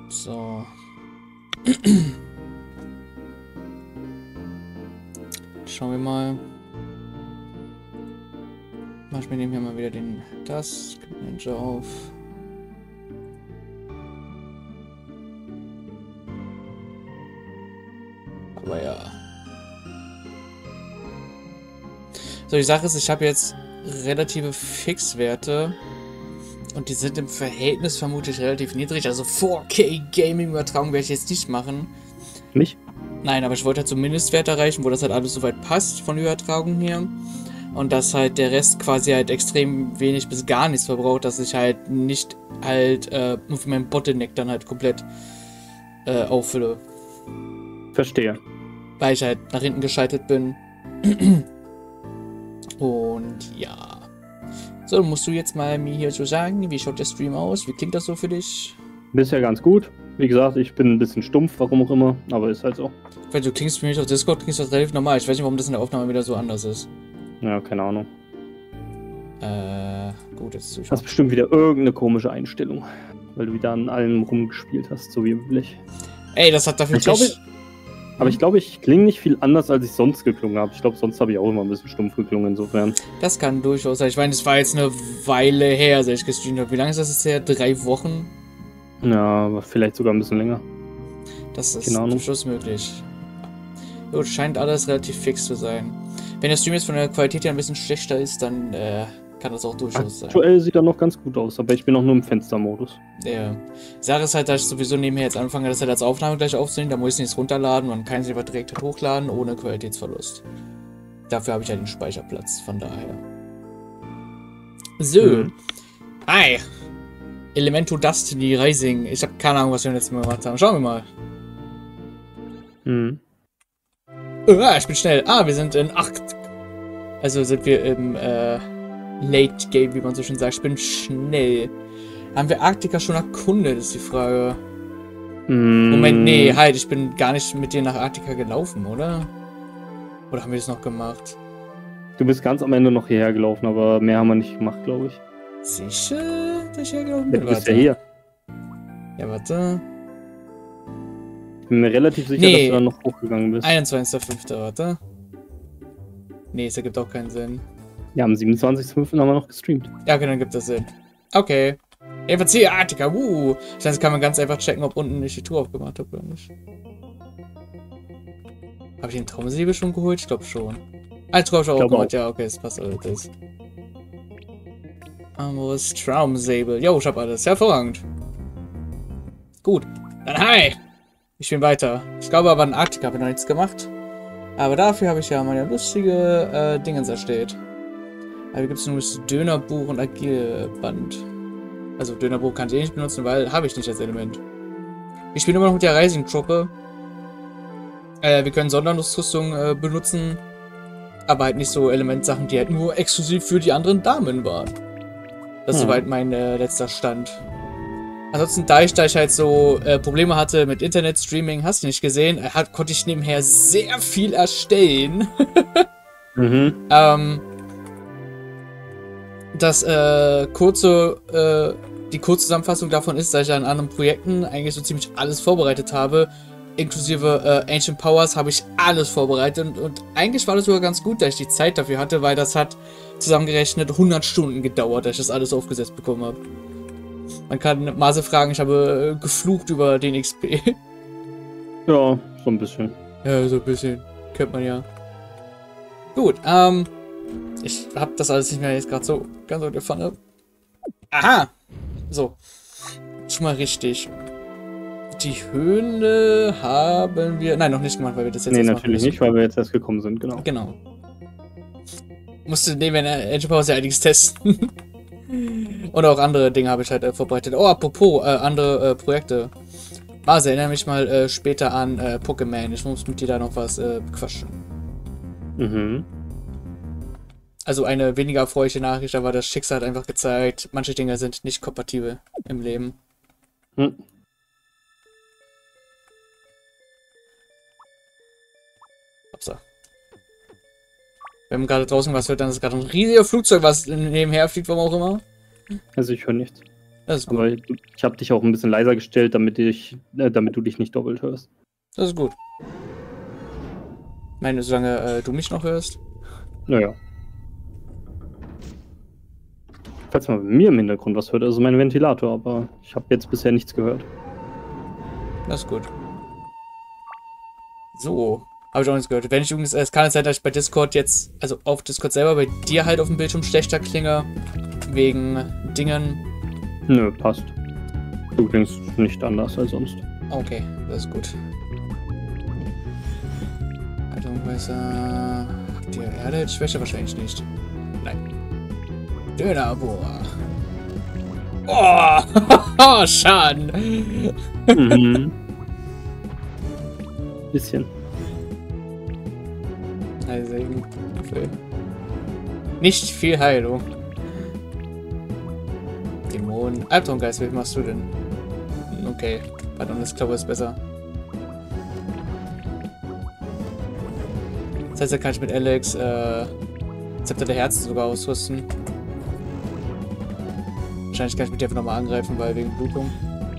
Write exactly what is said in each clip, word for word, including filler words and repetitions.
So. Schauen wir mal. Mach ich mir nebenher mal wieder den das Manager auf. Aber ja. So, die Sache ist, ich habe jetzt relative Fixwerte und die sind im Verhältnis vermutlich relativ niedrig. Also vier K Gaming-Übertragung werde ich jetzt nicht machen. Nicht? Nein, aber ich wollte halt so Mindestwert erreichen, wo das halt alles soweit passt von Übertragung her. Und dass halt der Rest quasi halt extrem wenig bis gar nichts verbraucht, dass ich halt nicht halt äh, nur für meinen Bottleneck dann halt komplett äh, auffülle. Verstehe. Weil ich halt nach hinten geschaltet bin. Und ja. So, musst du jetzt mal mir hier so sagen, wie schaut der Stream aus? Wie klingt das so für dich? Bisher ganz gut. Wie gesagt, ich bin ein bisschen stumpf, warum auch immer, aber ist halt so. Weil du klingst für mich auf Discord, klingst das relativ normal. Ich weiß nicht, warum das in der Aufnahme wieder so anders ist. Ja, keine Ahnung. Äh, gut, jetzt zuschauen. Das ist bestimmt wieder irgendeine komische Einstellung, weil du wieder an allem rumgespielt hast, so wie üblich. Ey, das hat dafür... Ich glaube, ich, aber ich glaube, ich klinge nicht viel anders, als ich sonst geklungen habe. Ich glaube, sonst habe ich auch immer ein bisschen stumpf geklungen, insofern. Das kann durchaus sein. Ich meine, es war jetzt eine Weile her, seit ich gestreamt habe. Wie lange ist das jetzt her? Drei Wochen? Ja, aber vielleicht sogar ein bisschen länger. Das ist durchaus möglich. Gut, scheint alles relativ fix zu sein. Wenn der Stream jetzt von der Qualität her ein bisschen schlechter ist, dann äh, kann das auch durchaus sein. Aktuell sieht er noch ganz gut aus, aber ich bin auch nur im Fenstermodus. Ja. Die Sache ist halt, dass ich sowieso nebenher jetzt anfange, das halt als Aufnahme gleich aufzunehmen. Da muss ich nichts runterladen und kann es einfach direkt halt hochladen, ohne Qualitätsverlust. Dafür habe ich halt den Speicherplatz, von daher. So. Mhm. Hi. Elemento Destiny Rising. Ich habe keine Ahnung, was wir letztes Mal gemacht haben. Schauen wir mal. Mhm. Ah, ich bin schnell. Ah, wir sind in acht. Also sind wir im äh, Late Game, wie man so schön sagt. Ich bin schnell. Haben wir Arktika schon erkundet, ist die Frage. Mm. Moment, nee, halt, ich bin gar nicht mit dir nach Arktika gelaufen, oder? Oder haben wir das noch gemacht? Du bist ganz am Ende noch hierher gelaufen, aber mehr haben wir nicht gemacht, glaube ich. Sicher, dass ich hergelaufen bin? Ja, du bist ja hier. Ja, warte. Ich bin mir relativ sicher, nee. dass du dann noch hochgegangen bist. einundzwanzigster fünfter warte. Nee, es ergibt auch keinen Sinn. Ja, am siebenundzwanzigsten fünften haben wir noch gestreamt. Ja, okay, dann gibt das Sinn. Okay. Jedenfalls hier, Arktika, wuh. Das heißt, kann man ganz einfach checken, ob unten ich die Tour aufgemacht habe oder nicht. Habe ich den Traumsäbel schon geholt? Ich glaube schon. Ah, Traum schon auch gemacht. Ja, okay, es passt alles. Amos Traumsäbel. Jo, ich hab alles. Hervorragend. Gut. Dann hi. Ich bin weiter. Ich glaube aber in Arktika habe ich noch nichts gemacht. Aber dafür habe ich ja meine lustige äh, Dingens erstellt. Aber hier gibt es nur das Dönerbuch und Agilband. Also Dönerbuch kann ich eh nicht benutzen, weil habe ich nicht als Element. Ich spiele immer noch mit der Rising-Truppe. Äh, wir können Sondernutzrüstung äh, benutzen. Aber halt nicht so Elementsachen, die halt nur exklusiv für die anderen Damen waren. Das ist hm. soweit mein äh, letzter Stand. Ansonsten, da ich, da ich halt so äh, Probleme hatte mit Internet-Streaming, hast du nicht gesehen, äh, hat, konnte ich nebenher sehr viel erstellen. mhm. ähm, das äh, kurze, äh, die Kurzzusammenfassung davon ist, dass ich an anderen Projekten eigentlich so ziemlich alles vorbereitet habe. Inklusive äh, Ancient Powers habe ich alles vorbereitet und, und eigentlich war das sogar ganz gut, dass ich die Zeit dafür hatte, weil das hat zusammengerechnet hundert Stunden gedauert, dass ich das alles aufgesetzt bekommen habe. Man kann Mase fragen, ich habe äh, geflucht über den X P. Ja, so ein bisschen. Ja, so ein bisschen. Kennt man ja. Gut, ähm. Ich habe das alles nicht mehr jetzt gerade so ganz auf der Pfanne. Aha! So. Schon mal richtig. Die Höhle haben wir... Nein, noch nicht gemacht, weil wir das jetzt Nee, erst natürlich nicht, weil wir jetzt erst gekommen sind, genau. Genau. Musste neben der Engine Pause ja einiges testen. Und auch andere Dinge habe ich halt äh, vorbereitet. Oh, apropos, äh, andere äh, Projekte. Mase, erinnere mich mal äh, später an äh, Pokémon. Ich muss mit dir da noch was äh, quatschen. Mhm. Also eine weniger erfreuliche Nachricht, aber das Schicksal hat einfach gezeigt, manche Dinge sind nicht kompatibel im Leben. Hm. Upsa. Wir haben gerade draußen was hört, dann ist gerade ein riesiger Flugzeug, was nebenher fliegt, warum auch immer. Also ich höre nichts. Das ist gut. Aber ich habe dich auch ein bisschen leiser gestellt, damit, ich, äh, damit du dich nicht doppelt hörst. Das ist gut. Ich meine, solange äh, du mich noch hörst. Naja. Falls man bei mir im Hintergrund was hört, also mein Ventilator, aber ich habe jetzt bisher nichts gehört. Das ist gut. So. Habe ich auch nichts gehört. Wenn ich übrigens, es kann es sein, dass ich bei Discord jetzt, also auf Discord selber, bei dir halt auf dem Bildschirm schlechter klinge. Wegen Dingen. Nö, passt. Du klingst nicht anders als sonst. Okay, das ist gut. Haltungmesser. Habt ihr Erde-Schwäche? Wahrscheinlich nicht. Nein. Dönerbohr. Oh! Schaden! Mhm. Bisschen. Also, nicht viel Heilung. Dämonen. Albtraumgeist, wie machst du denn? Okay, pardon, das Klaue ist besser. Das heißt, da kann ich mit Alex äh, Zepter der Herzen sogar ausrüsten. Wahrscheinlich kann ich mit dir einfach nochmal angreifen, weil wegen Blutung.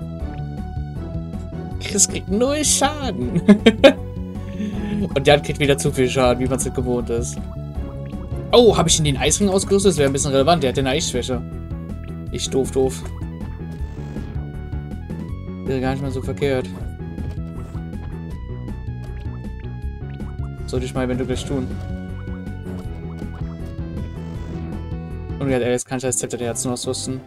Chris kriegt null Schaden. Und Jan kriegt wieder zu viel Schaden, wie man es nicht gewohnt ist. Oh, habe ich ihn den Eisring ausgerüstet? Das wäre ein bisschen relevant. Der hat eine Eisschwäche. Ich doof, doof. Wäre gar nicht mal so verkehrt. Sollte ich mal eventuell tun. Und ja, jetzt kann ich das Zepter der Herzen ausrüsten.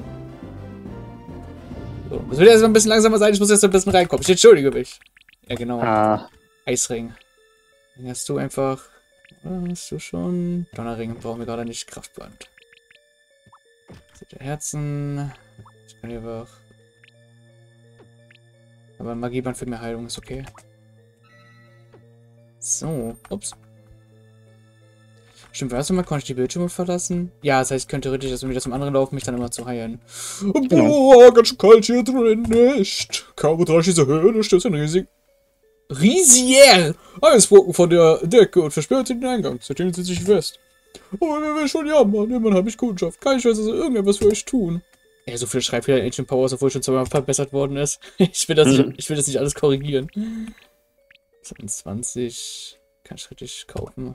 So, das wird jetzt ein bisschen langsamer sein. Ich muss jetzt ein bisschen reinkommen. Ich entschuldige mich. Ja, genau. Ah. Eisring. Den hast du einfach. Hast du schon? Donnerring brauchen wir gerade nicht. Kraftband. Zepter Herzen. Ich kann hier einfach. Aber Magieband für mehr Heilung ist okay. So, ups. Stimmt, weißt du mal, konnte ich die Bildschirme verlassen? Ja, das heißt, ich könnte theoretisch erst wieder zum anderen laufen, mich dann immer zu heilen. Genau. Boah, ganz schön kalt hier drin, nicht? Kaum betrachte ich diese Höhle, stößt ein riesig... Riesier! Eisbrocken von der Decke und versperrt den Eingang. Seitdem sitze ich fest. Oh, wer will schon jammern? Immerhin habe ich Kundschaft. Kann ich also irgendetwas für euch tun? Ja, so viel Schreibfehler in Ancient Powers, obwohl schon zweimal verbessert worden ist. Ich will das, mhm. nicht, ich will das nicht alles korrigieren. zwanzig kann ich richtig kaufen.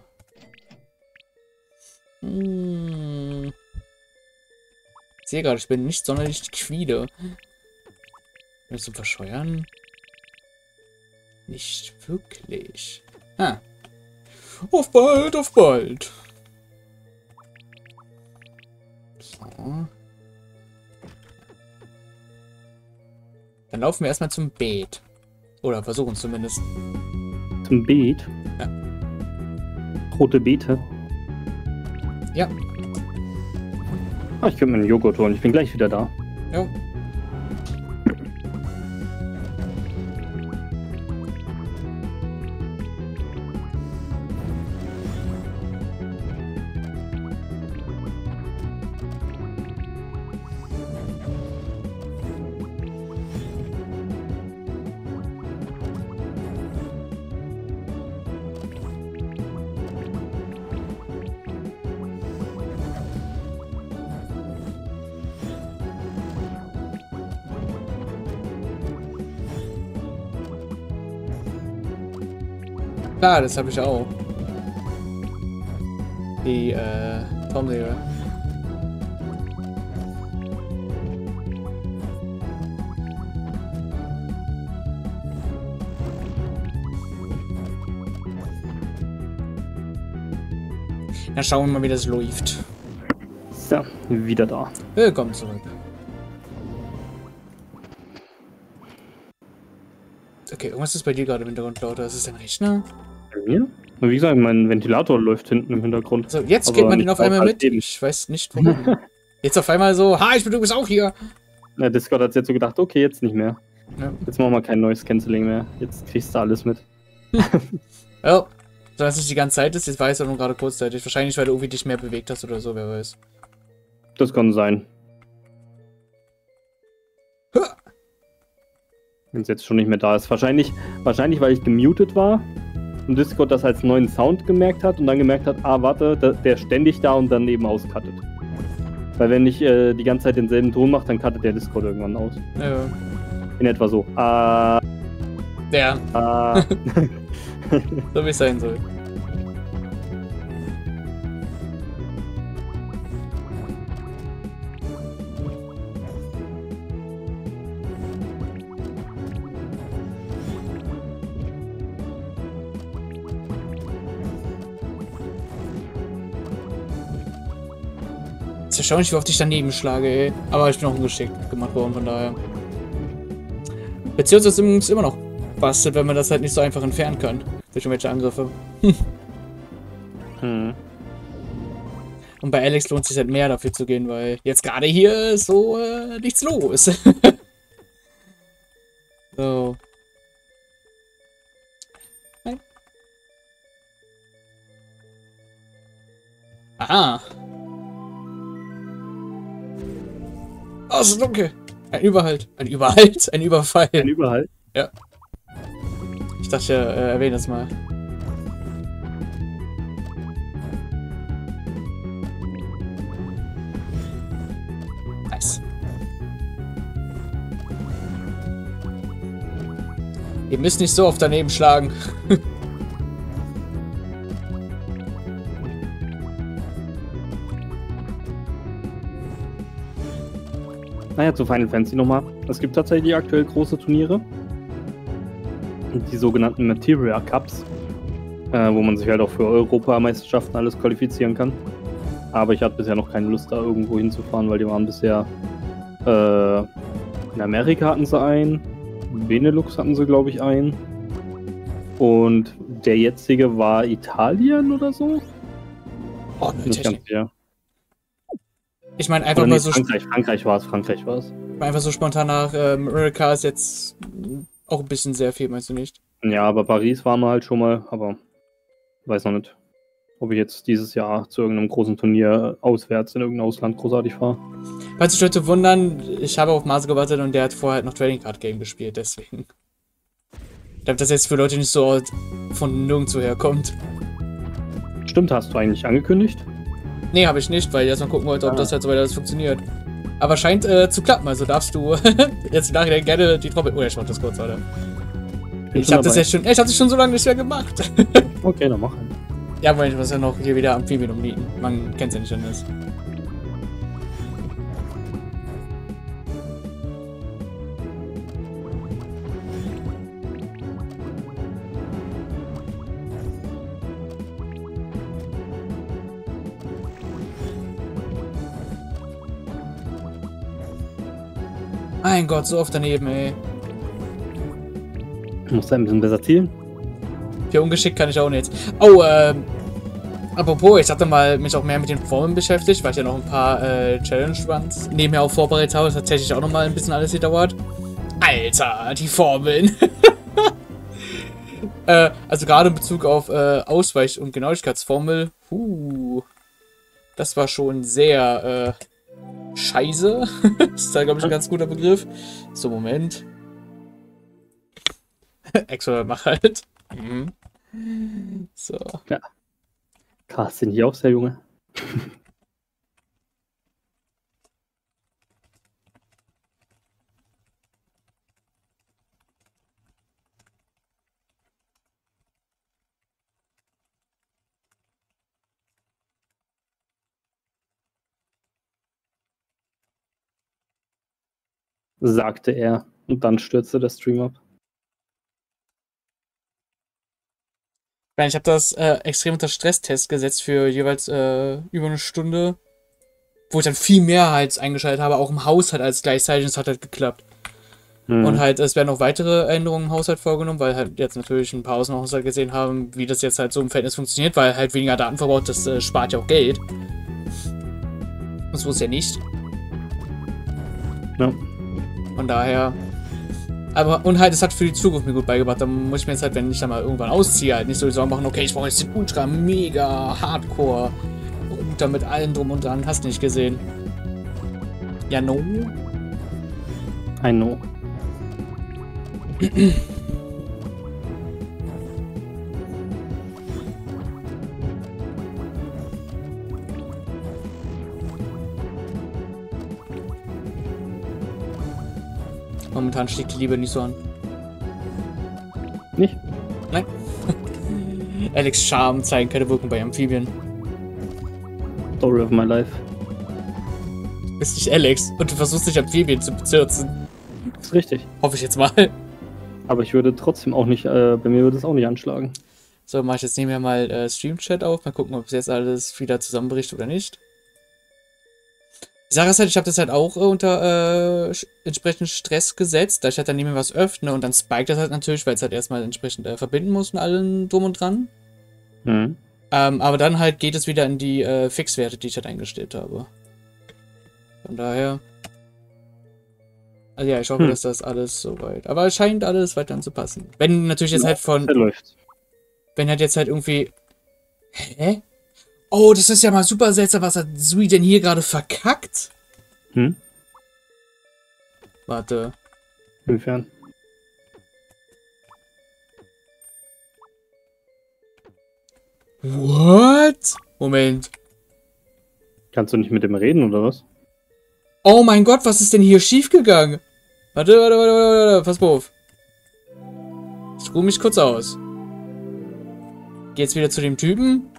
Hm. Ich sehe gerade, ich bin nicht sonderlich quiede. Will ich zum Verscheuern? Nicht wirklich. Ah. Auf bald, auf bald. So. Dann laufen wir erstmal zum Beet. Oder versuchen es zumindest. Zum Beet? Ja. Rote Beete? Ja. Ah, ich könnte mir einen Joghurt holen. Ich bin gleich wieder da. Ja. Klar, das habe ich auch. Die, äh, Tomseele. Na, schauen wir mal, wie das läuft. So, wieder da. Willkommen zurück. Okay, irgendwas ist bei dir gerade im Hintergrund lauter. Ist es dein Rechner? Bei mir? Wie gesagt, mein Ventilator läuft hinten im Hintergrund. So, jetzt aber geht man den auf einmal mit. Eben. Ich weiß nicht warum. Jetzt auf einmal so, ha, ich bin übrigens auch hier. Ja, Discord hat jetzt so gedacht, okay, jetzt nicht mehr. Ja. Jetzt machen wir kein neues Canceling mehr. Jetzt kriegst du alles mit. Ja, so dass es nicht die ganze Zeit ist, jetzt weiß er nur gerade kurzzeitig. Wahrscheinlich, weil du irgendwie dich mehr bewegt hast oder so, wer weiß. Das kann sein. Wenn es jetzt schon nicht mehr da ist. Wahrscheinlich, wahrscheinlich, weil ich gemutet war und Discord das als neuen Sound gemerkt hat und dann gemerkt hat, ah, warte, der, der ist ständig da und dann eben auskattet. Weil wenn ich äh, die ganze Zeit denselben Ton mache, dann cuttet der Discord irgendwann aus. Ja. In etwa so. Ah. Ja. Ah. So wie es sein soll. Ist erstaunlich, wie oft ich daneben schlage, ey. Aber ich bin auch ungeschickt gemacht worden, von daher. Beziehungsweise ist es immer noch bastelt, wenn man das halt nicht so einfach entfernen kann. Durch irgendwelche Angriffe. hm. Und bei Alex lohnt es sich halt mehr dafür zu gehen, weil jetzt gerade hier ist so äh, nichts los. So. Nein. Aha. Oh, es ist dunkel. Ein Überhalt. Ein Überhalt? Ein Überfall. Ein Überhalt? Ja. Ich dachte, ich äh, erwähne das mal. Nice. Ihr müsst nicht so oft daneben schlagen. Naja, zu Final Fantasy nochmal. Es gibt tatsächlich aktuell große Turniere. Die sogenannten Materia Cups. Äh, wo man sich halt auch für Europameisterschaften alles qualifizieren kann. Aber ich hatte bisher noch keine Lust, da irgendwo hinzufahren, weil die waren bisher... Äh, in Amerika hatten sie einen. Benelux hatten sie, glaube ich, einen. Und der jetzige war Italien oder so? Oh, Nicht ganz sicher. Ich meine einfach Oder mal nee, so... Frankreich, Frankreich war es, Frankreich war es. Einfach so spontan nach ähm, Amerika ist jetzt auch ein bisschen sehr viel, meinst du nicht? Ja, aber Paris waren wir halt schon mal, aber weiß noch nicht, ob ich jetzt dieses Jahr zu irgendeinem großen Turnier auswärts in irgendein Ausland großartig fahre. Falls sich Leute wundern, ich habe auf Mars gewartet und der hat vorher halt noch Trading Card Game gespielt, deswegen. Damit das jetzt für Leute nicht so von nirgendwo herkommt. Stimmt, hast du eigentlich angekündigt? Nee, habe ich nicht, weil ich erstmal gucken wollte, ob Ah. das halt so weiter alles funktioniert. Aber scheint äh, zu klappen, also darfst du jetzt im Nachhinein gerne die Trommel... Oh, ich mach das kurz, Alter. Bin Ich schon habe das dabei. jetzt schon... Ich habe das schon so lange nicht mehr gemacht. Okay, dann mach halt. Ja, weil ich muss ja noch hier wieder Amphibien umnieten. Man kennt's ja nicht anders. Mein Gott, so oft daneben, ey. Du musst ein bisschen besser zielen. Für ungeschickt kann ich auch nicht. Oh, ähm... Apropos, ich hatte mal mich auch mehr mit den Formeln beschäftigt, weil ich ja noch ein paar äh, Challenge-Runs nebenher auch vorbereitet habe. Das hat tatsächlich auch noch mal ein bisschen alles gedauert. Alter, die Formeln! äh, also gerade in Bezug auf äh, Ausweich- und Genauigkeitsformel. Uh, das war schon sehr äh, scheiße. Das ist da, glaube ich, ein ganz guter Begriff. So, Moment. Extra mach halt. Mhm. So. Ja. Krass, sind hier auch sehr junge. Sagte er. Und dann stürzte der Stream ab. Ich habe das äh, extrem unter Stresstest gesetzt für jeweils äh, über eine Stunde, wo ich dann viel mehr halt eingeschaltet habe, auch im Haushalt als gleichzeitig, und es hat halt geklappt. Hm. Und halt, es werden noch weitere Änderungen im Haushalt vorgenommen, weil halt jetzt natürlich ein paar aus dem Haushalt gesehen haben, wie das jetzt halt so im Verhältnis funktioniert, weil halt weniger Daten verbraucht, das äh, spart ja auch Geld. Das wusste ja nicht. Ja. Von daher... Aber, und halt, es hat für die Zukunft mir gut beigebracht. Da muss ich mir jetzt halt, wenn ich dann mal irgendwann ausziehe, halt nicht sowieso machen, okay, ich brauche jetzt den Ultra Mega Hardcore Router mit allem drum und dran, hast nicht gesehen. Ja, no. I know. Momentan schlägt die Liebe nicht so an. Nicht? Nein. Alex Charme zeigen keine Wirkung bei Amphibien. Story of my life. Du bist nicht Alex und du versuchst nicht Amphibien zu bezirzen. Das ist richtig. Hoffe ich jetzt mal. Aber ich würde trotzdem auch nicht, äh, bei mir würde es auch nicht anschlagen. So, mach ich jetzt nebenher mal äh, Stream-Chat auf. Mal gucken, ob es jetzt alles wieder zusammenbricht oder nicht. Die Sache ist halt, ich habe das halt auch äh, unter äh, entsprechend Stress gesetzt, da ich halt dann nebenher was öffne und dann spiked das halt natürlich, weil es halt erstmal entsprechend äh, verbinden muss und allem drum und dran. Mhm. Ähm, aber dann halt geht es wieder in die äh, Fixwerte, die ich halt eingestellt habe. Von daher... Also ja, ich hoffe, hm. dass das alles soweit... Aber es scheint alles weiterhin zu passen. Wenn natürlich jetzt ja, halt von... läuft. Wenn halt jetzt halt irgendwie... Hä? Oh, das ist ja mal super seltsam. Was hat Sui denn hier gerade verkackt? Hm? Warte. Inwiefern? What? Moment. Kannst du nicht mit dem reden, oder was? Oh mein Gott, was ist denn hier schiefgegangen? Warte, warte, warte, warte, warte, pass mal auf. Ich ruhe mich kurz aus. Geh jetzt wieder zu dem Typen.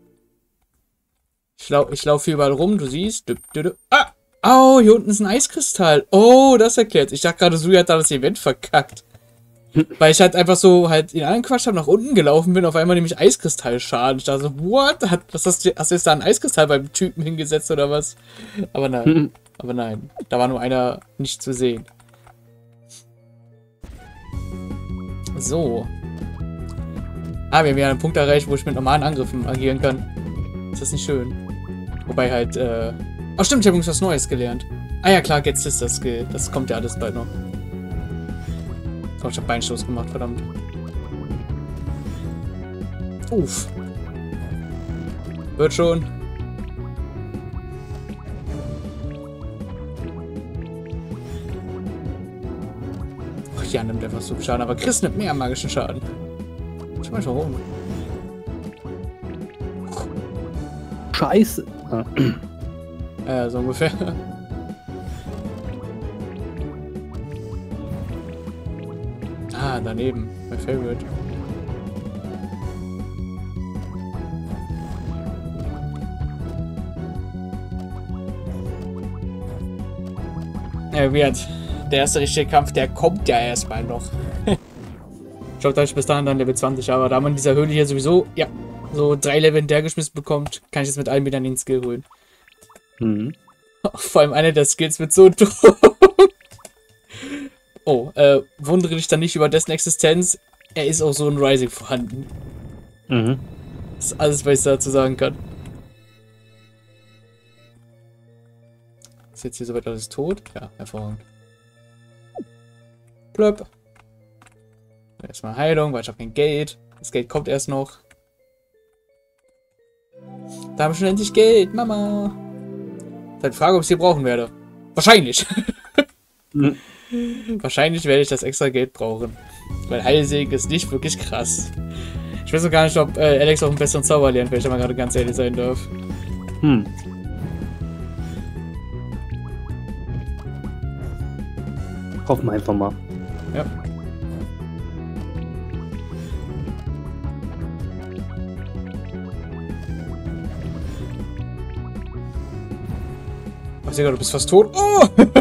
Ich, lau ich laufe hier überall rum, du siehst. Ah! Oh, hier unten ist ein Eiskristall. Oh, das erklärt. Ich dachte gerade, Sui hat da das Event verkackt. Weil ich halt einfach so halt in einen Quatsch habe, nach unten gelaufen bin, auf einmal nämlich Eiskristallschaden. Ich dachte so, what? Hat, was hast du, hast du jetzt da einen Eiskristall beim Typen hingesetzt oder was? Aber nein. Aber nein. Da war nur einer nicht zu sehen. So. Ah, wir haben ja einen Punkt erreicht, wo ich mit normalen Angriffen agieren kann. Ist das nicht schön? Wobei halt, äh... Ach stimmt, ich habe übrigens was Neues gelernt. Ah ja, klar, Get Sister Skill. Das kommt ja alles bald noch. Oh, ich habe Beinstoß gemacht, verdammt. Uff. Wird schon. Ach, Jan nimmt einfach so Schaden, aber Chris nimmt mehr magischen Schaden. Ich weiß warum. Scheiße. Ah. Ja, so ungefähr. Ah, daneben. Mein Favorite. Ja, weird. Der erste richtige Kampf, der kommt ja erstmal noch. Ich glaube, da ich bis dahin dann Level zwanzig, aber da man in dieser Höhle hier sowieso, ja, so drei Level hinterhergeschmissen bekommt, kann ich jetzt mit allen wieder den Skill holen. Mhm. Vor allem einer der Skills wird so dumm. Oh, äh, wundere dich dann nicht über dessen Existenz. Er ist auch so in Rising vorhanden. Mhm. Das ist alles, was ich dazu sagen kann. Ist jetzt hier soweit alles tot? Ja, hervorragend. Blöp. Erstmal Heilung, weil ich habe kein Geld. Das Geld kommt erst noch. Da haben wir schon endlich Geld, Mama. Dann Frage, ob ich es hier brauchen werde. Wahrscheinlich. Mhm. Wahrscheinlich werde ich das extra Geld brauchen. Weil Heilsegen ist nicht wirklich krass. Ich weiß noch gar nicht, ob äh, Alex auch einen besseren Zauber lernt, wenn ich mal gerade ganz ehrlich sein darf. Hm. Hoffen wir einfach mal. Ja. Ach, Digga, du bist fast tot. Oh!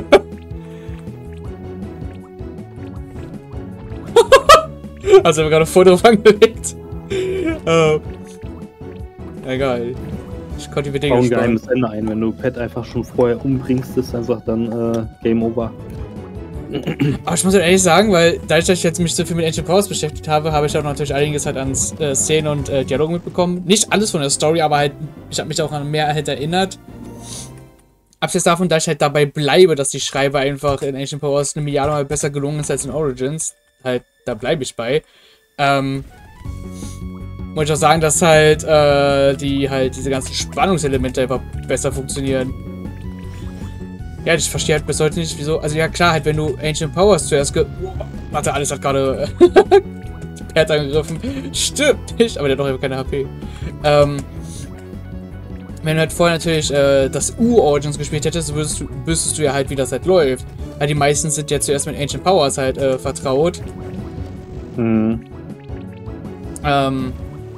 Also, wir gerade voll drauf angelegt. Uh, egal. Ich konnte die Bedingungen ein geheimes Ende ein. Wenn du Pet einfach schon vorher umbringst, ist einfach dann äh, Game Over. Aber ich muss halt ehrlich sagen, weil dadurch, dass ich jetzt mich so viel mit Ancient Powers beschäftigt habe, habe ich auch natürlich einiges halt an äh, Szenen und äh, Dialogen mitbekommen. Nicht alles von der Story, aber halt, ich habe mich auch an mehr halt erinnert. Abseits davon, dass ich halt dabei bleibe, dass die Schreibe einfach in Ancient Powers eine Milliarde Mal besser gelungen ist als in Origins. Halt, da bleibe ich bei. Ähm, muss ich auch sagen, dass halt, äh, die halt, diese ganzen Spannungselemente einfach besser funktionieren. Ja, ich verstehe halt bis heute nicht, wieso. Also ja, klar, halt, wenn du Ancient Powers zuerst ge... Warte, alles hat gerade Pert angegriffen. Stimmt nicht, aber der hat doch einfach keine H P. Ähm, Wenn du halt vorher natürlich äh, das U-Origins gespielt hättest, würdest du, wüsstest du ja halt, wie das halt läuft. Weil die meisten sind ja zuerst mit Ancient Powers halt äh, vertraut. Mhm. Ähm,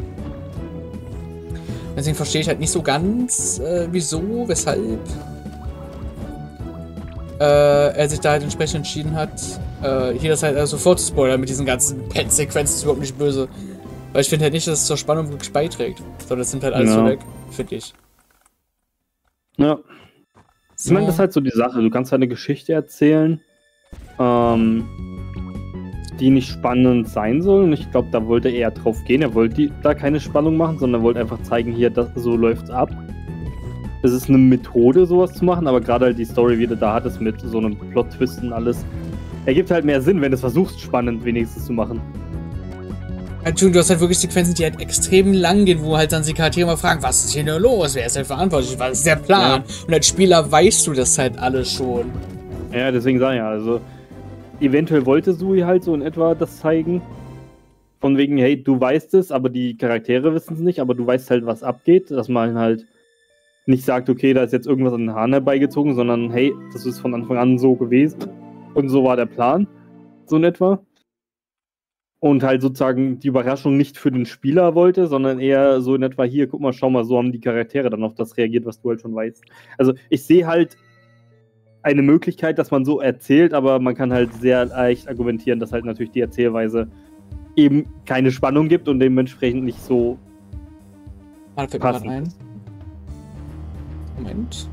deswegen verstehe ich halt nicht so ganz, äh, wieso, weshalb äh, er sich da halt entsprechend entschieden hat, äh, hier das halt äh, sofort zu spoilern mit diesen ganzen Pet-Sequenzen, ist überhaupt nicht böse. Weil ich finde halt nicht, dass es zur Spannung wirklich beiträgt. Sondern das sind halt alles Ja. so weg, finde ich. Ja. So. Ich meine, das ist halt so die Sache. Du kannst halt eine Geschichte erzählen, ähm, die nicht spannend sein soll. Und ich glaube, da wollte er eher drauf gehen. Er wollte die, da keine Spannung machen, sondern wollte einfach zeigen, hier, das, so läuft's ab. Das ist eine Methode, sowas zu machen, aber gerade halt die Story, wie du da hattest, mit so einem Plot-Twist und alles, ergibt halt mehr Sinn, wenn du es versuchst, spannend wenigstens zu machen. Entschuldigung, du hast halt wirklich Sequenzen, die halt extrem lang gehen, wo halt dann die Charaktere mal fragen, was ist hier nur los? Wer ist halt verantwortlich? Was ist der Plan? Ja. Und als Spieler weißt du das halt alles schon. Ja, deswegen sage ich ja, also eventuell wollte Sui halt so in etwa das zeigen. Von wegen, hey, du weißt es, aber die Charaktere wissen es nicht, aber du weißt halt, was abgeht, dass man halt nicht sagt, okay, da ist jetzt irgendwas an den Haaren herbeigezogen, sondern hey, das ist von Anfang an so gewesen und so war der Plan, so in etwa. Und halt sozusagen die Überraschung nicht für den Spieler wollte, sondern eher so in etwa, hier, guck mal, schau mal, so haben die Charaktere dann auf das reagiert, was du halt schon weißt. Also ich sehe halt eine Möglichkeit, dass man so erzählt, aber man kann halt sehr leicht argumentieren, dass halt natürlich die Erzählweise eben keine Spannung gibt und dementsprechend nicht so Warte, fällt mir gerade ein. Moment.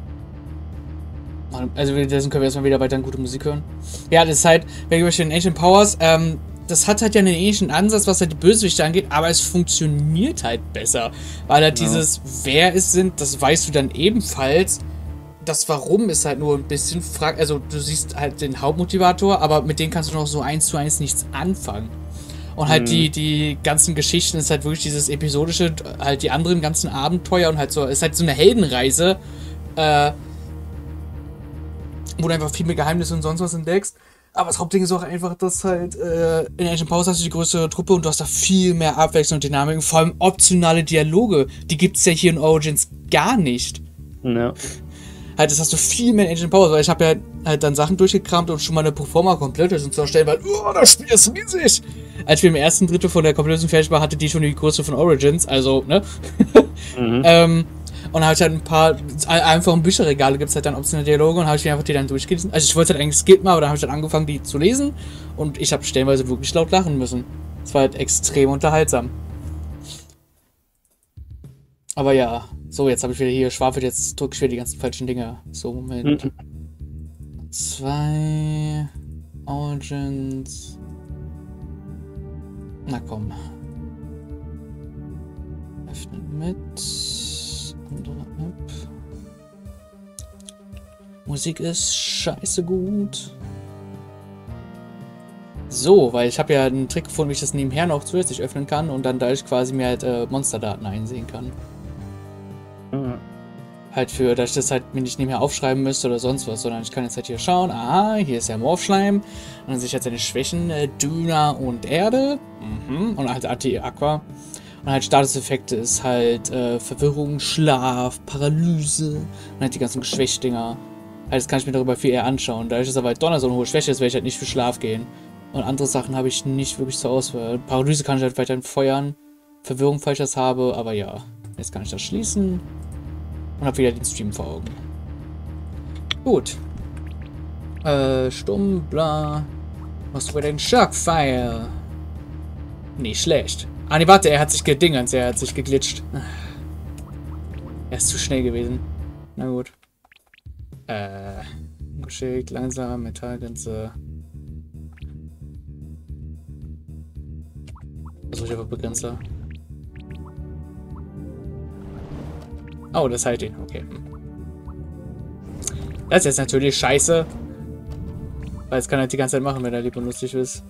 Also währenddessen können wir erstmal wieder weiter gute Musik hören. Ja, das ist halt, wenn ich möchte, in Ancient Powers, ähm, das hat halt ja einen ähnlichen Ansatz, was halt die Bösewichte angeht, aber es funktioniert halt besser. Weil halt ja. dieses, wer es sind, das weißt du dann ebenfalls. Das Warum ist halt nur ein bisschen frag. Also du siehst halt den Hauptmotivator, aber mit dem kannst du noch so eins zu eins nichts anfangen. Und halt mhm. die, die ganzen Geschichten ist halt wirklich dieses episodische, halt die anderen ganzen Abenteuer und halt so, ist halt so eine Heldenreise, äh, wo du einfach viel mehr Geheimnisse und sonst was entdeckst. Aber das Hauptding ist auch einfach, dass halt äh, in Ancient Powers hast du die größere Truppe und du hast da viel mehr Abwechslung und Dynamik und vor allem optionale Dialoge. Die gibt's ja hier in Origins gar nicht. Ja. Halt, das hast du viel mehr in Ancient Powers, weil ich habe ja halt dann Sachen durchgekramt und schon mal eine Proforma komplett ist und zu erstellen, weil, oh, das Spiel ist riesig. Als wir im ersten Drittel von der Komplettlösung fertig waren, hatte die schon die Größe von Origins, also, ne? Mhm. ähm, und habe ich halt ein paar, einfach in Bücherregale gibt es halt dann optionale Dialoge und habe ich mir einfach die dann durchgelesen. Also ich wollte halt eigentlich skippen, aber dann habe ich dann angefangen, die zu lesen und ich habe stellenweise wirklich laut lachen müssen. Es war halt extrem unterhaltsam. Aber ja, so, jetzt habe ich wieder hier schwafelt, jetzt drücke ich wieder die ganzen falschen Dinge. So, Moment. Mhm. Zwei Origins. Na komm. Öffnen mit. Andere App. Musik ist scheiße gut. So, weil ich habe ja einen Trick gefunden, wie ich das nebenher noch zusätzlich öffnen kann und dann dadurch quasi mir halt äh, Monsterdaten einsehen kann. Mhm. Halt für, dass ich das halt mir nicht nebenher aufschreiben müsste oder sonst was, sondern ich kann jetzt halt hier schauen, aha, hier ist der Morphschleim, und dann sehe ich halt seine Schwächen, äh, Düna und Erde, mhm. und halt A T Aqua. Und halt Statuseffekte ist halt äh, Verwirrung, Schlaf, Paralyse und halt die ganzen Geschwächdinger. Halt, das kann ich mir darüber viel eher anschauen. Dadurch, dass aber halt Donner so eine hohe Schwäche ist, werde ich halt nicht für Schlaf gehen. Und andere Sachen habe ich nicht wirklich zur Auswahl. Paralyse kann ich halt weiterhin feuern. Verwirrung, falls ich das habe, aber ja. Jetzt kann ich das schließen. Und habe wieder den Stream vor Augen. Gut. Äh, stumm, bla. Machst du wieder den Sharkfire? Nicht schlecht. Ah, ne, warte, er hat sich gedingert, er hat sich geglitscht. Er ist zu schnell gewesen. Na gut. Äh, geschickt, langsam, Metallgrenze. Versuche ich einfach Begrenzer. Oh, das heilt ihn, okay. Das ist jetzt natürlich scheiße. Weil es kann halt die ganze Zeit machen, wenn er lieb und lustig ist.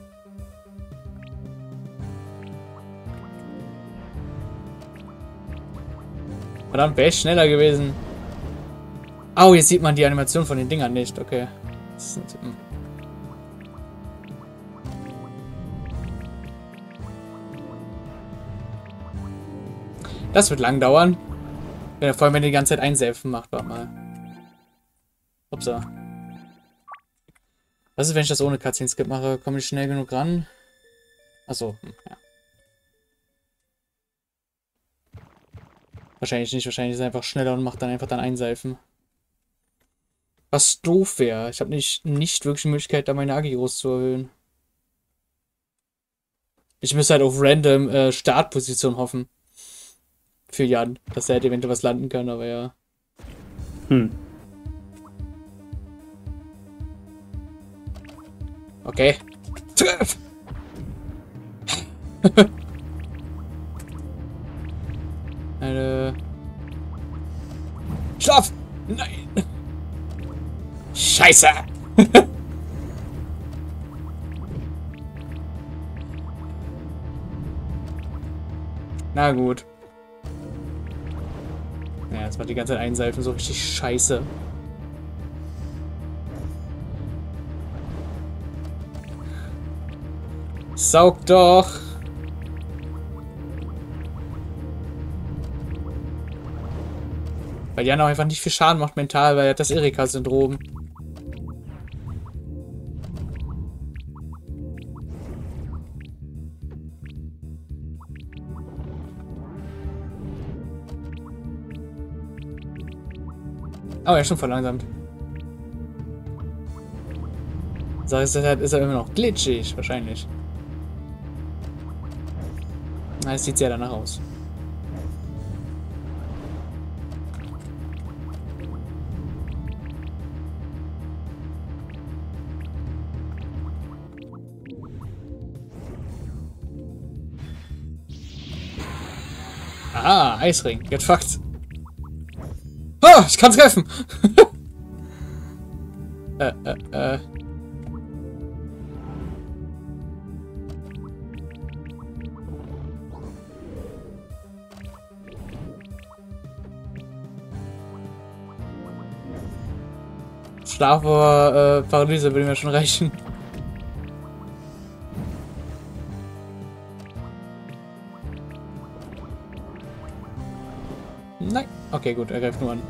Verdammt, wäre ich schneller gewesen. Oh, jetzt sieht man die Animation von den Dingern nicht. Okay. Das, sind, hm. das wird lang dauern. Ja, vor allem, wenn er die ganze Zeit einselfen macht, warte mal. Upsa. Was ist, wenn ich das ohne Cutscene-Skip mache? Komme ich schnell genug ran? Achso, hm, ja. Wahrscheinlich nicht, wahrscheinlich ist er einfach schneller und macht dann einfach dann einseifen. Was doof wäre. Ich habe nicht, nicht wirklich die Möglichkeit, da meine Agios zu erhöhen. Ich müsste halt auf random äh, Startposition hoffen. Für Jan, dass er halt eventuell was landen kann, aber ja. Hm. Okay. Eine... Schlaf! Nein! Scheiße! Na gut. Ja, jetzt macht die ganze Zeit einseifen so richtig scheiße. Saug doch! Weil Jan auch einfach nicht viel Schaden macht mental, weil er hat das Erika-Syndrom. Oh, er ist schon verlangsamt. So, ist er, ist er immer noch glitschig, wahrscheinlich. Na, es sieht sehr danach aus. Ah, Eisring. Get fucked. Ah, ich kann treffen. äh, äh, äh. Schlaf oder äh, Paralyse würde mir schon reichen. Nein. Okay, gut, er greift nur an.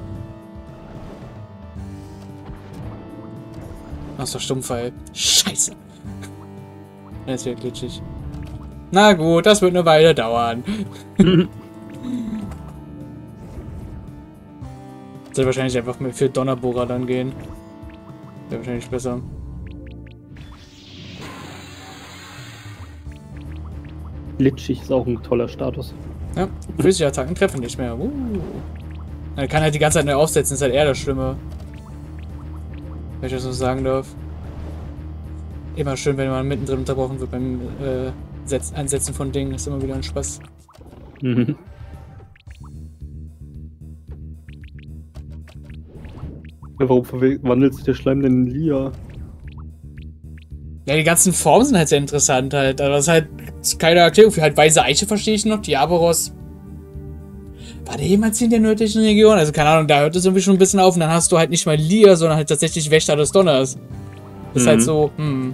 Ach so, Stummfall. Scheiße. Er ist wieder glitschig. Na gut, das wird eine Weile dauern. Soll wahrscheinlich einfach mehr für Donnerbohrer dann gehen. Wäre wahrscheinlich besser. Glitschig ist auch ein toller Status. Ja, physische Attacken treffen nicht mehr. Uh. Er kann halt die ganze Zeit neu aufsetzen, ist halt eher das Schlimme. Wenn ich das so sagen darf. Immer schön, wenn man mittendrin unterbrochen wird beim äh, Setz Einsetzen von Dingen. Ist immer wieder ein Spaß. Mhm. Ja, warum verwandelt sich der Schleim denn in Lia? Ja, die ganzen Formen sind halt sehr interessant halt. Aber das ist halt keine Erklärung für halt weiße Eiche, verstehe ich noch. Diaboros. War der jemals in der nördlichen Region? Also keine Ahnung, da hört es irgendwie schon ein bisschen auf. Und dann hast du halt nicht mal Lia, sondern halt tatsächlich Wächter des Donners. Das ist mhm. halt so, hm.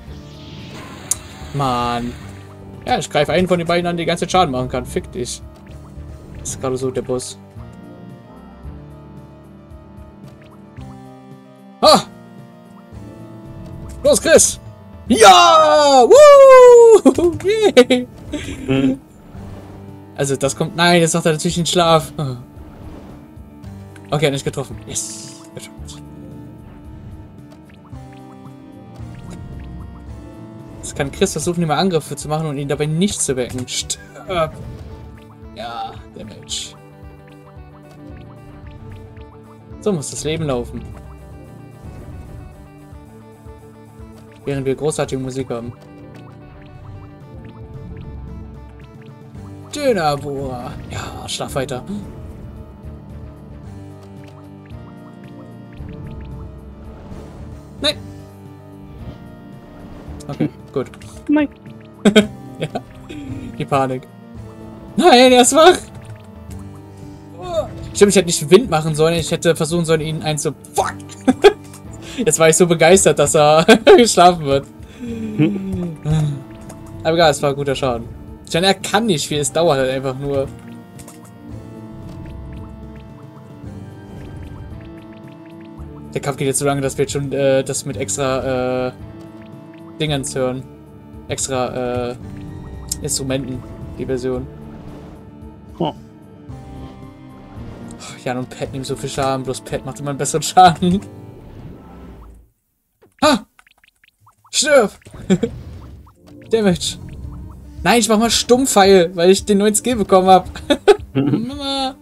Mann. Ja, ich greife einen von den beiden an, der die ganze Zeit Schaden machen kann. Fick dich. Das ist gerade so der Boss. Ah! Los, Chris! Ja! Woo! Yeah! Mhm. Also, das kommt... Nein, jetzt macht er natürlich den Schlaf. Okay, nicht getroffen. Yes! Jetzt kann Chris versuchen, immer Angriffe zu machen und ihn dabei nicht zu wecken. Stirb! Ja, Damage. So muss das Leben laufen. Während wir großartige Musik haben. Dönerbohrer. Ja, schlaf weiter. Nein. Okay, gut. Nein. Ja, die Panik. Nein, er ist wach. Stimmt, ich hätte nicht Wind machen sollen. Ich hätte versuchen sollen, ihn einzu... Fuck! Jetzt war ich so begeistert, dass er geschlafen wird. Hm. Aber egal, es war ein guter Schaden. Ich meine, er kann nicht viel, es dauert halt einfach nur. Der Kampf geht jetzt so lange, dass wir jetzt schon äh, das mit extra äh, Dingens hören. Extra äh, Instrumenten, die Version. Oh. Jan und Pat nehmen so viel Schaden, bloß Pat macht immer einen besseren Schaden. Ha! Stirb! Damage. Nein, ich mach mal Stummpfeil, weil ich den neuen Skill bekommen habe. Mama.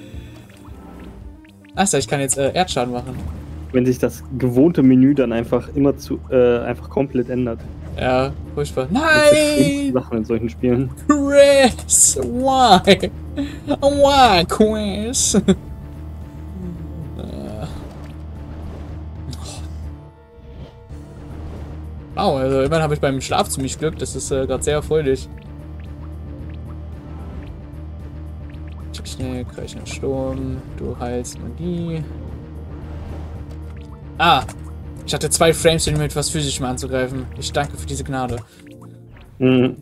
Achso, ich kann jetzt äh, Erdschaden machen. Wenn sich das gewohnte Menü dann einfach immer zu, äh, einfach komplett ändert. Ja, furchtbar. Das ist die Nein! schlimmste Sache in solchen Spielen. Chris! Why? Why, Chris? Wow, also immerhin habe ich beim Schlaf ziemlich Glück. Das ist äh, gerade sehr erfreulich. Check schnell, Kreichen Sturm. Du heilst Magie. Ah! Ich hatte zwei Frames, um mit etwas Physischem anzugreifen. Ich danke für diese Gnade. Mhm.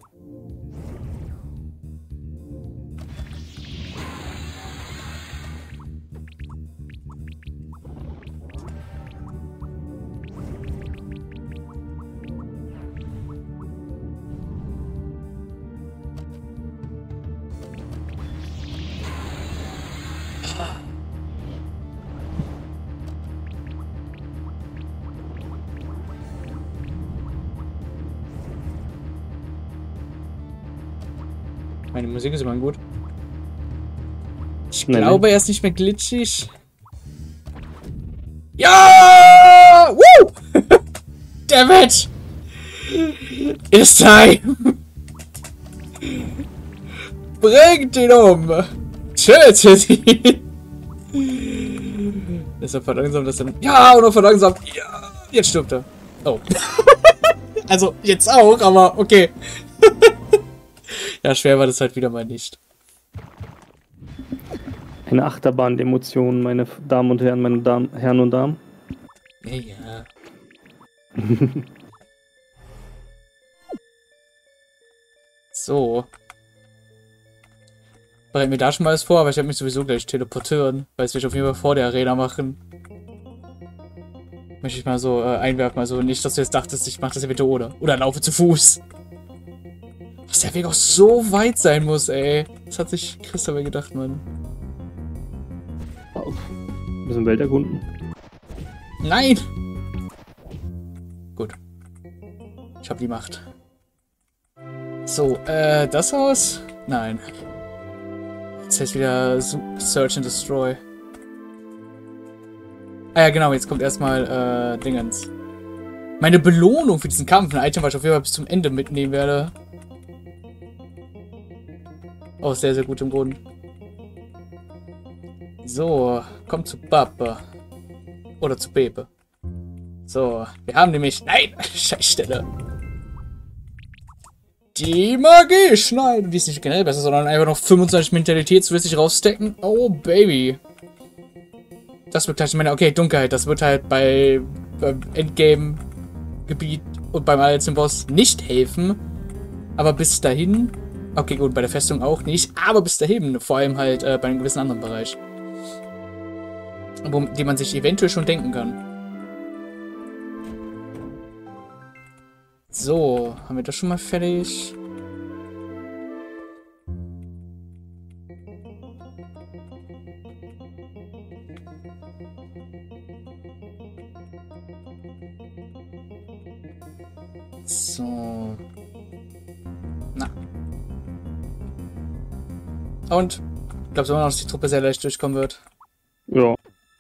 Meine Musik ist immer gut. Ich Nein, glaube, er ist nicht mehr glitschig. Ja! Woo! Damn it! It's time! Bringt ihn um! Tötet ihn! Ist er verlangsamt, dass er... Ja, und noch verlangsamt! Ja! Jetzt stirbt er. Oh. Also, jetzt auch, aber okay. Ja, schwer war das halt wieder mal nicht. Eine Achterbahn der Emotionen, meine Damen und Herren, meine Damen, Herren und Damen. Ja, ja. So. Bereiten wir da schon mal alles vor, aber ich habe mich sowieso gleich teleportieren, weil es will ich auf jeden Fall vor der Arena machen. Möchte ich mal so äh, einwerfen, also nicht, dass du jetzt dachtest, ich mache das ja bitte oder. Oder laufe zu Fuß. Was der Weg auch so weit sein muss, ey. Das hat sich Christopher gedacht, Mann. Ein bisschen Welt erkunden. Nein! Gut. Ich habe die Macht. So, äh, das Haus? Nein. Jetzt heißt wieder Search and Destroy. Ah ja, genau, jetzt kommt erstmal, äh, Dingens. Meine Belohnung für diesen Kampf, ein Item, was ich auf jeden Fall bis zum Ende mitnehmen werde. Aus sehr, sehr gutem Grund. So, kommt zu Papa. Oder zu Pepe. So, wir haben nämlich... Nein! Scheißstelle. Die Magie schneiden. Die ist nicht generell besser, sondern einfach noch fünfundzwanzig Mentalität zusätzlich rausstecken. Oh, Baby. Das wird halt, ich meine, okay, Dunkelheit, das wird halt bei beim Endgame-Gebiet und beim letzten Boss nicht helfen. Aber bis dahin... Okay, gut, bei der Festung auch nicht, aber bis dahin, vor allem halt äh, bei einem gewissen anderen Bereich. Wo, die man sich eventuell schon denken kann. So, haben wir das schon mal fertig? So. Na. Und? Ich glaube immer noch, dass die Truppe sehr leicht durchkommen wird. Ja.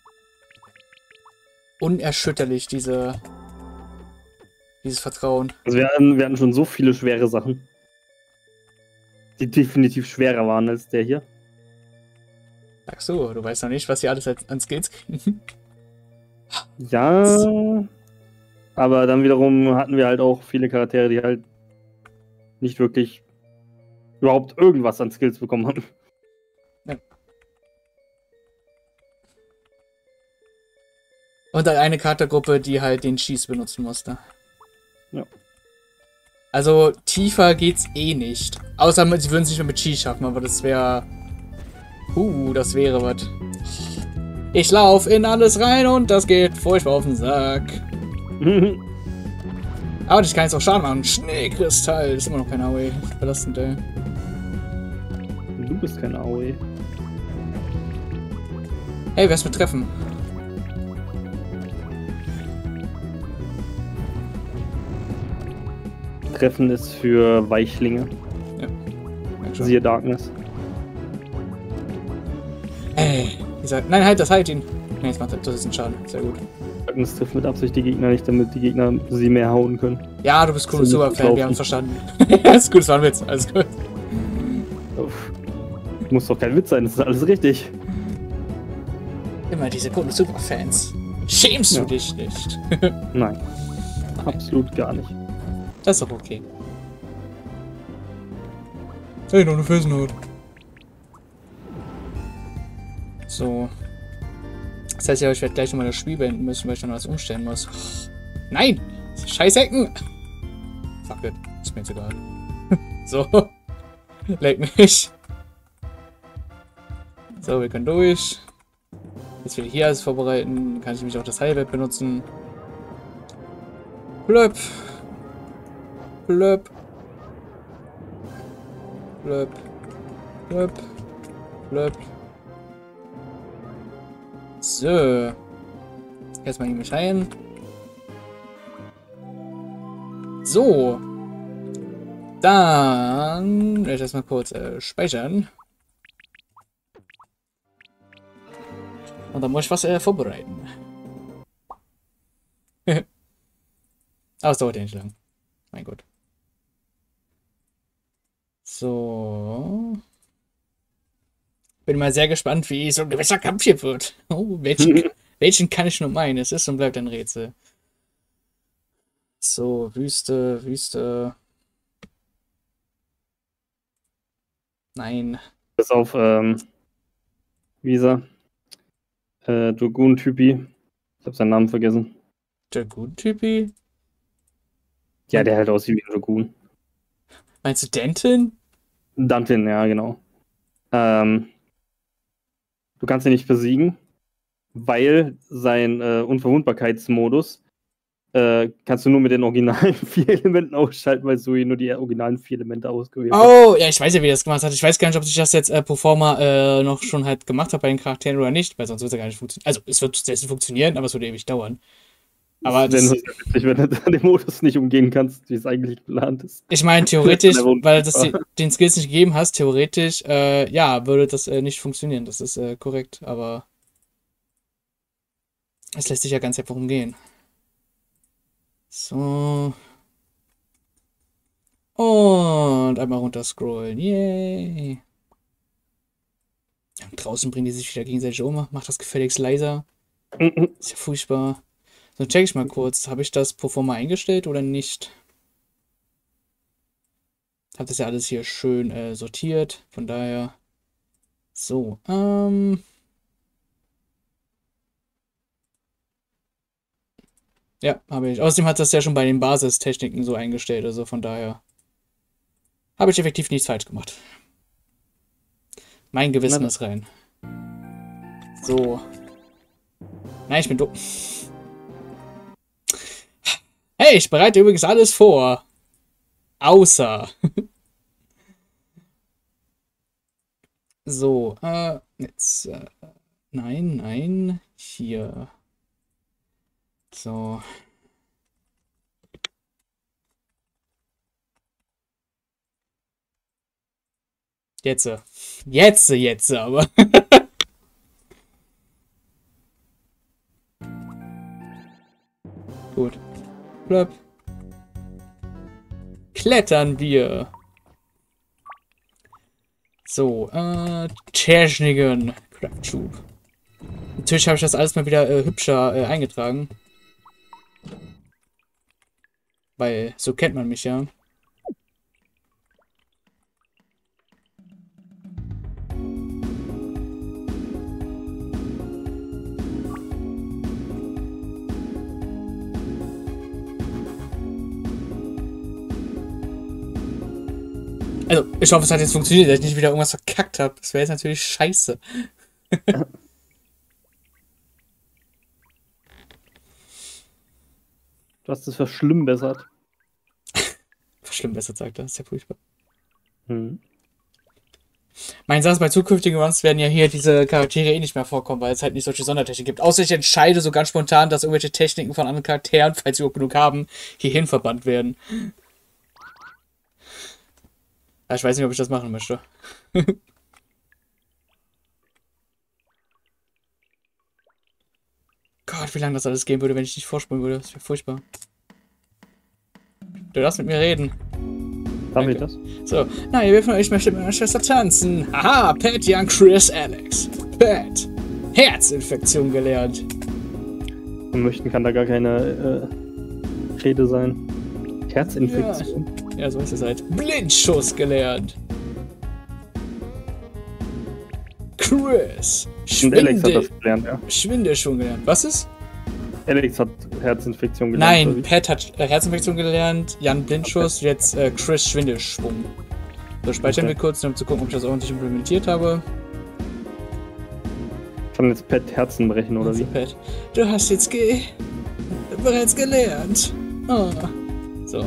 Unerschütterlich, diese... Dieses Vertrauen. Also wir hatten, wir hatten schon so viele schwere Sachen. Die definitiv schwerer waren als der hier. Sagst du, du weißt noch nicht, was sie alles an Skills kriegen. Ja. So. Aber dann wiederum hatten wir halt auch viele Charaktere, die halt nicht wirklich überhaupt irgendwas an Skills bekommen haben. Ja. Und dann eine Charaktergruppe, die halt den Schieß benutzen musste. Ja. Also tiefer geht's eh nicht. Außer sie würden es nicht mehr mit Chi schaffen, aber das wäre... Uh, das wäre was. Ich lauf in alles rein und das geht furchtbar auf den Sack. Aber ich kann jetzt auch Schaden machen. Schneekristall. Das ist immer noch kein A O E. Belastend, ey. Du bist kein A O E. Hey, wer ist mit Treffen? Treffen ist für Weichlinge. Ja. Siehe Darkness. Ey. Sagt, nein, halt das, halt ihn. Nee, jetzt macht er, das ist ein Schaden. Sehr gut. Darkness trifft mit Absicht die Gegner nicht, damit die Gegner sie mehr hauen können. Ja, du bist cool, So super Fan, laufen. wir haben es verstanden. Das ist gut, das war ein Witz. Alles gut. Uff. Muss doch kein Witz sein, das ist alles richtig. Immer diese coolen Superfans. Schämst du Ja. dich nicht? Nein. Absolut gar nicht. Das ist doch okay. Hey, noch eine Felsenhaut. So. Das heißt ja, ich werde gleich nochmal das Spiel beenden müssen, weil ich dann was umstellen muss. Nein! Scheiß Ecken! Fuck it. Ist mir jetzt egal. So. Leck mich. So, wir können durch. Jetzt will ich hier alles vorbereiten. Dann kann ich nämlich auch das Heilbett benutzen. Blöp. Blöp. Blöp. Blöp. Blöp. So. Erstmal hier mich rein. So. Dann werde ich das mal kurz äh, speichern. Und dann muss ich was äh, vorbereiten. Aber es dauert ja nicht lang. Mein Gott. So. Bin mal sehr gespannt, wie so ein gewisser Kampf hier wird. Oh, welchen, welchen kann ich nur meinen? Es ist und bleibt ein Rätsel. So, Wüste, Wüste. Nein. Bis auf, ähm, wie ist er? Äh, Dragoon-Typi. Ich hab seinen Namen vergessen. Der Gut-Typi? Ja, der halt aussieht wie ein Dragoon. Meinst du Denton? Dantin, ja, genau. Ähm, du kannst ihn nicht besiegen, weil sein äh, Unverwundbarkeitsmodus äh, kannst du nur mit den originalen vier Elementen ausschalten, weil du nur die originalen vier Elemente ausgewählt hast. Oh, ja, ich weiß ja, wie er das gemacht hat. Ich weiß gar nicht, ob ich das jetzt äh, pro forma äh, noch schon halt gemacht habe bei den Charakteren oder nicht, weil sonst wird es ja gar nicht funktionieren. Also, es wird selbst funktionieren, aber es wird ewig dauern. Aber das das, wäre nur sehr witzig, wenn du den Modus nicht umgehen kannst, wie es eigentlich geplant ist. ich meine, theoretisch, Das wäre weil du das die, den Skills nicht gegeben hast, theoretisch, äh, ja, würde das äh, nicht funktionieren. Das ist äh, korrekt, aber es lässt sich ja ganz einfach umgehen. So. Und einmal runter scrollen. Yay. Und draußen bringen die sich wieder gegenseitig um. Macht das gefälligst leiser. Ist ja furchtbar. So, check ich mal kurz. Habe ich das pro forma eingestellt oder nicht? Habe das ja alles hier schön äh, sortiert. Von daher. So, ähm. Ja, habe ich. Außerdem hat das ja schon bei den Basistechniken so eingestellt. Also von daher. Habe ich effektiv nichts falsch gemacht. Mein Gewissen Na, ist rein. So. Nein, ich bin dumm. Hey, ich bereite übrigens alles vor. Außer. So, äh, jetzt. Äh, nein, nein. Hier. So. Jetzt. äh, Jetzt, jetzt, aber. Gut. Blöp. Klettern wir. So, äh, Techniken. Craptube. Natürlich habe ich das alles mal wieder äh, hübscher äh, eingetragen. Weil so kennt man mich ja. Also, ich hoffe, es hat jetzt funktioniert, dass ich nicht wieder irgendwas verkackt habe. Das wäre jetzt natürlich scheiße. Du hast es verschlimmbessert. Verschlimmbessert, sagt er. Das ist ja furchtbar. Hm. Mein Satz, bei zukünftigen Runs werden ja hier diese Charaktere eh nicht mehr vorkommen, weil es halt nicht solche Sondertechniken gibt. Außer ich entscheide so ganz spontan, dass irgendwelche Techniken von anderen Charakteren, falls sie überhaupt genug haben, hierhin verbannt werden. Ja, ich weiß nicht, ob ich das machen möchte. Gott, wie lange das alles gehen würde, wenn ich nicht vorspulen würde. Das wäre furchtbar. Du darfst mit mir reden. Darf ich das? So, na, wer von euch möchte mit meiner Schwester tanzen? Haha, Pat, Young, Chris, Alex. Pat, Herzinfektion gelernt. Wir möchten, kann da gar keine äh, Rede sein. Herzinfektion? Ja, ja, so ist es halt. Blindschuss gelernt. Chris. Und Alex hat das gelernt, ja. Schwinde schon gelernt. Was ist? Alex hat Herzinfektion gelernt. Nein, Pat hat äh, Herzinfektion gelernt, Jan Blindschuss, okay. Jetzt äh, Chris Schwindelschwung. So, speichern okay. wir kurz, um zu gucken, ob ich das ordentlich implementiert habe. Kann jetzt Pat Herzen brechen, oder wie? Pat. Du hast jetzt ge bereits gelernt. Oh. So.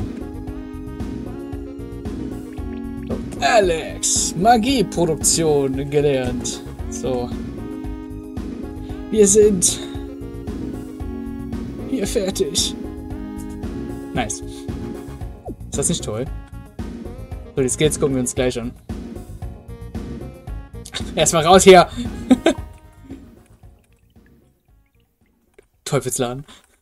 so. Alex, Magieproduktion gelernt. So. Wir sind hier fertig. Nice. Ist das nicht toll? So, die Skills gucken wir uns gleich an. Erstmal raus hier! Teufelsladen.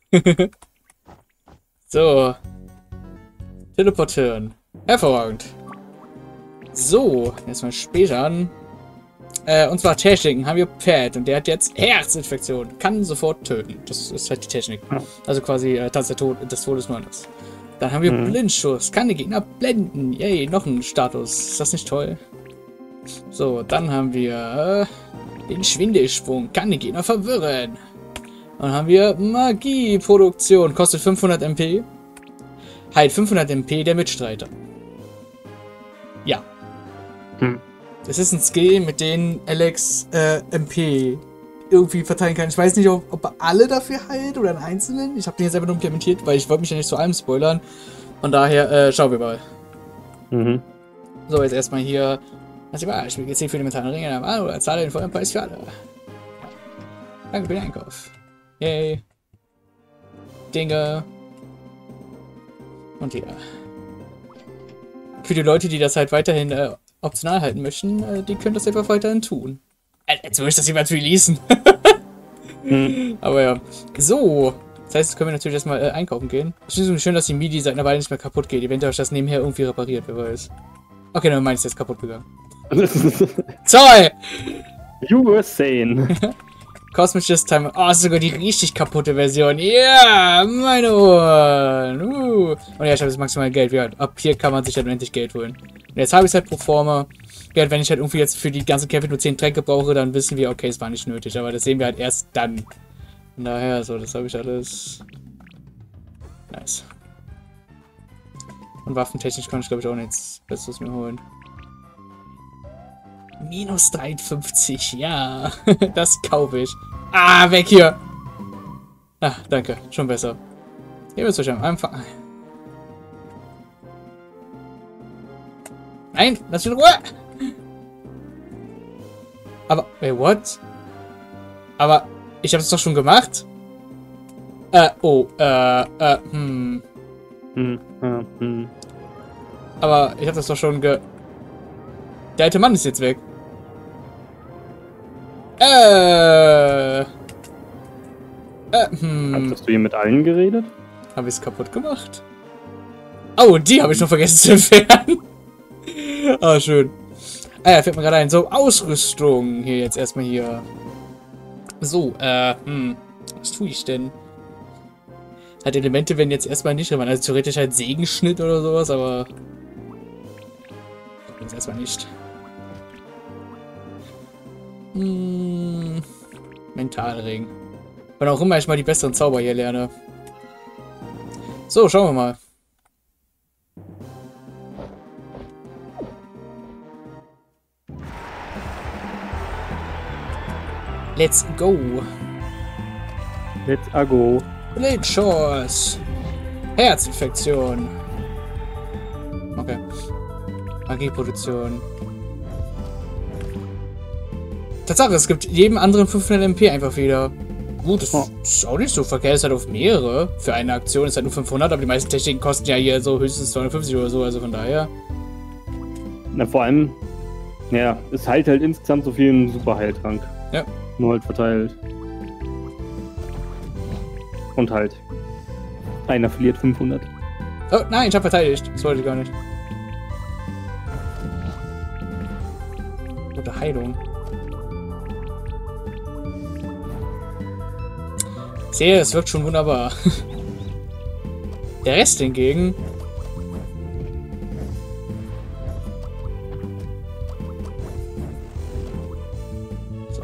So. Teleportieren. Hervorragend. So, erstmal später an. Äh, und zwar Techniken haben wir Pat und der hat jetzt Herzinfektion. Kann sofort töten. Das ist halt die Technik. Also quasi äh, Tanz der Tod, des Todes nur anders. Dann haben wir mhm. Blindschuss. Kann die Gegner blenden. Yay, noch ein Status. Ist das nicht toll? So, dann haben wir äh, den Schwindelschwung. Kann die Gegner verwirren. Dann haben wir Magieproduktion. Kostet fünfhundert M P. Heilt fünfhundert M P der Mitstreiter. Ja. Hm. Das ist ein Skill, mit dem Alex äh, M P irgendwie verteilen kann. Ich weiß nicht, ob, ob er alle dafür heilt oder einen einzelnen. Ich habe den jetzt einfach nur implementiert, weil ich wollte mich ja nicht zu allem spoilern. Von daher äh, schauen wir mal. Mhm. So, jetzt erstmal hier. Was ich mal, ich will jetzt hier für die mentalen Ringe an oder zahle den vollen Preis für alle. Danke für den Einkauf. Yay. Dinge. Und hier. Für die Leute, die das halt weiterhin äh, optional halten möchten, äh, die können das einfach weiterhin tun. Äh, jetzt würde ich das jemand releasen. hm. Aber ja. So. Das heißt, jetzt können wir natürlich erstmal äh, einkaufen gehen. Ich finde es schön, dass die MIDI seit einer Weile nicht mehr kaputt geht. Eventuell euch das nebenher irgendwie repariert, wer weiß. Okay, dann meine ich, ist jetzt kaputt gegangen. Toll! You were sane. Kosmisches Time. Oh, das ist sogar die richtig kaputte Version. Ja, yeah, meine Ohren. Uh. Und ja, ich habe jetzt maximal Geld. Ja, ab hier kann man sich halt endlich Geld holen. Und jetzt habe ich es halt pro forma. Ja, wenn ich halt irgendwie jetzt für die ganzen Kämpfe nur zehn Tränke brauche, dann wissen wir, okay, es war nicht nötig. Aber das sehen wir halt erst dann. Von daher, so, das habe ich alles. Nice. Und waffentechnisch kann ich, glaube ich, auch nichts Besseres mir holen. Minus dreiundfünfzig, ja. Das kaufe ich. Ah, weg hier. Ah, danke. Schon besser. Ihr müsst euch am Anfang... Nein, lass mich in Ruhe. Aber, wait, what? Aber, ich habe es doch schon gemacht. Äh, oh, äh, äh, hm. Hm, hm, hm. Aber, ich habe das doch schon ge... Der alte Mann ist jetzt weg. Äh. Äh, hm. Hast du hier mit allen geredet? Habe ich es kaputt gemacht? Oh, die habe ich noch vergessen zu entfernen. Ah, schön. Ah ja, fällt mir gerade ein. So, Ausrüstung. Hier jetzt erstmal hier. So, äh, hm. Was tue ich denn? Halt, Elemente werden jetzt erstmal nicht relevant. Also theoretisch halt Segenschnitt oder sowas, aber. Jetzt erstmal nicht. Hm, Mentalring. Wann auch immer ich mal die besseren Zauber hier lerne. So, schauen wir mal. Let's go. Let's go. Blade Shores. Herzinfektion. Okay. Magieproduktion. Tatsache, es gibt jedem anderen fünfhundert M P einfach wieder. Gut, das oh. ist auch nicht so verkehrt. Es ist halt auf mehrere. Für eine Aktion ist halt nur fünfhundert, aber die meisten Techniken kosten ja hier so höchstens zweihundertfünfzig oder so, also von daher. Na, vor allem, ja, es heilt halt insgesamt so viel im Superheiltrank. Ja. Nur halt verteilt. Und halt. Einer verliert fünfhundert. Oh, nein, ich hab verteidigt. Das wollte ich gar nicht. Gute Heilung. Ich sehe, es wirkt schon wunderbar. Der Rest hingegen. So.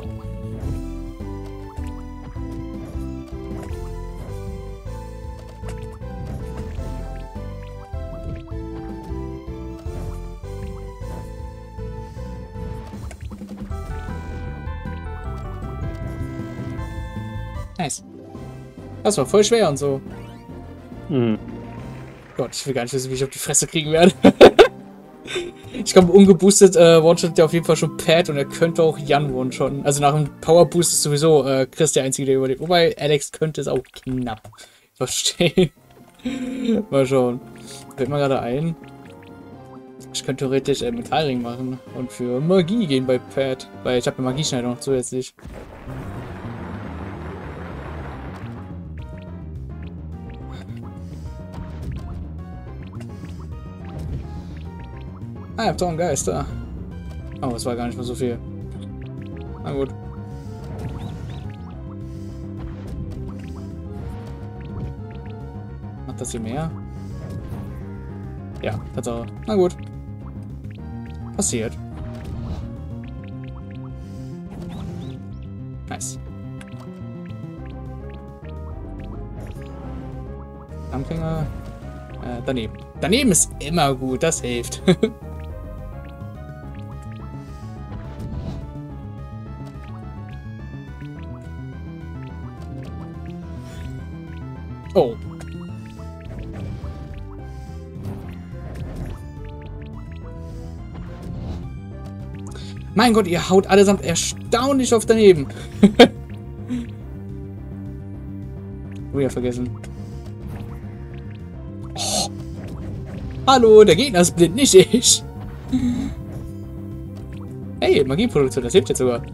Nice. Das war voll schwer und so. Hm. Gott, ich will gar nicht wissen, wie ich auf die Fresse kriegen werde. Ich glaube, ungeboostet äh, One-Shot der auf jeden Fall schon Pat und er könnte auch Jan One-Shotten. Also nach dem Power-Boost ist sowieso äh, Chris der Einzige, der überlebt. Wobei Alex könnte es auch knapp verstehen. Mal schauen. Fällt mir gerade ein. Ich könnte theoretisch äh, Metallring machen und für Magie gehen bei Pat. Weil ich habe eine Magieschneider noch zusätzlich. Ah, ich hab doch einen Geist da. Oh, das war gar nicht mehr so viel. Na gut. Macht das hier mehr? Ja, Tatsache. Na gut. Passiert. Nice. Anfänger. Äh, daneben. Daneben ist immer gut, das hilft. Oh. Mein Gott, ihr haut allesamt erstaunlich oft daneben. Wieder vergessen. Oh. Hallo, der Gegner ist blind, nicht ich. Hey, Magieproduktion, das hilft jetzt sogar.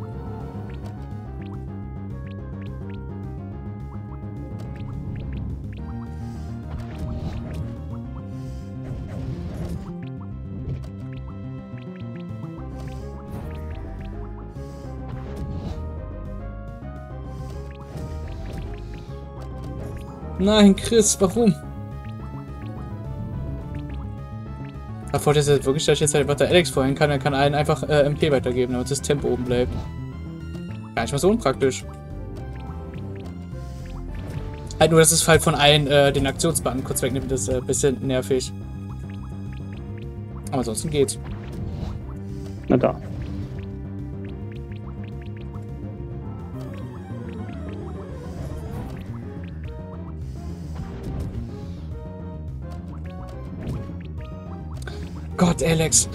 Nein, Chris, warum? Der Vorteil ist jetzt wirklich, dass ich jetzt halt, was der Alex vorhin kann, er kann allen einfach äh, M P weitergeben, damit das Tempo oben bleibt. Gar nicht mal so unpraktisch. Halt nur, dass es halt von allen äh, den Aktionsbutton kurz wegnimmt, das ist ein äh, bisschen nervig. Aber ansonsten geht's. Na da. Gott, Alex.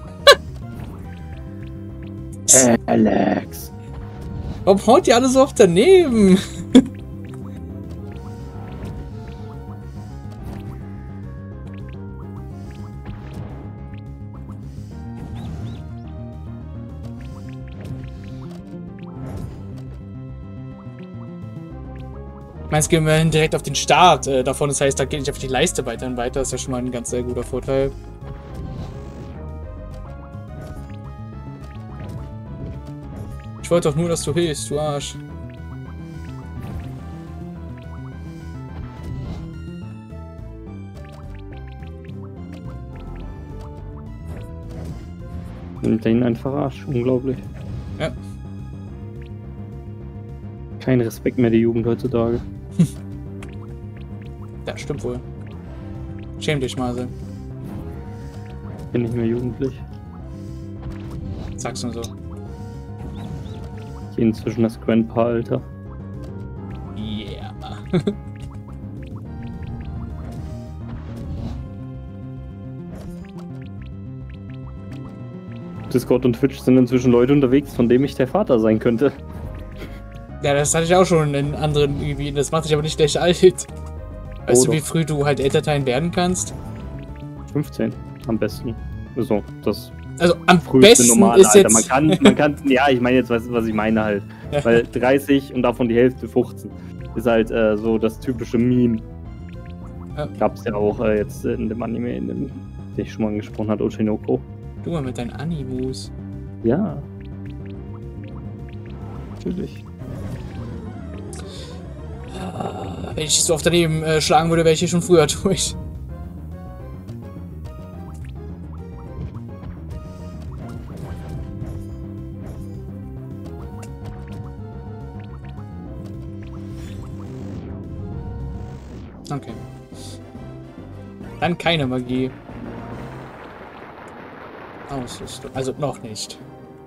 Alex. Warum haut ihr alle so oft daneben? Meins gehen wir direkt auf den Start äh, davon, das heißt, da geht nicht auf die Leiste weiterhin weiter, das ist ja schon mal ein ganz sehr guter Vorteil. Ich wollte doch nur, dass du hilfst, du Arsch. Nimmt er ihn einfach Arsch, unglaublich. Ja. Kein Respekt mehr, die Jugend heutzutage. Ja, stimmt wohl. Schäm dich, Mase. Bin nicht mehr jugendlich. Sag's nur so. Ich inzwischen das Grandpa-Alter. Yeah. Discord und Twitch sind inzwischen Leute unterwegs, von denen ich der Vater sein könnte. Ja, das hatte ich auch schon in anderen irgendwie. Das macht dich aber nicht gleich alt. Weißt Oh, du, wie doch. früh du halt Elternteil werden kannst? fünfzehn am besten. So, das Also am früheste besten normale ist Alter. jetzt... Man kann, man kann, ja, ich meine jetzt, was, was ich meine halt. Weil dreißig und davon die Hälfte fünfzehn ist halt äh, so das typische Meme. Ja. Gab's ja auch äh, jetzt in dem Anime, in dem, den ich schon mal angesprochen hat, Oshinoko. Du mal mit deinen Animus. Ja. Natürlich. Wenn ich so oft daneben äh, schlagen würde, wäre ich hier schon früher durch. Okay. Dann keine Magie. Ausrüstung. Also noch nicht.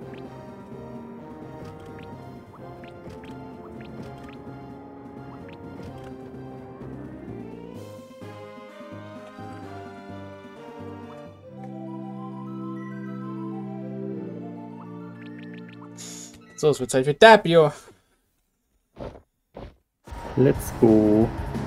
So, es wird Zeit für Tapio. Let's go.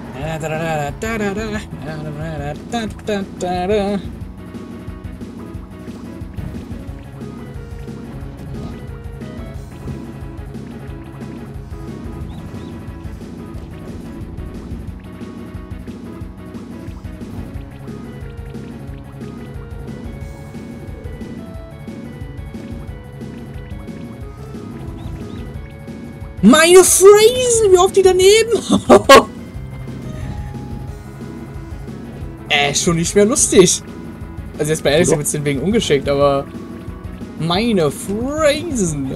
Meine Phrasen, wie oft die daneben? äh, schon nicht mehr lustig. Also jetzt bei Alex wird es den wegen ungeschickt, aber meine Phrasen.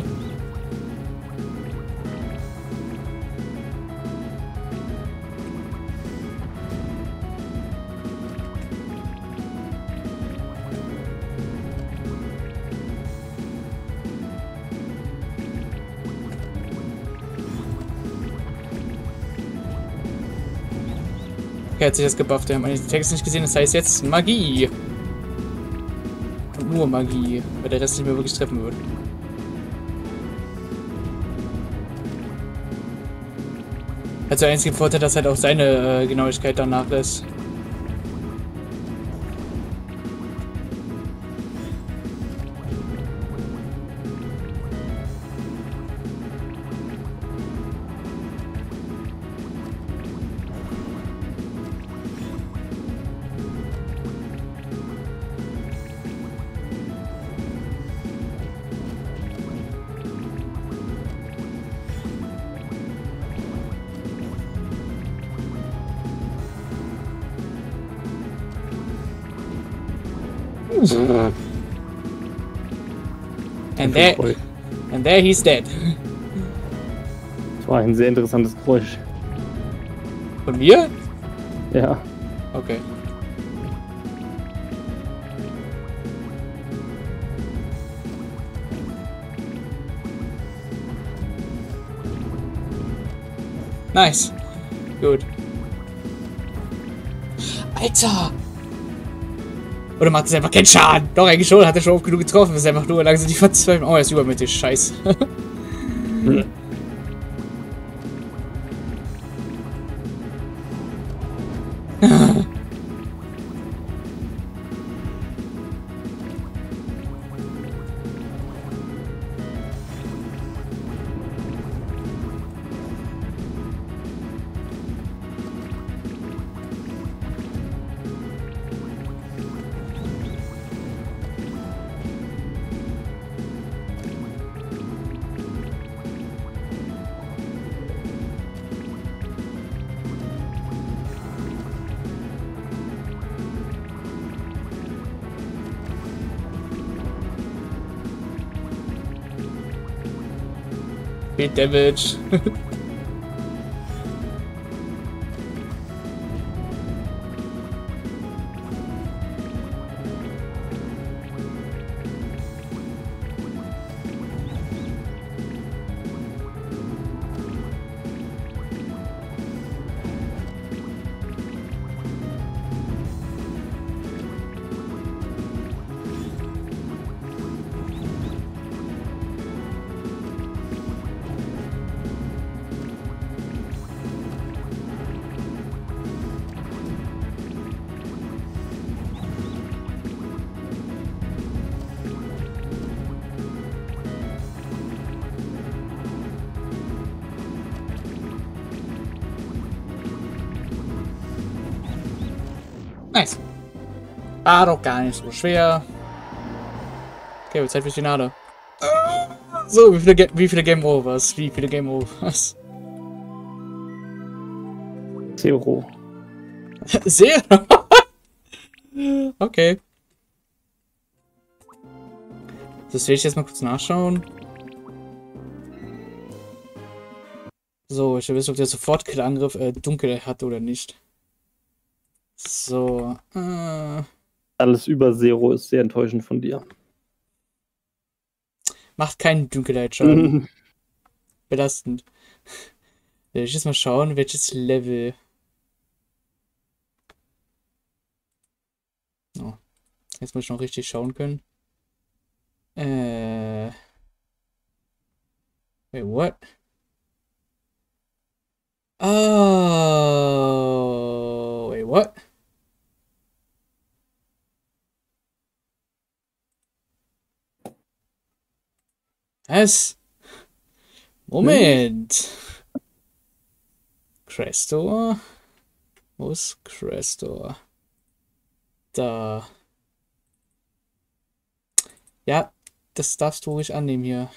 Okay, hat sich das gebufft. Wir haben den Text nicht gesehen, das heißt jetzt Magie. Und nur Magie, weil der Rest nicht mehr wirklich treffen wird. Also der einzige Vorteil, dass halt auch seine äh, Genauigkeit dann nachlässt. And there, and there he's dead. Das war ein sehr interessantes Geräusch. Von mir? Ja. Okay. Nice. Gut. Alter! Oder macht es einfach keinen Schaden? Doch, eigentlich schon. Hat er schon oft genug getroffen. Das ist einfach nur langsam die Verzweiflung. Oh, er ist übermütig. Scheiße. Hm. Viel Damage. Nice. War doch gar nicht so schwer. Okay, wird Zeit fürs Finale. So, wie viele, Ga wie viele Game Overs? Wie viele Game Overs? Zero. Sehr. Okay. Das will ich jetzt mal kurz nachschauen. So, ich will wissen, ob der Sofortkillangriff äh, dunkel hat oder nicht. So. Äh, Alles über Zero ist sehr enttäuschend von dir. macht keinen Dunkelheitsschaden. Belastend. Will ich jetzt mal schauen, welches Level. Oh. Jetzt muss ich noch richtig schauen können. Äh. Wait, what? Oh. Wait, what? Was? Moment. Crestor? Wo ist Crestor? Da. Ja, das darfst du ruhig annehmen hier.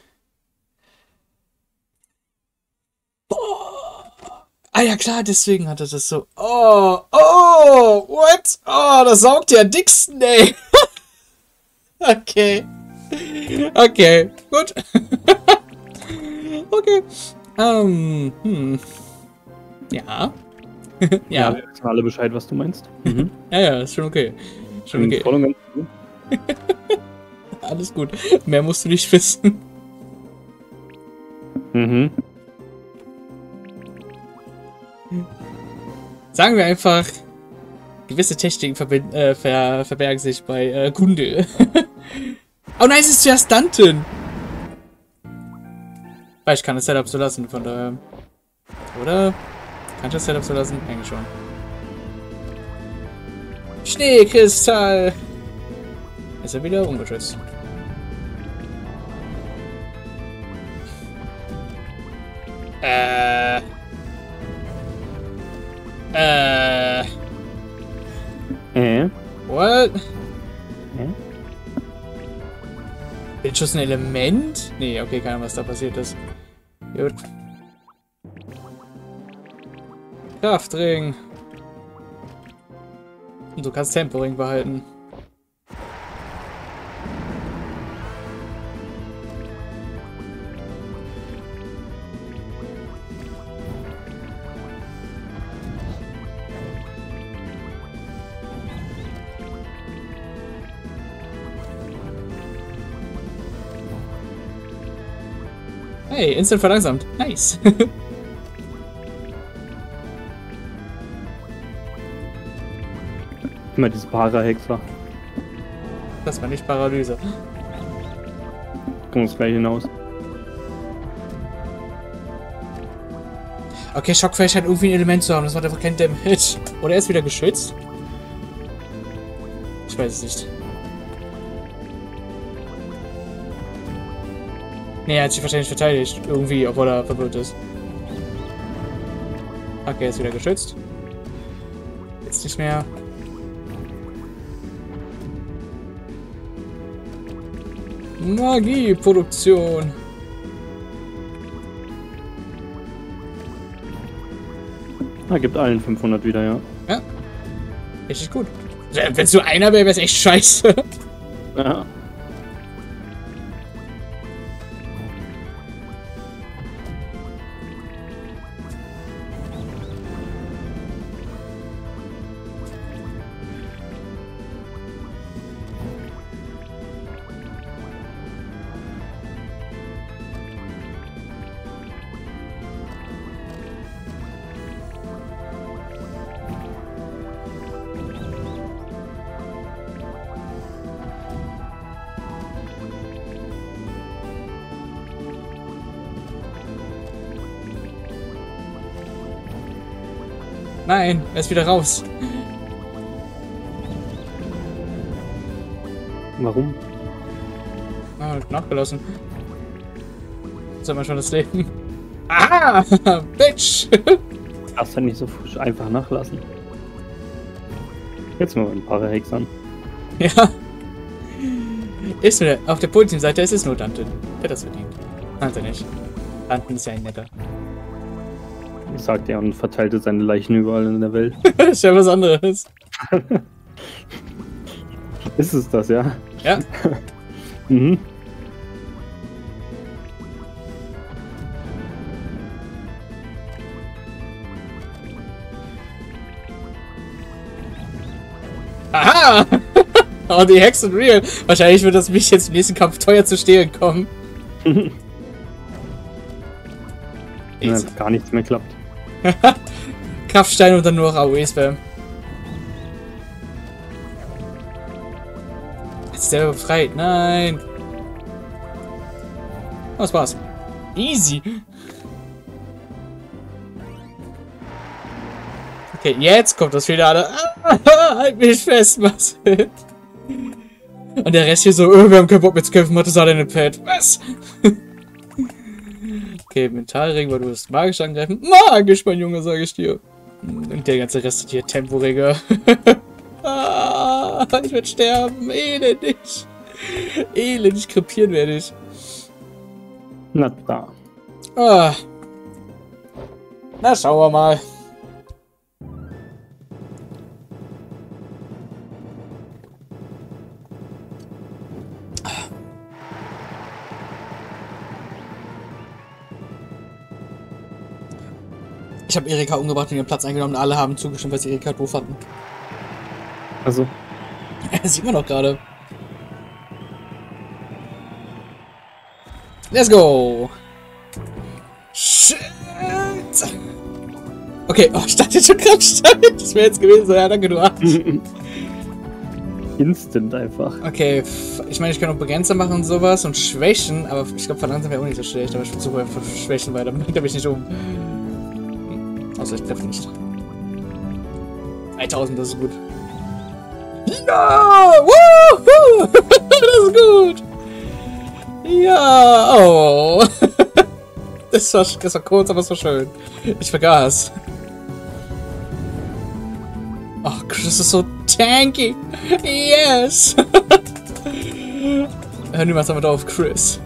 Boah. Ah ja klar, deswegen hat er das so. Oh, oh, what? Oh, das saugt ja dicksten, ey. Okay. Okay, gut. Okay. Ähm, hm. Ja. Ja, Ja. wir wissen alle Bescheid, was du meinst. Mhm. Ja, ja, ist schon okay. Schon okay. Voll und ganz gut. Alles gut. Mehr musst du nicht wissen. Mhm. Sagen wir einfach, gewisse Techniken verbind, äh, ver, verbergen sich bei äh, Kunde. Oh nein, es ist zuerst Danten. Weil ich kann das Setup so lassen, von daher. Oder? Kann ich das Setup so lassen? Eigentlich schon. Schneekristall. Ist er wieder ungeschützt. Äh. Äh. Äh? What? Hä? Bildschuss ein Element? Nee, okay, keine Ahnung, was da passiert ist. Gut. Kraftring. Und du kannst Temporing behalten. Hey, instant verlangsamt. Nice. Immer diese Para-Hexer. Das war nicht Paralyse. Kommt uns gleich hinaus. Okay, Schockfleisch scheint irgendwie ein Element zu haben. Das macht einfach kein Damage. Oder er ist wieder geschützt? Ich weiß es nicht. Nee, er hat sich wahrscheinlich verteidigt. Irgendwie, obwohl er verwirrt ist. Okay, er ist wieder geschützt. Jetzt nicht mehr. Magieproduktion. Er gibt allen fünfhundert wieder, ja. Ja. Richtig gut. Wenn es nur einer wäre, wäre es echt scheiße. Ja. Nein, er ist wieder raus. Warum? Ah, nachgelassen. Jetzt haben wir schon das Leben. Ah! Bitch! Darfst du nicht so frisch einfach nachlassen. Jetzt mal ein paar Hexern. Ja. Ist nur, auf der positiven Seite ist es nur Dante. Der hat das verdient. Hat er nicht. Dante ist ja ein netter. Sagt er und verteilte seine Leichen überall in der Welt. Das ist ja was anderes. Ist es das, ja? Ja. Mhm. Aha! Oh, die Hexen real. Wahrscheinlich wird das mich jetzt im nächsten Kampf teuer zu stehlen kommen. Ja, dass gar nichts mehr klappt. Kraftstein und dann nur noch A O E-Spam. Jetzt ist der befreit. Nein. Oh, das war's. Easy. Okay, jetzt kommt das Finale. Ah, halt mich fest, Marcel. Und der Rest hier so, oh, wir haben keinen Bock mehr zu kämpfen, Mathe sah deine Pad. Was? Okay, Mentalregen, weil du wirst magisch angreifen. Magisch, mein Junge, sage ich dir. Und der ganze Rest hier Temporeger. Ah, ich werde sterben. Elendig. Elendig krepieren werde ich. Na da. Ah. Na, schauen wir mal. Ich habe Erika umgebracht und ihren Platz eingenommen und alle haben zugestimmt, weil sie Erika doof hatten. Also. Das sieht man doch gerade. Let's go! Shit! Okay, oh, ich dachte schon Kraftstein. Das wäre jetzt gewesen. Ja, danke, du Arsch. Instant einfach. Okay, ich meine, ich kann auch Begrenzer machen und sowas und schwächen, aber ich glaube, verlangsamen wäre auch nicht so schlecht, aber ich versuche einfach schwächen, weil dann bringt er mich nicht um. Außer ich treffe nicht. dreitausend, das ist gut. Ja! Woohoo! Das ist gut! Ja! Oh! Das war, das war kurz, aber es war schön. Ich vergaß. Oh, Chris ist so tanky! Yes! Hör niemals damit auf, Chris.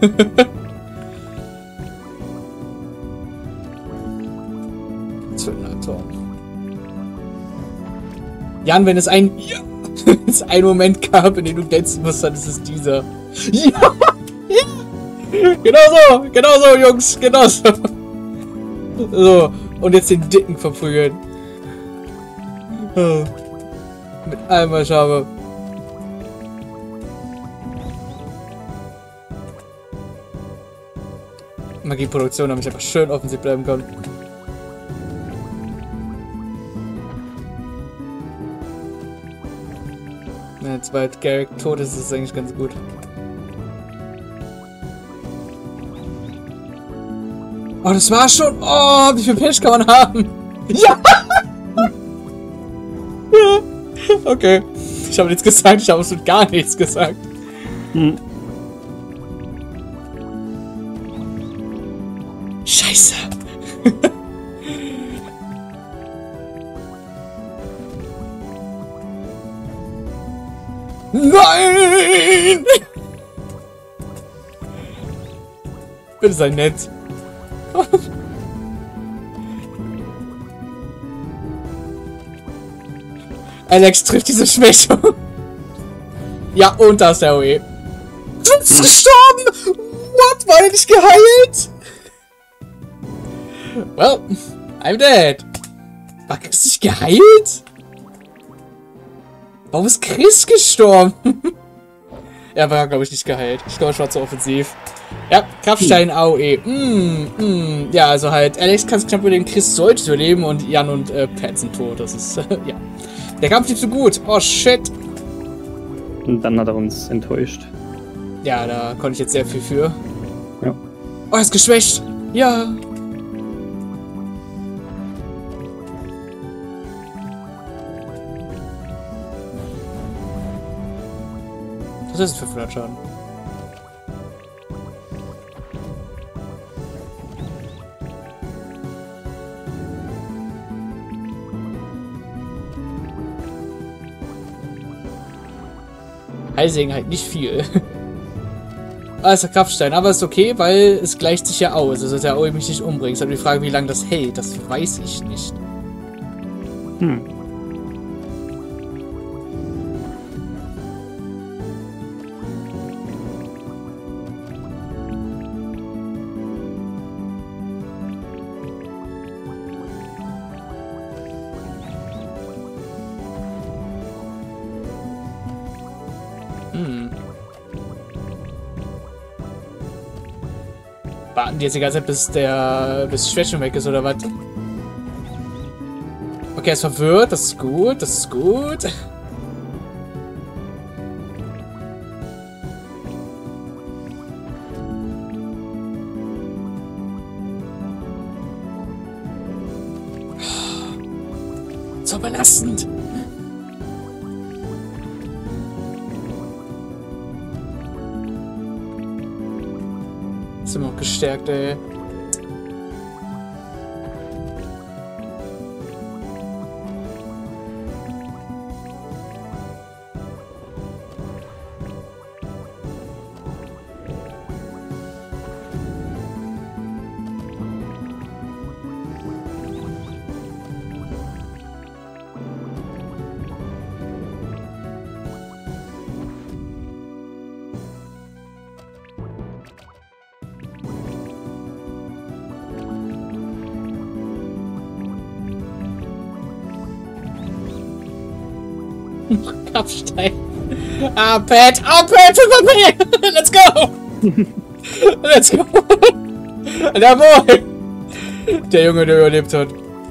Jan, wenn es ein ja, es einen Moment gab, in dem du glänzen musst, dann ist es dieser. Ja! Ja! Genau so! Genau so, Jungs! Genau so! So, und jetzt den Dicken verprügeln. Oh. Mit allem, was ich habe. Magieproduktion, damit ich einfach schön offensiv bleiben kann. Ja, sobald Garrick tot ist, ist es eigentlich ganz gut. Oh, das war schon. Oh, wie viel Pech kann man haben? Ja! Ja! Okay. Ich habe nichts gesagt, ich habe absolut gar nichts gesagt. Hm. Scheiße! Nein! Bitte sei nett. Alex trifft diese Schwäche. Ja, und da ist der O E. Du bist gestorben! What? War er nicht geheilt? Well, I'm dead. War Chris nicht geheilt? Warum ist Chris gestorben? Er war, glaube ich, nicht geheilt. Ich glaube, ich war zu offensiv. Ja, Kraftstein A O E. Mm, mm. Ja, also halt, Alex kann es knapp überleben, Chris sollte überleben und Jan und äh, Pat sind tot. Das ist, äh, ja. Der Kampf lief so gut. Oh, shit. Und dann hat er uns enttäuscht. Ja, da konnte ich jetzt sehr viel für. Ja. Oh, er ist geschwächt. Ja. Was ist das für fünfhundert Schaden? Heilsegen halt nicht viel. Ah, ist der Kraftstein, aber ist okay, weil es gleicht sich ja aus. Also der Aoi mich nicht umbringt. Aber die Frage, wie lange das hält, das weiß ich nicht. Hm. Hm. Warten die jetzt die ganze Zeit, bis der bis Schwäche weg ist, oder was? Okay, er ist verwirrt, das ist gut, das ist gut. So belastend. Ist immer noch gestärkt, ey. Kampfstein. Ah, Pat! Ah, Pat! Let's go! Let's go! Jawohl! Der Junge, der überlebt hat.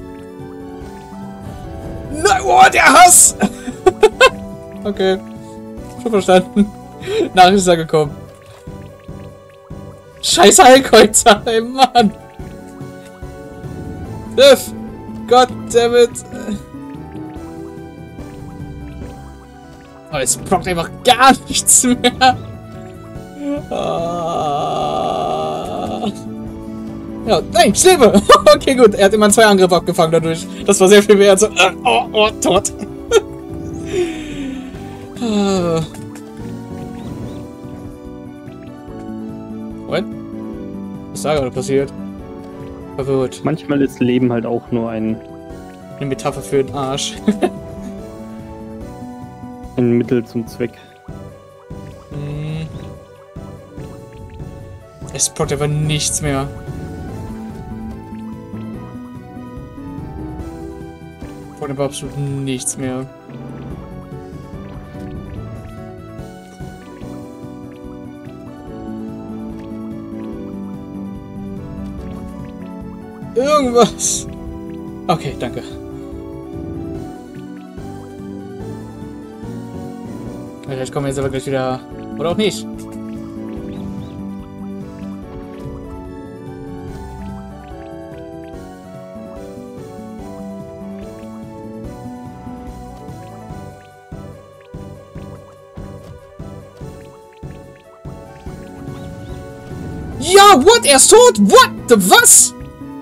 Nein, oh, der Hass! Okay. Schon verstanden. Nachricht ist angekommen. Scheiß Heilkreuzer, ey, Mann! Griff! Goddammit! Oh, es braucht einfach gar nichts mehr. Ah. Ja, nein, ich lebe. Okay, gut. Er hat immer zwei Angriffe abgefangen dadurch. Das war sehr viel mehr. So, äh, oh, oh, tot. What? Was ist da gerade passiert? Verwirrt. Manchmal ist Leben halt auch nur ein... Eine Metapher für den Arsch. Ein Mittel zum Zweck. Hm. Es braucht einfach nichts mehr. Braucht einfach absolut nichts mehr. Irgendwas. Okay, danke. Vielleicht kommen wir jetzt aber gleich wieder... Oder auch nicht. Ja, what? Er ist tot? What? The was?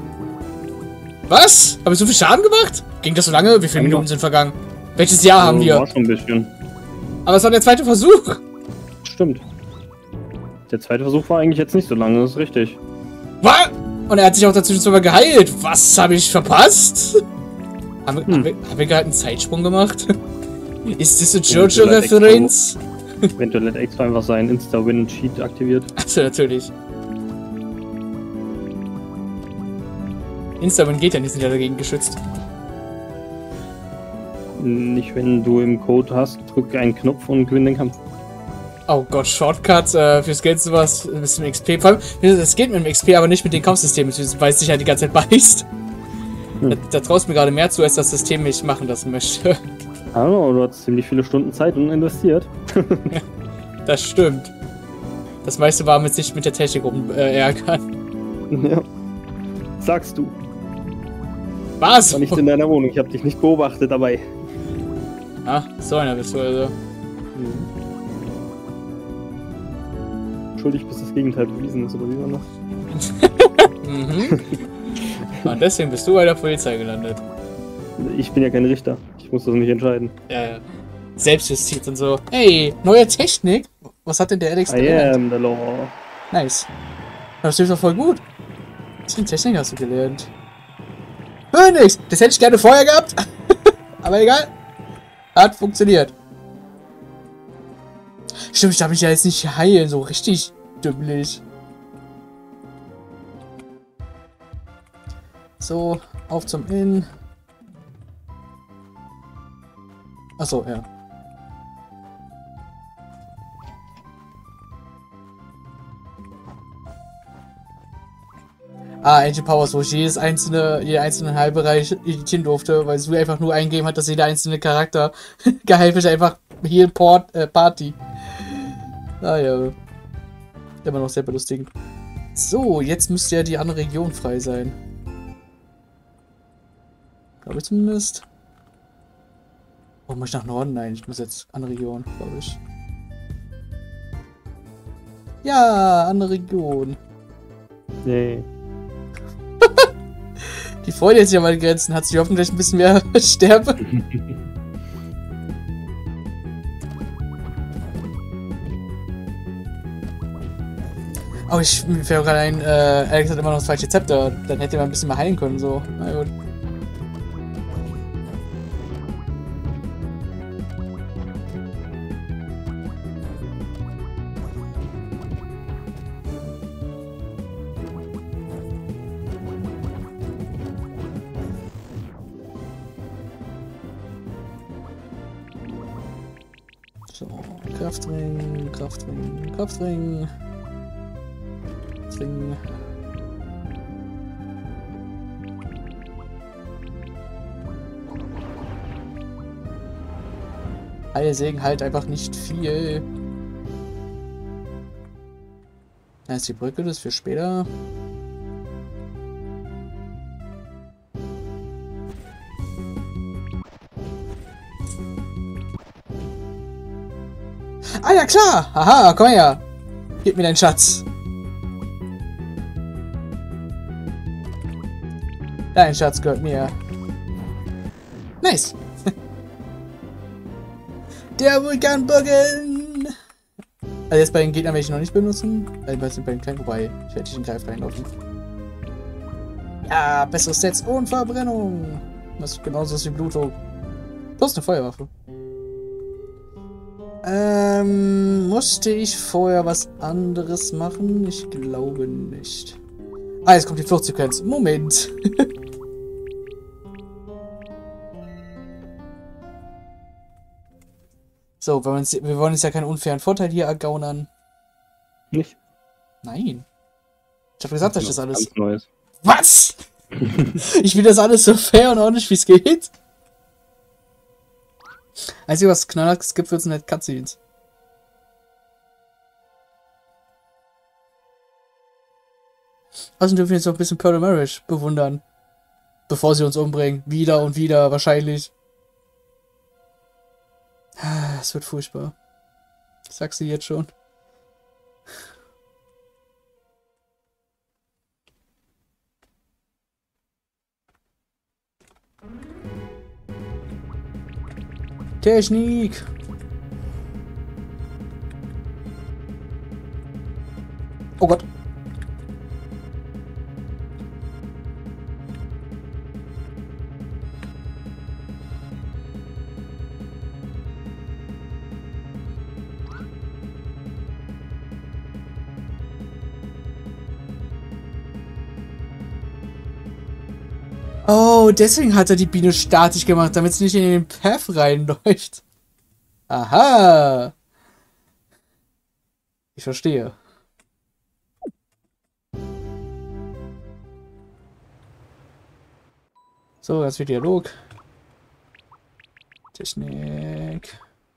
Was? Habe ich so viel Schaden gemacht? Ging das so lange? Wie viele Minuten sind vergangen? Welches Jahr haben wir? War schon ein bisschen. Aber es war der zweite Versuch. Stimmt. Der zweite Versuch war eigentlich jetzt nicht so lange, das ist richtig. Was? Und er hat sich auch dazwischen sogar geheilt. Was habe ich verpasst? Haben wir, hm. haben, wir, haben wir gerade einen Zeitsprung gemacht? Ist das eine JoJo-Referenz? Eventuell hat extra einfach sein Insta-Win-Cheat aktiviert. Achso, natürlich. Insta-Win geht ja nicht, sind ja dagegen geschützt. Nicht, wenn du im Code hast, drück einen Knopf und gewinn den Kampf. Oh Gott, Shortcut, äh, fürs Geld sowas, ein bisschen X P. Vor allem, es geht mit dem X P, aber nicht mit den Kampfsystemen, weil es sich halt die ganze Zeit beißt. Hm. Da, da traust mir gerade mehr zu, als das System mich machen lassen möchte. Hallo, du hast ziemlich viele Stunden Zeit und investiert. Das stimmt. Das meiste war mit sich mit der Technik um äh, ärgern. Ja. Sagst du. Was? War nicht in deiner Wohnung, ich habe dich nicht beobachtet dabei. Ah, so einer bist du also. Mhm. Schuldig, bis das Gegenteil bewiesen ist, oder wie war das? Mhm. Und deswegen bist du bei der Polizei gelandet. Ich bin ja kein Richter. Ich muss das nicht entscheiden. Ja, ja. Selbstjustiz und so. Hey, neue Technik? Was hat denn der Alex I gelernt? am the law. Nice. Das ist doch voll gut. Was für eine Technik hast du gelernt? Hör nix! Das hätte ich gerne vorher gehabt. Aber egal. Hat funktioniert. Stimmt, ich darf mich ja jetzt nicht heilen. So richtig dümmlich. So, auf zum Inn. Achso, ja. Ah, Engine Powers, wo ich jedes einzelne, jeden einzelnen Heilbereich editieren durfte, weil es einfach nur eingegeben hat, dass jeder einzelne Charakter geheilt wird, einfach hier Port, äh, Party. Ah ja. Immer noch sehr belustigend. So, jetzt müsste ja die andere Region frei sein. Glaube ich zumindest. Oh, muss ich nach Norden? Nein, ich muss jetzt andere Region, glaube ich. Ja, andere Region. Nee. Die Freude jetzt ja mal Grenzen. Hat sie hoffentlich ein bisschen mehr Sterbe. Oh, ich mir fällt gerade ein, äh, Alex hat immer noch das falsche Zepter. Dann hätte man ein bisschen mehr heilen können, so. Na gut. So, Kraftring, Kraftring, Kraftring. Kraftring. Heilsegen halt einfach nicht viel. Da ist die Brücke, das ist für später. Ah ja, klar! Haha, komm her! Gib mir deinen Schatz. Dein Schatz gehört mir. Nice! Der Vulkanbogen! Also jetzt bei den Gegnern werde ich noch nicht benutzen. Also bei den kleinen, wobei, ich werde den Greif reinlaufen. Ja, bessere Sets und Verbrennung. Das ist genauso wie Blutung. Plus eine Feuerwaffe. Ähm, musste ich vorher was anderes machen? Ich glaube nicht. Ah, jetzt kommt die Fluchtsequenz. Moment. So, wir wollen, uns, wir wollen uns ja keinen unfairen Vorteil hier ergaunern. Nicht? Nein. Ich habe gesagt, dass ich das alles... Ganz Neues. Was? Ich will das alles so fair und ordentlich, wie es geht. Einzige, was knallhart es gibt, wird sind halt Cutscenes. Außerdem dürfen wir jetzt noch ein bisschen Pearl Marriage bewundern. Bevor sie uns umbringen. Wieder und wieder, wahrscheinlich. Es wird furchtbar. Ich sag's dir jetzt schon. Technik! Oh Gott! Oh, deswegen hat er die Biene statisch gemacht, damit sie nicht in den Path reinläuft. Aha. Ich verstehe. So, ganz viel Dialog. Technik.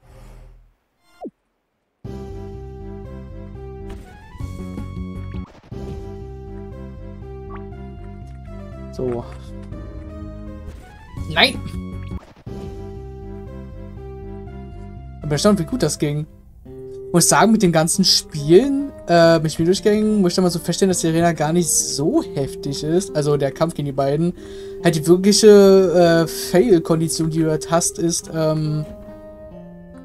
So. Nein! Aber erstaunt, wie gut das ging. Muss ich sagen, mit den ganzen Spielen, äh, mit Spieldurchgängen, muss ich dann mal so feststellen, dass die Arena gar nicht so heftig ist. Also der Kampf gegen die beiden. Halt die wirkliche äh, Fail-Kondition, die du halt hast, ist, ähm,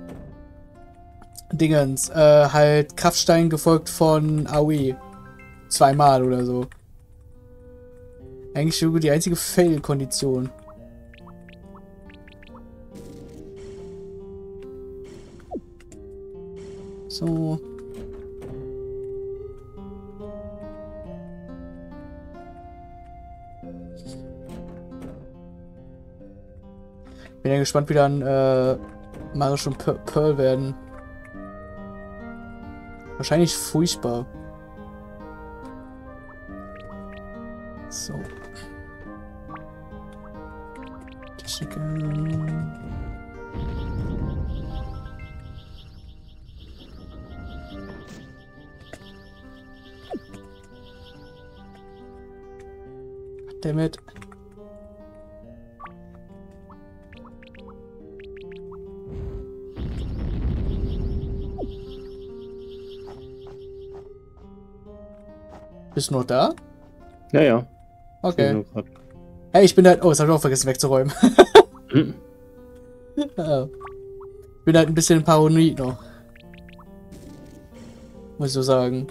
Dingens, äh, halt Kraftstein gefolgt von A O E. Zweimal oder so. Eigentlich sogar die einzige Fail-Kondition. So. Bin ja gespannt, wie dann äh, Marisch und Per- Pearl werden. Wahrscheinlich furchtbar. So. Techniken. Damit. Bist du noch da? Ja, ja. Okay. Hey, ich bin halt. Oh, das habe ich auch vergessen wegzuräumen. Mhm. Ja. Ich bin halt ein bisschen paranoid noch. Muss ich so sagen.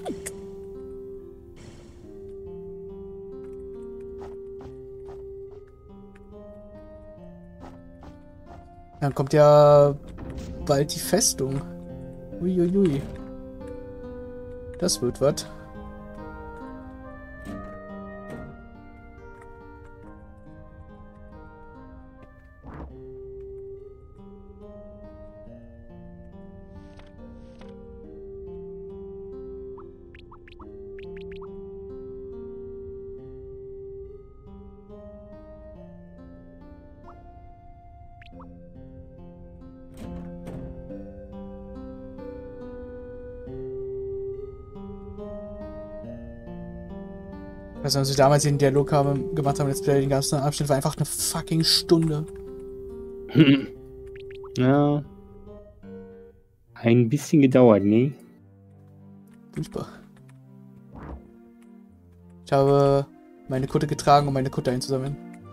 Dann kommt ja bald die Festung. Uiuiui. Das wird was. Also, als wir damals den Dialog haben, gemacht haben, jetzt den ganzen Abschnitt, war einfach eine fucking Stunde. Ja. Ein bisschen gedauert, ne? Furchtbar. Ich habe meine Kutte getragen, um meine Kutte einzusammeln.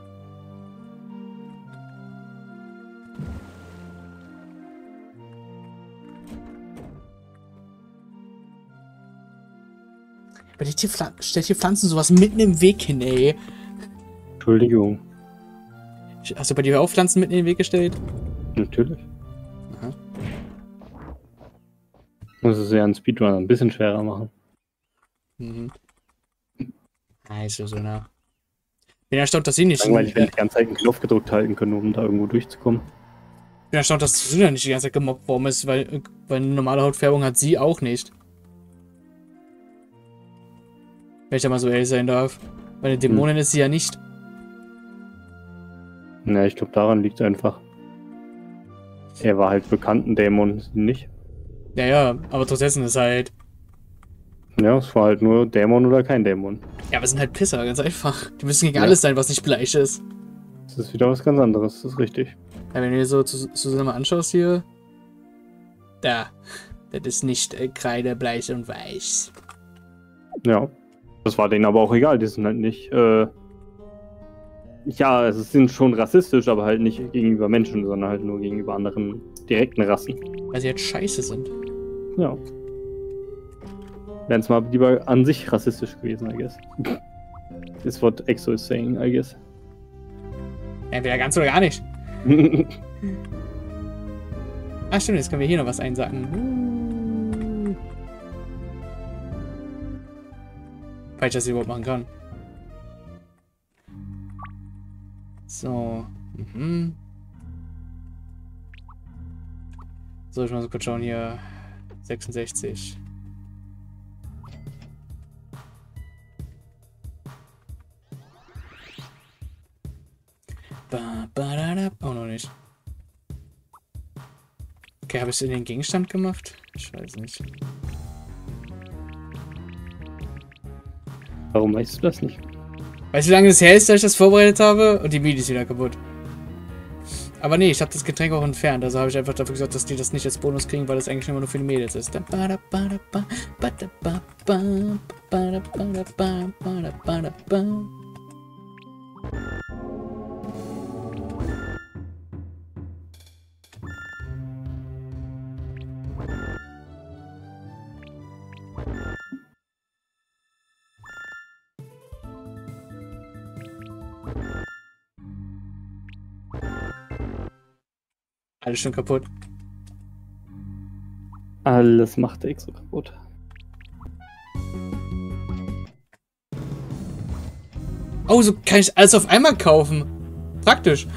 Bei den Tierpflanzen, stellt hier Pflanzen sowas mitten im Weg hin, ey. Entschuldigung. Hast du bei dir auch Pflanzen mitten in den Weg gestellt? Natürlich. Aha. Muss es ja einen Speedrun ein bisschen schwerer machen. Mhm. Also so nach. Bin erstaunt, dass sie nicht. Langweilig, wenn äh, die ganze Zeit einen Knopf gedrückt halten können, um da irgendwo durchzukommen. bin erstaunt, dass Suna nicht die ganze Zeit gemobbt worden ist, weil, weil eine normale Hautfärbung hat sie auch nicht. Wenn ich da mal so ehrlich sein darf. Weil eine Dämonin hm. ist sie ja nicht. Na, ich glaube, daran liegt es einfach. Er war halt bekannt, ein Dämon, nicht? Ja, ja, aber trotzdem ist halt. Ja, es war halt nur Dämon oder kein Dämon. Ja, aber es sind halt Pisser, ganz einfach. Die müssen gegen Ja. alles sein, was nicht bleich ist. Das ist wieder was ganz anderes, das ist richtig. Ja, wenn du dir so Susanne mal anschaust hier. Da. Das ist nicht äh, Kreide, bleich und weiß. Ja. Das war denen aber auch egal, die sind halt nicht, äh... Ja, es sind schon rassistisch, aber halt nicht gegenüber Menschen, sondern halt nur gegenüber anderen direkten Rassen. Weil sie halt scheiße sind. Ja. Wären es mal lieber an sich rassistisch gewesen, I guess. Ist what Exo is saying, I guess. Entweder ganz oder gar nicht. Ach stimmt, jetzt können wir hier noch was einsacken. Falls ich das überhaupt machen kann. So. Mhm. So, ich muss mal kurz schauen hier. sechsundsechzig. Ba, ba, da, da. Oh, noch nicht. Okay, habe ich es in den Gegenstand gemacht? Ich weiß nicht. Warum weißt du das nicht? Weißt du, wie lange es her ist, dass ich das vorbereitet habe? Und die Midi ist wieder kaputt. Aber nee, ich habe das Getränk auch entfernt. Also habe ich einfach dafür gesagt, dass die das nicht als Bonus kriegen, weil das eigentlich immer nur für die Mädels ist. Alles schon kaputt. Alles macht der Exo kaputt. Oh, so kann ich alles auf einmal kaufen. Praktisch.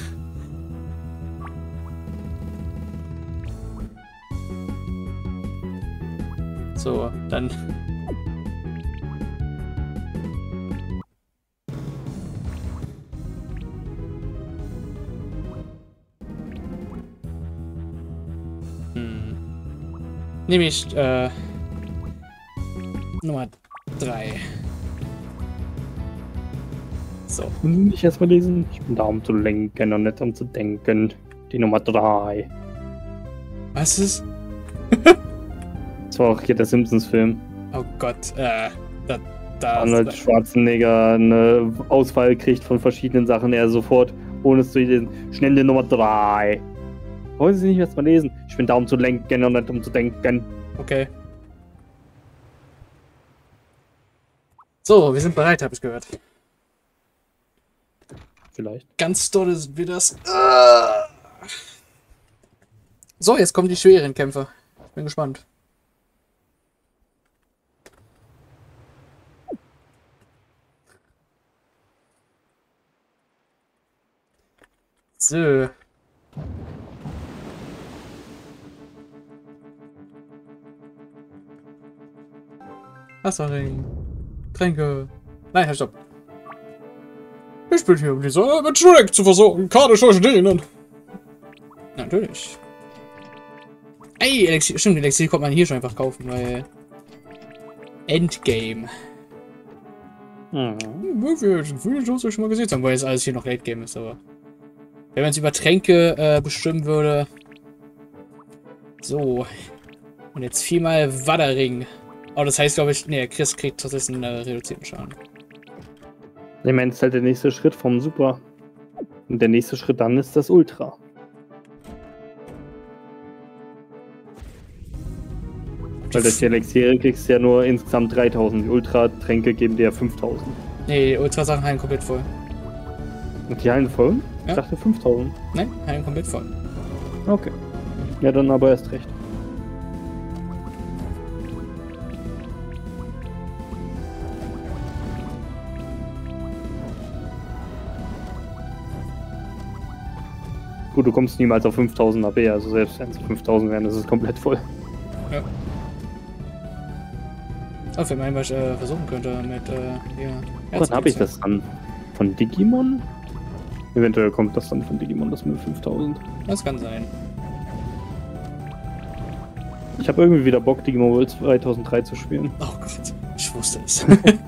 So, dann. Hm. Nehme ich äh, Nummer drei. So. Nicht erstmal lesen. Ich bin da, um zu lenken und nicht um zu denken. Die Nummer drei. Was ist? Das war auch hier der Simpsons-Film. Oh Gott, äh, da, da Arnold Schwarzenegger eine Auswahl kriegt von verschiedenen Sachen, er sofort, ohne es zu lesen, schnell die Nummer drei. Wollen Sie nicht erstmal lesen? Ich bin da, um zu lenken und nicht um zu denken. Okay. So, wir sind bereit, habe ich gehört. Vielleicht. Ganz doll sind wir das. So, jetzt kommen die schweren Kämpfe. Ich bin gespannt. So. Wasserring. Tränke. Nein, Herr Stopp. Ich bin hier, um die Sonne mit Schreck zu versorgen. Karte scheuchen denen. Natürlich. Ey, Elixier. Stimmt, Elixier konnte man hier schon einfach kaufen, weil. Endgame. Mhm. Wir schon mal gesehen haben, weil jetzt alles hier noch Late Game ist, aber. Wenn man es über Tränke äh, bestimmen würde. So. Und jetzt viermal Wadderring. Oh, das heißt, glaube ich, nee, Chris kriegt tatsächlich einen äh, reduzierten Schaden. Ich meine, es ist halt der nächste Schritt vom Super. Und der nächste Schritt dann ist das Ultra. Weil durch die Elixiere kriegst du ja nur insgesamt dreitausend. Die Ultra-Tränke geben dir ja fünftausend. Nee, die Ultrasachen heilen komplett voll. Und die heilen voll? Ja. Ich dachte fünftausend. Nein, heilen komplett voll. Okay. Ja, dann aber erst recht. Gut, du kommst niemals auf fünftausend A P, also selbst wenn es fünftausend wären, ist es komplett voll. Ja. Auch wenn man was äh, versuchen könnte mit, äh, ja. Wann habe ich das dann? Von Digimon? Eventuell kommt das dann von Digimon, das mit fünftausend. Das kann sein. Ich habe irgendwie wieder Bock, Digimon World zweitausenddrei zu spielen. Oh Gott, ich wusste es.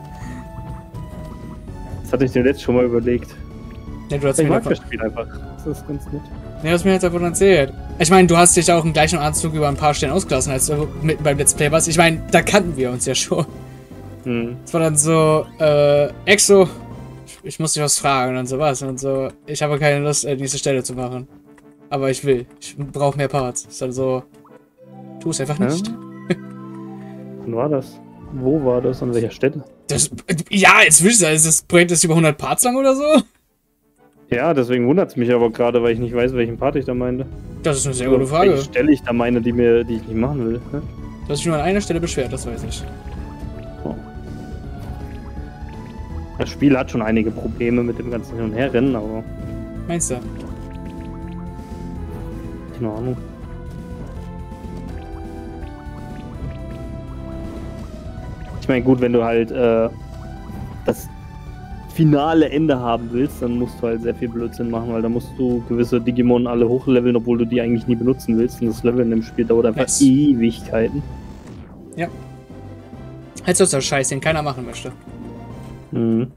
Das hatte ich dir letztes schon mal überlegt. Ja, du hast Ich mir mag davon... das Spiel einfach. Das ist ganz nett. Ja, du hast mir jetzt davon erzählt. Ich meine, du hast dich auch im gleichen Anzug über ein paar Stellen ausgelassen, als du mitten beim Let's Play warst. Ich meine, da kannten wir uns ja schon. Hm. Es war dann so, äh, Exo, ich, ich muss dich was fragen und dann so was. Und so, ich habe keine Lust, äh, diese Stelle zu machen. Aber ich will. Ich brauche mehr Parts. Ist dann so, tu es einfach nicht. Ja. Wann war das? Wo war das? An welcher Stelle? Das, ja, jetzt will ich sagen, ist das Projekt ist über hundert Parts lang oder so? Ja, deswegen wundert es mich aber gerade, weil ich nicht weiß, welchen Part ich da meinte. Das ist eine sehr gute Frage. Welche Stelle ich da meine, die, mir, die ich nicht machen will. Ne? Du hast dich nur an einer Stelle beschwert, das weiß ich. Oh. Das Spiel hat schon einige Probleme mit dem ganzen Hin- und Herrennen, aber Meinst du? keine Ahnung. Ich meine, gut, wenn du halt äh, das finale Ende haben willst, dann musst du halt sehr viel Blödsinn machen, weil da musst du gewisse Digimon alle hochleveln, obwohl du die eigentlich nie benutzen willst. Und das Leveln im Spiel dauert einfach Yes. Ewigkeiten. Ja. Jetzt ist das Scheiß, den keiner machen möchte. Mhm.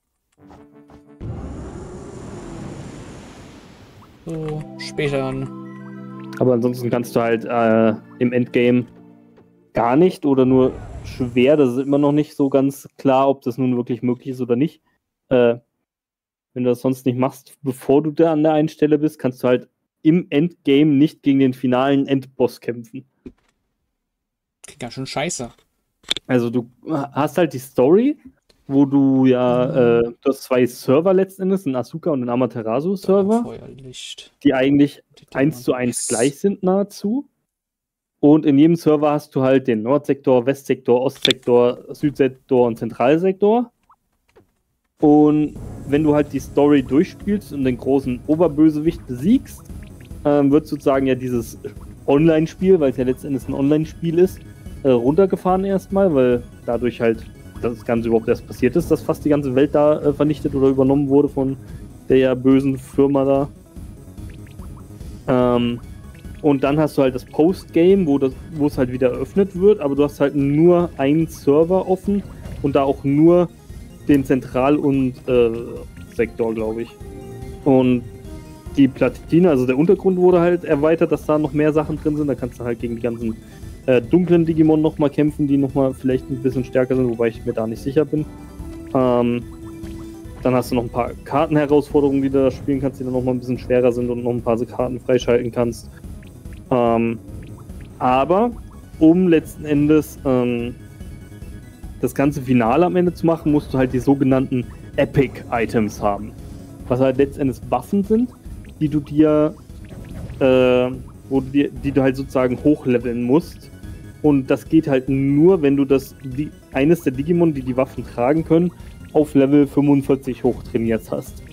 So, später dann. Aber ansonsten kannst du halt äh, im Endgame gar nicht oder nur schwer, das ist immer noch nicht so ganz klar, ob das nun wirklich möglich ist oder nicht. Äh, wenn du das sonst nicht machst, bevor du da an der einen Stelle bist, kannst du halt im Endgame nicht gegen den finalen Endboss kämpfen. Klingt ganz schön scheiße. Also du hast halt die Story wo du ja, äh, du hast zwei Server letzten Endes, einen Asuka und einen Amaterasu-Server, Feuerlicht. die eigentlich Die eins zu Dämonen. eins gleich sind nahezu. Und in jedem Server hast du halt den Nordsektor, Westsektor, Ostsektor, Südsektor und Zentralsektor. Und wenn du halt die Story durchspielst und den großen Oberbösewicht besiegst, ähm, wird sozusagen ja dieses Online-Spiel, weil es ja letztendlich ein Online-Spiel ist, äh, runtergefahren erstmal, weil dadurch halt das Ganze überhaupt erst passiert ist, dass fast die ganze Welt da äh, vernichtet oder übernommen wurde von der ja bösen Firma da. Ähm, und dann hast du halt das Postgame, wo das, wo es halt wieder eröffnet wird, aber du hast halt nur einen Server offen und da auch nur den Zentral- und äh, Sektor, glaube ich. Und die Platine, also der Untergrund wurde halt erweitert, dass da noch mehr Sachen drin sind. Da kannst du halt gegen die ganzen äh, dunklen Digimon nochmal kämpfen, die nochmal vielleicht ein bisschen stärker sind, wobei ich mir da nicht sicher bin. Ähm, dann hast du noch ein paar Kartenherausforderungen, die du da spielen kannst, die dann nochmal ein bisschen schwerer sind und noch ein paar Karten freischalten kannst. Ähm, aber um letzten Endes ähm, das ganze Finale am Ende zu machen, musst du halt die sogenannten Epic Items haben. Was halt letztendlich Waffen sind, die du dir, äh, wo du dir, die du halt sozusagen hochleveln musst. Und das geht halt nur, wenn du das, die, eines der Digimon, die die Waffen tragen können, auf Level fünfundvierzig hochtrainiert hast.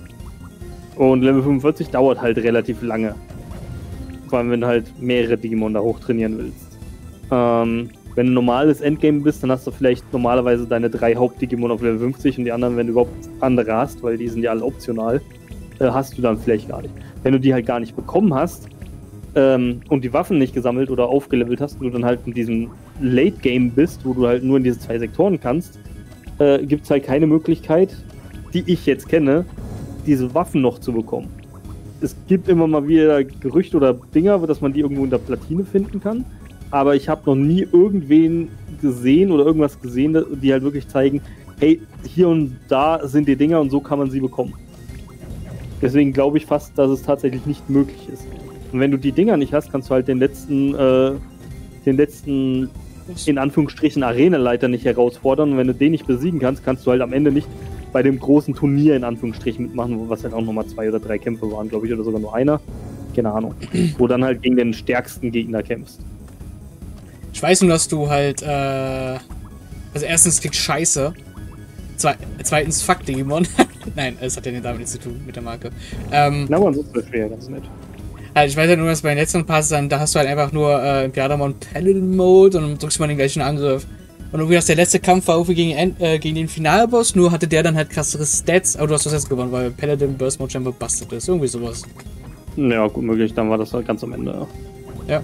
Und Level fünfundvierzig dauert halt relativ lange. Vor allem, wenn du halt mehrere Digimon da hochtrainieren willst. Ähm, wenn du normales Endgame bist, dann hast du vielleicht normalerweise deine drei Hauptdigimon auf Level fünfzig und die anderen, wenn du überhaupt andere hast, weil die sind ja alle optional, äh, hast du dann vielleicht gar nicht. Wenn du die halt gar nicht bekommen hast ähm, und die Waffen nicht gesammelt oder aufgelevelt hast und du dann halt in diesem Late Game bist, wo du halt nur in diese zwei Sektoren kannst, äh, gibt es halt keine Möglichkeit, die ich jetzt kenne, diese Waffen noch zu bekommen. Es gibt immer mal wieder Gerüchte oder Dinger, dass man die irgendwo in der Platine finden kann. Aber ich habe noch nie irgendwen gesehen oder irgendwas gesehen, die halt wirklich zeigen, hey, hier und da sind die Dinger und so kann man sie bekommen. Deswegen glaube ich fast, dass es tatsächlich nicht möglich ist. Und wenn du die Dinger nicht hast, kannst du halt den letzten, äh, den letzten, in Anführungsstrichen, Arenaleiter nicht herausfordern. Und wenn du den nicht besiegen kannst, kannst du halt am Ende nicht bei dem großen Turnier in Anführungsstrichen mitmachen, was halt auch nochmal zwei oder drei Kämpfe waren, glaube ich, oder sogar nur einer. Keine Ahnung. Wo dann halt gegen den stärksten Gegner kämpfst. Ich weiß nur, dass du halt, äh, also erstens klingt scheiße, Zwe zweitens fuck Digimon. Nein, es hat ja damit nichts zu tun mit der Marke. Ähm, Na, aber sonst wäre ganz nett. Also ich weiß ja nur, dass bei den letzten Parts dann, da hast du halt einfach nur äh, im Piadamon Paladin Mode und dann drückst du mal den gleichen Angriff. Und irgendwie, dass der letzte Kampf war irgendwie gegen, äh, gegen den Finalboss, nur hatte der dann halt krassere Stats, aber du hast das jetzt gewonnen, weil Paladin Burst Mode scheinbar busted ist. Irgendwie sowas. Ja, gut möglich, dann war das halt ganz am Ende. Ja.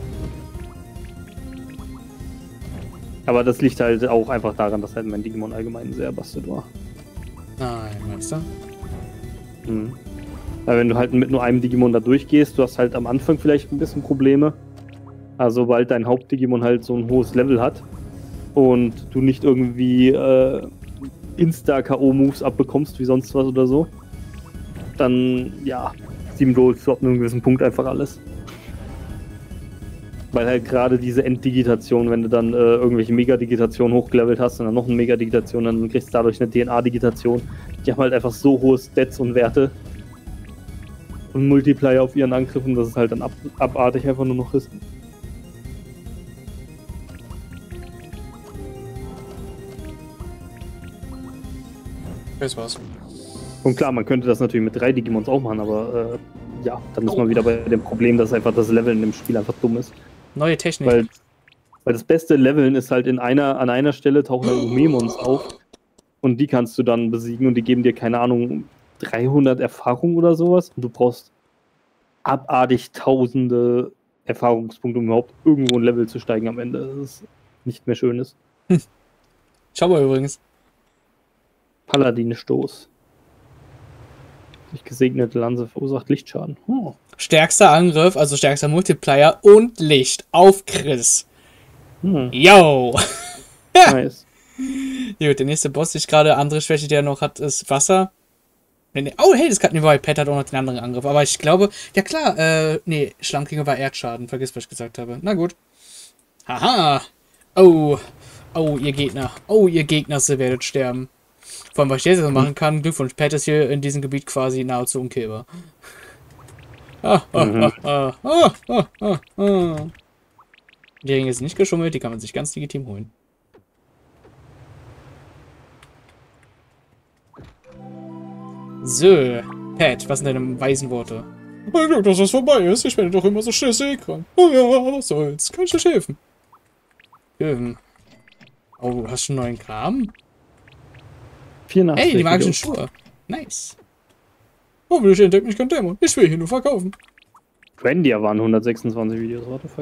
Aber das liegt halt auch einfach daran, dass halt mein Digimon allgemein sehr busted war. Nein, meinst du? Hm. Weil wenn du halt mit nur einem Digimon da durchgehst, du hast halt am Anfang vielleicht ein bisschen Probleme. Also sobald dein Hauptdigimon halt so ein hohes Level hat und du nicht irgendwie äh, Insta-K O-Moves abbekommst wie sonst was oder so, dann, ja, sieben Rolls ab einem gewissen Punkt einfach alles. Weil halt gerade diese Enddigitation, wenn du dann äh, irgendwelche Mega-Digitationen hochgelevelt hast und dann noch eine Mega-Digitation, dann kriegst du dadurch eine D N A-Digitation. Die haben halt einfach so hohe Stats und Werte und Multiplier auf ihren Angriffen, dass es halt dann ab abartig einfach nur noch ist. Das war's. Und klar, man könnte das natürlich mit drei Digimons auch machen, aber äh, ja, dann ist man wieder bei dem Problem, dass einfach das Leveln im Spiel einfach dumm ist. Neue Technik. Weil, weil das beste Leveln ist halt in einer, an einer Stelle tauchen dann Umemons auf und die kannst du dann besiegen und die geben dir, keine Ahnung, dreihundert Erfahrung oder sowas und du brauchst abartig tausende Erfahrungspunkte, um überhaupt irgendwo ein Level zu steigen am Ende. Das ist nicht mehr schön ist. Hm. Schau mal übrigens. Paladin-Stoß. Durch gesegnete Lanze verursacht Lichtschaden. Oh. Stärkster Angriff, also stärkster Multiplier und Licht auf Chris. Hm. Yo! Nice. Gut, der nächste Boss, die ich gerade, andere Schwäche, die er noch hat, ist Wasser. Oh, hey, das Cut Pet hat auch noch den anderen Angriff. Aber ich glaube, ja klar, äh, nee, Schlangenkrieger war Erdschaden. Vergiss, was ich gesagt habe. Na gut. Haha. Oh. Oh, ihr Gegner. Oh, ihr Gegner, sie werdet sterben. Vor allem, was ich jetzt noch machen kann, Glückwunsch, Pat ist hier in diesem Gebiet quasi nahezu unkillbar. Ah, ah, Mhm. ah, ah, ah, ah, ah, ah. Die Ringe sind nicht geschummelt, die kann man sich ganz legitim holen. So, Pat, was sind deine weisen Worte? Mein Glück, dass das vorbei ist. Ich werde doch immer so schnell seekrank. Oh ja, was soll's. Kann ich dir helfen? Helfen. Oh, du hast schon neuen Kram? vierundachtzig Hey, die magischen Videos. Schuhe. Nice. Hoffentlich entdeckt mich kein Dämon. Ich will hier nur verkaufen. Grandia waren hundertsechsundzwanzig Videos, what the fuck?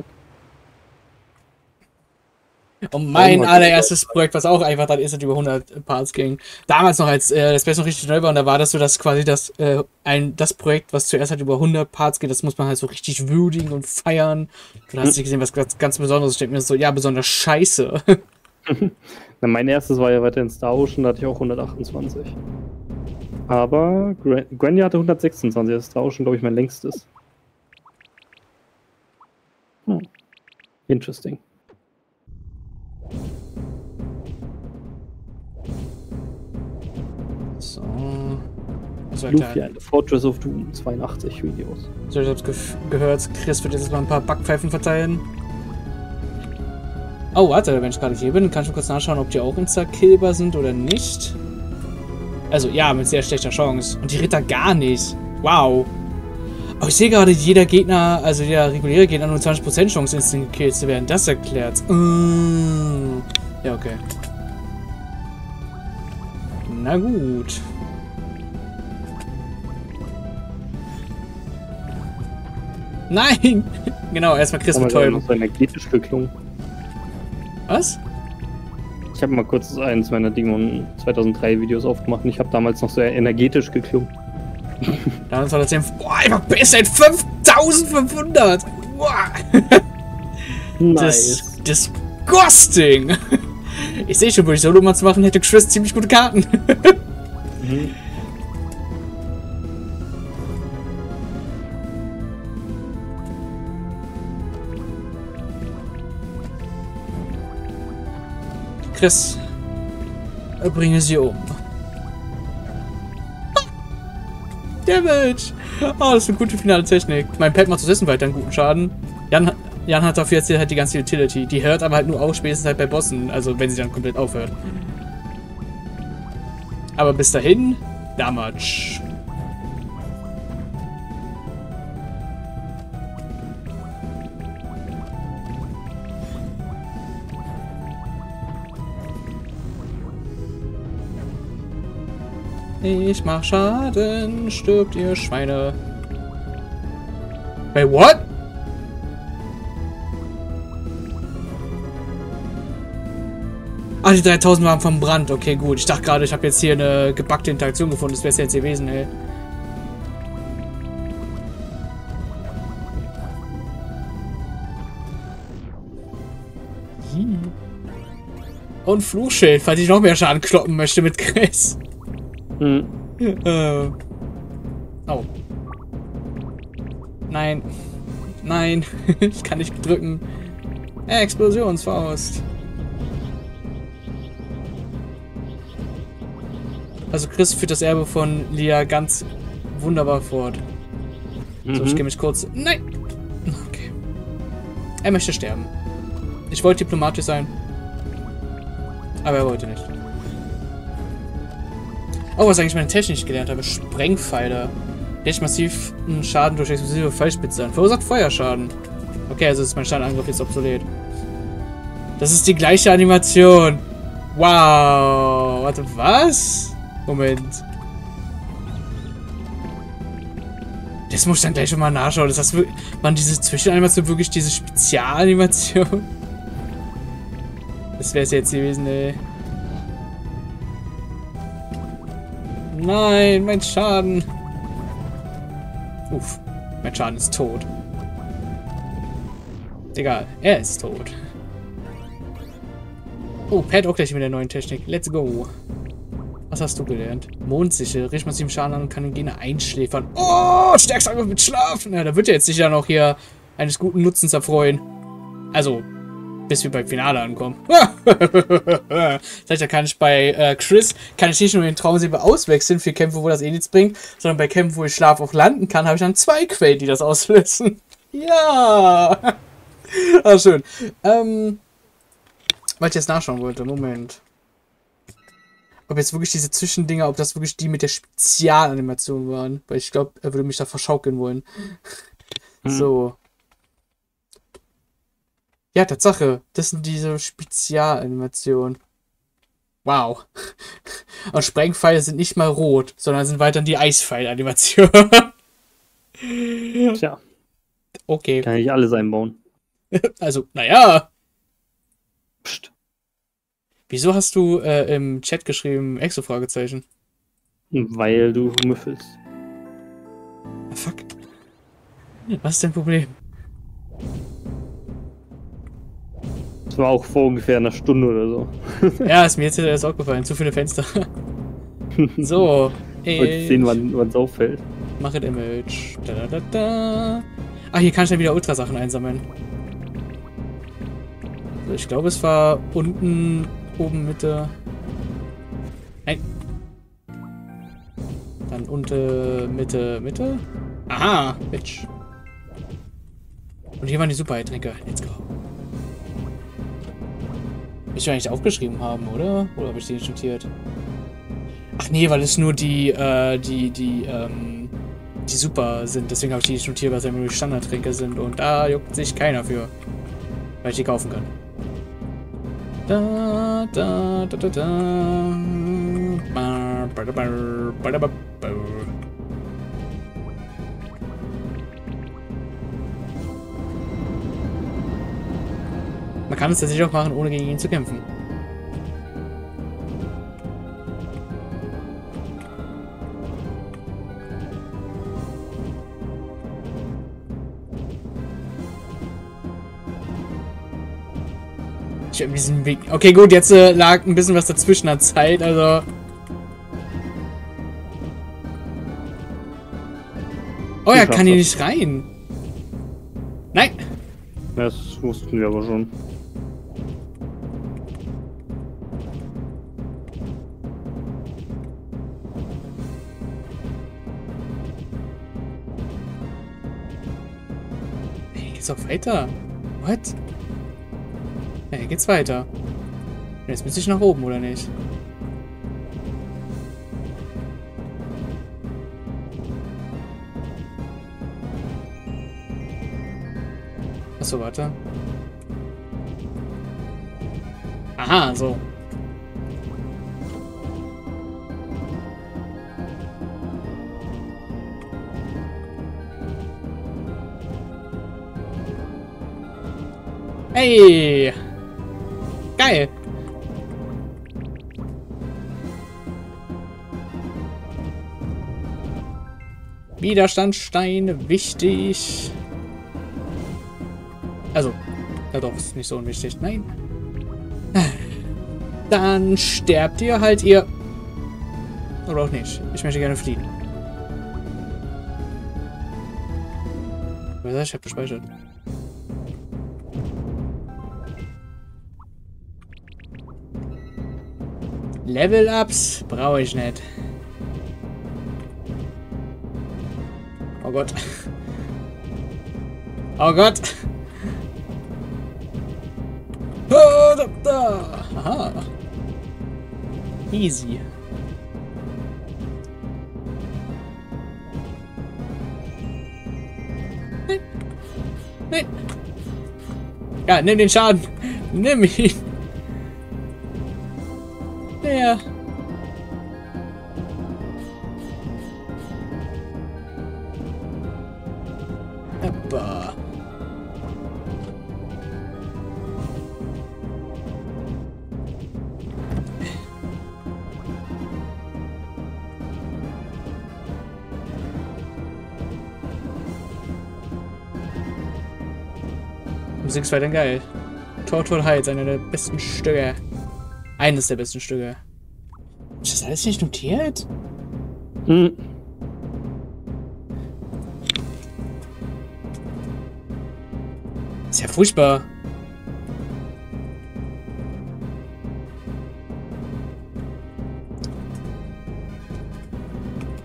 Und mein Oh, allererstes Projekt, was auch einfach dann ist, hat über hundert Parts ging. Damals noch, als äh, das Beste noch richtig neu war, und da war das so, dass quasi das, äh, ein, das Projekt, was zuerst halt über hundert Parts geht, das muss man halt so richtig würdigen und feiern. Du hast nicht gesehen, was ganz, ganz Besonderes. Ich denke mir so, ja, besonders scheiße. Na, mein erstes war ja weiter in Star Ocean, da hatte ich auch hundertachtundzwanzig. Aber Gra- Grandia hatte hundertsechsundzwanzig, das ist Star Ocean, glaube ich, mein längstes. Hm. Interesting. So. So, Luffy, eine Fortress of Doom, zweiundachtzig Videos. So, ich hab's ge gehört, Chris wird jetzt mal ein paar Backpfeifen verteilen. Oh, warte, wenn ich gerade hier bin, kann ich mal kurz nachschauen, ob die auch insta-killbar sind oder nicht. Also, ja, mit sehr schlechter Chance. Und die Ritter gar nicht. Wow. Aber ich sehe gerade, jeder Gegner, also jeder reguläre Gegner, nur zwanzig Prozent Chance, instant gekillt zu werden. Das erklärt. Mm. Ja, okay. Na gut. Nein! Genau, erstmal Chris Aber mit der Täuben. noch so energetisch geklungen. Was? Ich habe mal kurz eins meiner Digimon zweitausenddrei Videos aufgemacht und ich habe damals noch sehr energetisch geklungen. Damals war das ja. Boah, einfach besser als fünftausendfünfhundert! Boah! Nice. Das disgusting! Ich sehe schon, würde ich Solo-Mats machen, hätte Chris ziemlich gute Karten. Mhm. Chris, bringe sie um. Damage! Oh, das ist eine gute finale Technik. Mein Pet macht zu essen weiter einen guten Schaden. Jan, Jan hat dafür jetzt halt die ganze Utility. Die hört aber halt nur auf, spätestens halt bei Bossen. Also, wenn sie dann komplett aufhört. Aber bis dahin, Damage. Ich mach Schaden, stirbt ihr Schweine. Wait, what? Ah, die dreitausend waren vom Brand. Okay, gut. Ich dachte gerade, ich habe jetzt hier eine gebackte Interaktion gefunden. Das wäre es jetzt gewesen, ey. Hm. Und Fluchschild, falls ich noch mehr Schaden kloppen möchte mit Chris. Mhm. Äh. Oh. Nein. Nein. Ich kann nicht drücken. Explosionsfaust. Also Chris führt das Erbe von Lia ganz wunderbar fort. Mhm. So, ich gehe mich kurz... Nein! Okay. Er möchte sterben. Ich wollte diplomatisch sein. Aber er wollte nicht. Oh, was eigentlich meine Technik nicht gelernt habe. Sprengpfeile. Hätte massiv Schaden durch explosive Pfeilspitze an. Verursacht Feuerschaden. Okay, also ist mein Schadenangriff jetzt obsolet. Das ist die gleiche Animation. Wow. Warte, was? Moment. Das muss ich dann gleich schon mal nachschauen. Das heißt, waren diese Zwischenanimation wirklich diese Spezialanimation? Das wäre es jetzt gewesen, ey. Nein, mein Schaden. Uff, mein Schaden ist tot. Egal, er ist tot. Oh, Pat auch gleich mit der neuen Technik. Let's go. Was hast du gelernt? Mondsichel. Riecht massiven Schaden an und kann den Gegner einschläfern. Oh, stärkster Angriff mit Schlafen. Ja, da wird er jetzt sicher noch hier eines guten Nutzens erfreuen. Also, Bis wir beim Finale ankommen. Das heißt, da kann ich bei äh, Chris, kann ich nicht nur den Traumsäbel auswechseln für Kämpfe, wo das eh nichts bringt, sondern bei Kämpfen, wo ich Schlaf auch landen kann, habe ich dann zwei Quellen, die das auslösen. Ja! Ah, schön. Ähm, was ich jetzt nachschauen wollte, Moment. Ob jetzt wirklich diese Zwischendinger, ob das wirklich die mit der Spezialanimation waren. Weil ich glaube, er würde mich da verschaukeln wollen. Hm. So. Ja, Tatsache. Das sind diese Spezialanimationen. Wow. Und Sprengpfeile sind nicht mal rot, sondern sind weiterhin die Eispfeil-Animationen. Tja. Okay. Kann ich alles einbauen. Also, naja. Psst. Wieso hast du äh, im Chat geschrieben Exo-Fragezeichen? Weil du müffelst. Ah, fuck. Was ist dein Problem? Das war auch vor ungefähr einer Stunde oder so. Ja, ist mir jetzt erst aufgefallen. Zu viele Fenster. So. Ich wollte sehen, wann es auffällt. Mach it Image. Da, da, da, da. Ah, hier kann ich dann wieder Ultrasachen einsammeln. Also ich glaube, es war unten, oben, Mitte. Nein. Dann unten, Mitte, Mitte. Aha, Bitch. Und hier waren die Super-Heiltränke. Let's go. Ich will eigentlich aufgeschrieben haben, oder? Oder habe ich die nicht notiert? Ach nee, weil es nur die, äh, die, die, ähm, die Super sind. Deswegen habe ich die nicht notiert, weil es ja nur die Standardtränke sind. Und da juckt sich keiner für. Weil ich die kaufen kann. Da, da, da, da, da. Ba, ba, ba, ba, ba, ba, ba. Man kann es tatsächlich auch machen, ohne gegen ihn zu kämpfen. Ich hab diesen Weg. Okay, gut, jetzt äh, lag ein bisschen was dazwischen an Zeit, also. Oh, er kann hier nicht rein. Nein! Das wussten wir aber schon. Hey, geht's auch weiter? What? Ja, hier geht's weiter. Jetzt müsste ich nach oben, oder nicht? Achso, warte. Aha, so. Hey! Geil! Widerstandsstein, wichtig. Also, ja doch, ist nicht so unwichtig. Nein. Dann sterbt ihr halt, ihr. Oder auch nicht. Ich möchte gerne fliehen. Ich hab gespeichert. Level-Ups brauche ich nicht. Oh Gott. Oh Gott. Oh, da, da. Aha. Easy. Nein. Nein. Ja, nimm den Schaden. Nimm ihn. Ja. Aber. Musik ist weiterhin geil. Tortur Heights, einer der besten Stücke. Eines der besten Stücke. Ist das alles nicht notiert? Hm. Ist ja furchtbar.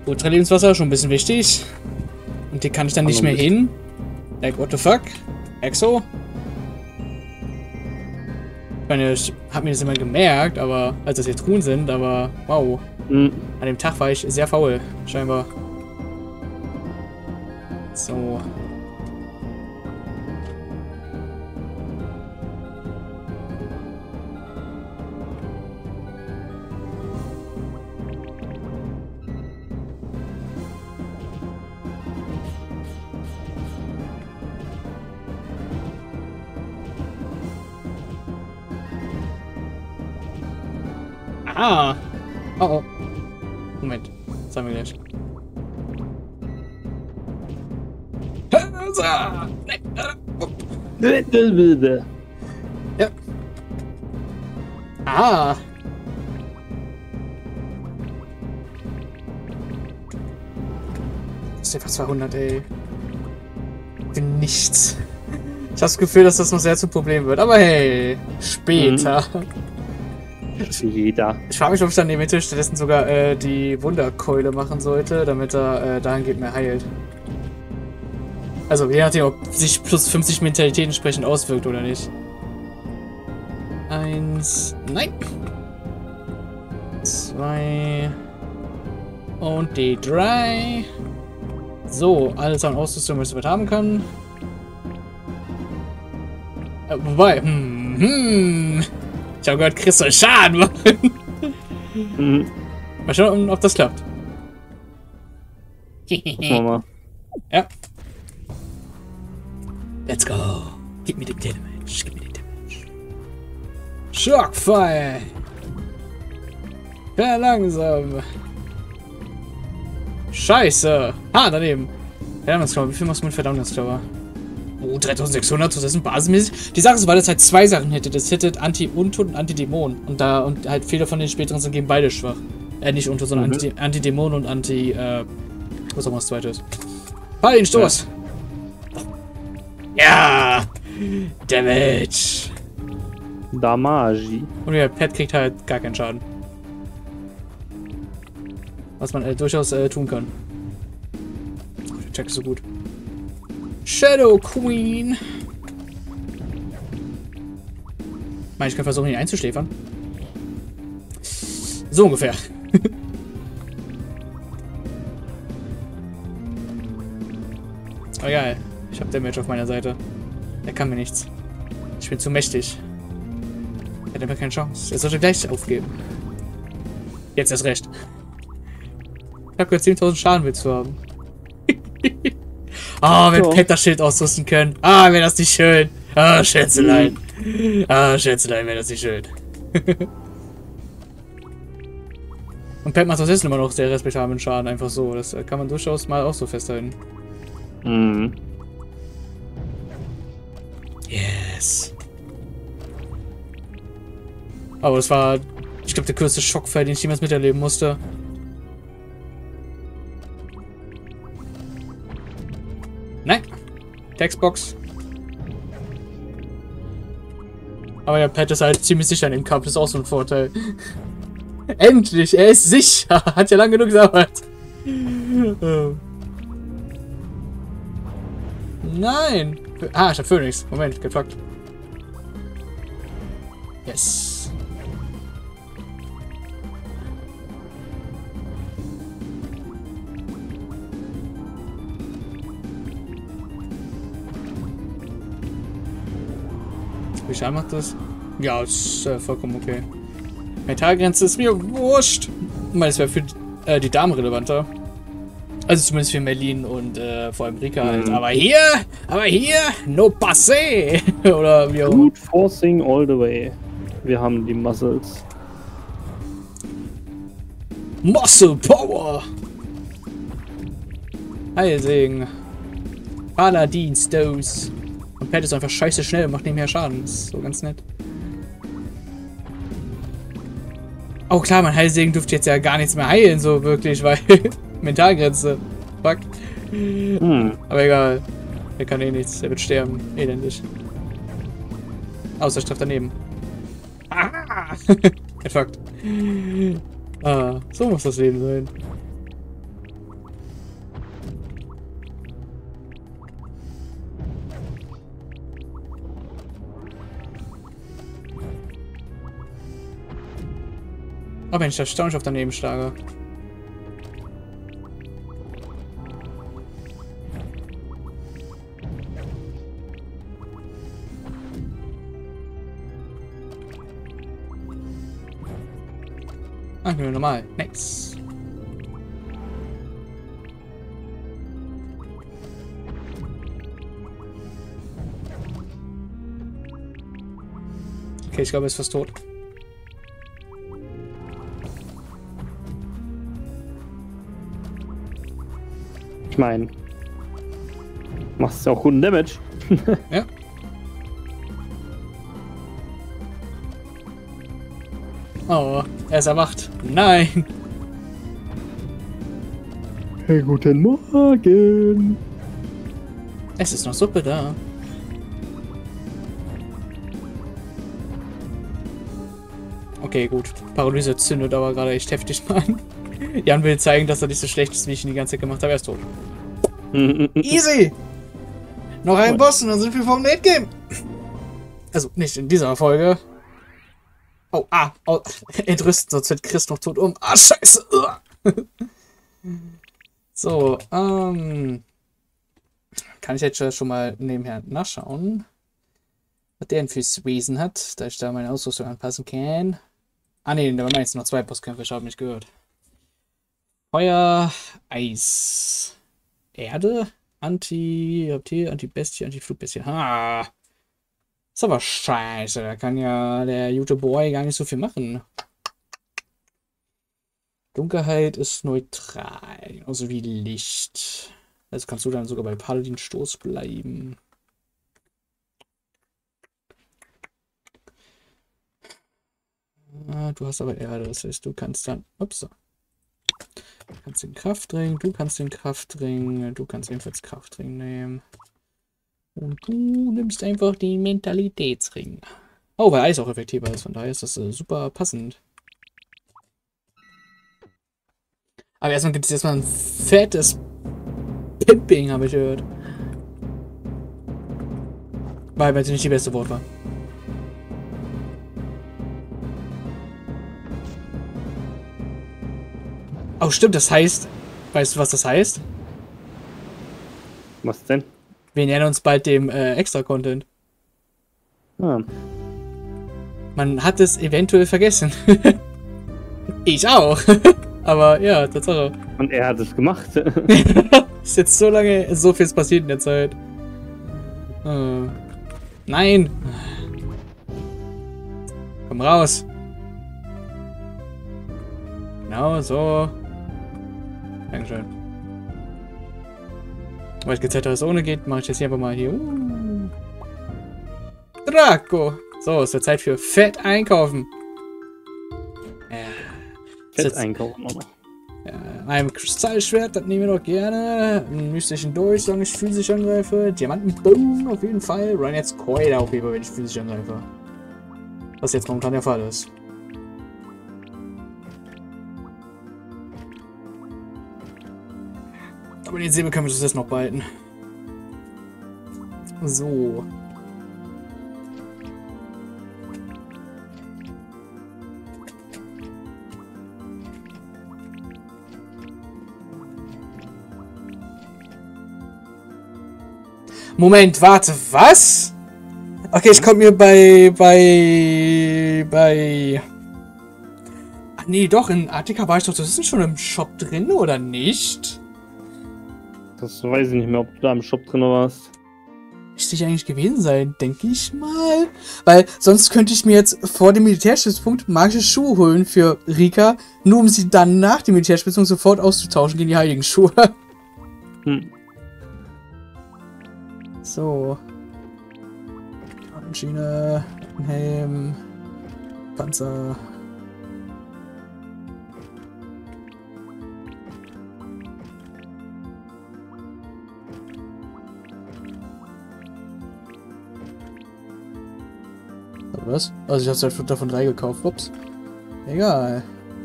Ultralebenswasser, schon ein bisschen wichtig. Und die kann ich dann nicht mehr hin. Like, what the fuck? Exo? Ich meine, ich hab mir das immer gemerkt, aber als das jetzt Truhen sind, aber wow. Mhm. An dem Tag war ich sehr faul, scheinbar. So. Ah! Oh oh. Moment. Das haben wir gleich. Ja. Ah! Das ist einfach zweihundert, ey. Für nichts. Ich habe das Gefühl, dass das noch sehr zum Problem wird. Aber hey, später. Mhm. Jeder. Ich frage mich, ob ich dann eventuell stattdessen sogar äh, die Wunderkeule machen sollte, damit er äh, dahingehend mehr heilt. Also je nachdem, ob sich plus fünfzig Mentalität entsprechend auswirkt oder nicht. Eins. Nein. Zwei. Und die drei. So, alles an Ausrüstung, was ich haben kann. Äh, wobei, hm, hm. Ich habe gehört, Chris soll Schaden machen. Mhm. Mal schauen, ob das klappt. Mal. Ja. Let's go. Gib mir den Damage. Gib mir den Damage. Shockfire. Verlangsam. Scheiße. Ah, daneben. Verdammniskörper. Wie viel muss man Verdammniskörper? Oh, dreitausendsechshundert, das ist basismäßig. Die Sache ist, weil es halt zwei Sachen hätte. Das hätte Anti-Untot und Anti-Dämon. Und da, und halt viele von den späteren sind gegen beide schwach. Äh, nicht Untot, sondern mhm. Anti-Dämon und Anti, äh, was auch immer das zweite ist. Fall den Stoß! Ja! Damage! Damage. Und der Pet kriegt halt gar keinen Schaden. Was man äh, durchaus äh, tun kann. Oh, der Check ist so gut. Shadow Queen. Ich meine, ich kann versuchen, ihn einzuschläfern. So ungefähr. Oh geil. Ich habe Damage auf meiner Seite. Er kann mir nichts. Ich bin zu mächtig. Er hat einfach keine Chance. Er sollte gleich aufgeben. Jetzt erst recht. Ich habe gehört, zehntausend Schaden willst du haben. Ah, oh, wenn so. Pet das Schild ausrüsten können. Ah, wäre das nicht schön. Ah, Schätzelein. Ah, Schätzelein, wäre das nicht schön. Und Pet macht das jetzt immer noch sehr respektablen Schaden, einfach so. Das kann man durchaus mal auch so festhalten. Mhm. Yes. Aber das war, ich glaube, der größte Schockfall, den ich jemals miterleben musste. Nein. Textbox. Aber der Pet ist halt ziemlich sicher in dem Kampf. Das ist auch so ein Vorteil. Endlich! Er ist sicher! Hat ja lange genug gedauert. Nein! Ah, ich hab Phoenix. Moment, gefuckt. Yes. Wie Schaden macht das? Ja, ist äh, vollkommen okay. Metallgrenze ist mir wurscht. Ich meine, es wäre für äh, die Damen relevanter. Also zumindest für Merlin und äh, vor allem Rika halt. Mhm. Aber hier, aber hier, no passé. Oder wie auch immer. Good forcing all the way. Wir haben die Muscles. Muscle Power. Heilsegen. Paladin Stones. Und Pet ist einfach scheiße schnell und macht nicht mehr Schaden. Das ist so ganz nett. Oh klar, mein Heilsegen dürfte jetzt ja gar nichts mehr heilen, so wirklich, weil Mentalgrenze. Fuck. Hm. Aber egal. Er kann eh nichts. Er wird sterben. Elendig. Außer trifft daneben. Ah! Er fuckt. Ah, so muss das Leben sein. Oh Mensch, da staune ich auf daneben schlage. Ah, nur normal. Nice. Okay, ich glaube, er ist fast tot. Ich meine, machst ja auch guten Damage. Ja. Oh, er ist erwacht. Nein. Hey, guten Morgen. Es ist noch Suppe da. Okay, gut. Paralyse zündet aber gerade echt heftig mal an. Jan will zeigen, dass er nicht so schlecht ist, wie ich ihn die ganze Zeit gemacht habe. Er ist tot. Easy! Noch ein Boss und dann sind wir vom Late Game. Also, nicht in dieser Folge. Oh, ah, oh, entrüsten, sonst wird Chris noch tot um. Ah, scheiße. So, ähm. Kann ich jetzt schon mal nebenher nachschauen, was der denn fürs Wesen hat, da ich da meine Ausrüstung anpassen kann. Ah, ne, da waren jetzt noch zwei Bosskämpfe, ich habe nicht gehört. Feuer, Eis, Erde, Anti, Anti-Bestie, Anti-Flugbestie. Ha! Ist aber scheiße, da kann ja der gute Boy gar nicht so viel machen. Dunkelheit ist neutral, genauso wie Licht. Also kannst du dann sogar bei Paladin-Stoß bleiben. Ah, du hast aber Erde, das heißt, du kannst dann... Ups. Du kannst den Kraftring, du kannst den Kraftring, du kannst ebenfalls Kraftring nehmen. Und du nimmst einfach den Mentalitätsring. Oh, weil Eis auch effektiver ist, von daher ist das äh, super passend. Aber erstmal gibt es jetzt mal ein fettes Pimping, habe ich gehört. Weil es nicht die beste Wort war. Oh, stimmt, das heißt... Weißt du, was das heißt? Was denn? Wir nähern uns bald dem äh, Extra-Content. Ah. Man hat es eventuell vergessen. Ich auch. Aber ja, Tatsache. Und er hat es gemacht. Ist jetzt so lange so viel passiert in der Zeit. Oh. Nein! Komm raus! Genau so. Dankeschön. Weil ich gezeigt habe, dass es ohne geht, mache ich jetzt hier einfach mal hier. Uh. Draco! So, ist der Zeit für Fett einkaufen. Ja. Fett einkaufen auch noch. Ja, ein Kristallschwert, das nehmen wir doch gerne. Einen mystischen Dolch, solange ich physisch angreife. Diamantenbogen auf jeden Fall. Run jetzt Keule auf jeden Fall, wenn ich physisch angreife. Was jetzt momentan der Fall ist. Aber den Säbel können wir das jetzt noch behalten. So. Moment, warte, was? Okay, ich komme mir bei, bei, bei... Ach nee, doch, in Attika war ich doch, das ist schon im Shop drin, oder nicht? Das weiß ich nicht mehr, ob du da im Shop drin warst. Müsste ich eigentlich gewesen sein, denke ich mal. Weil sonst könnte ich mir jetzt vor dem Militärstützpunkt magische Schuhe holen für Rika, nur um sie dann nach dem Militärstützpunkt sofort auszutauschen gegen die heiligen Schuhe. Hm. So. Schiene, Helm, Panzer. Was? Also ich hab's halt davon drei gekauft. Ups. Egal.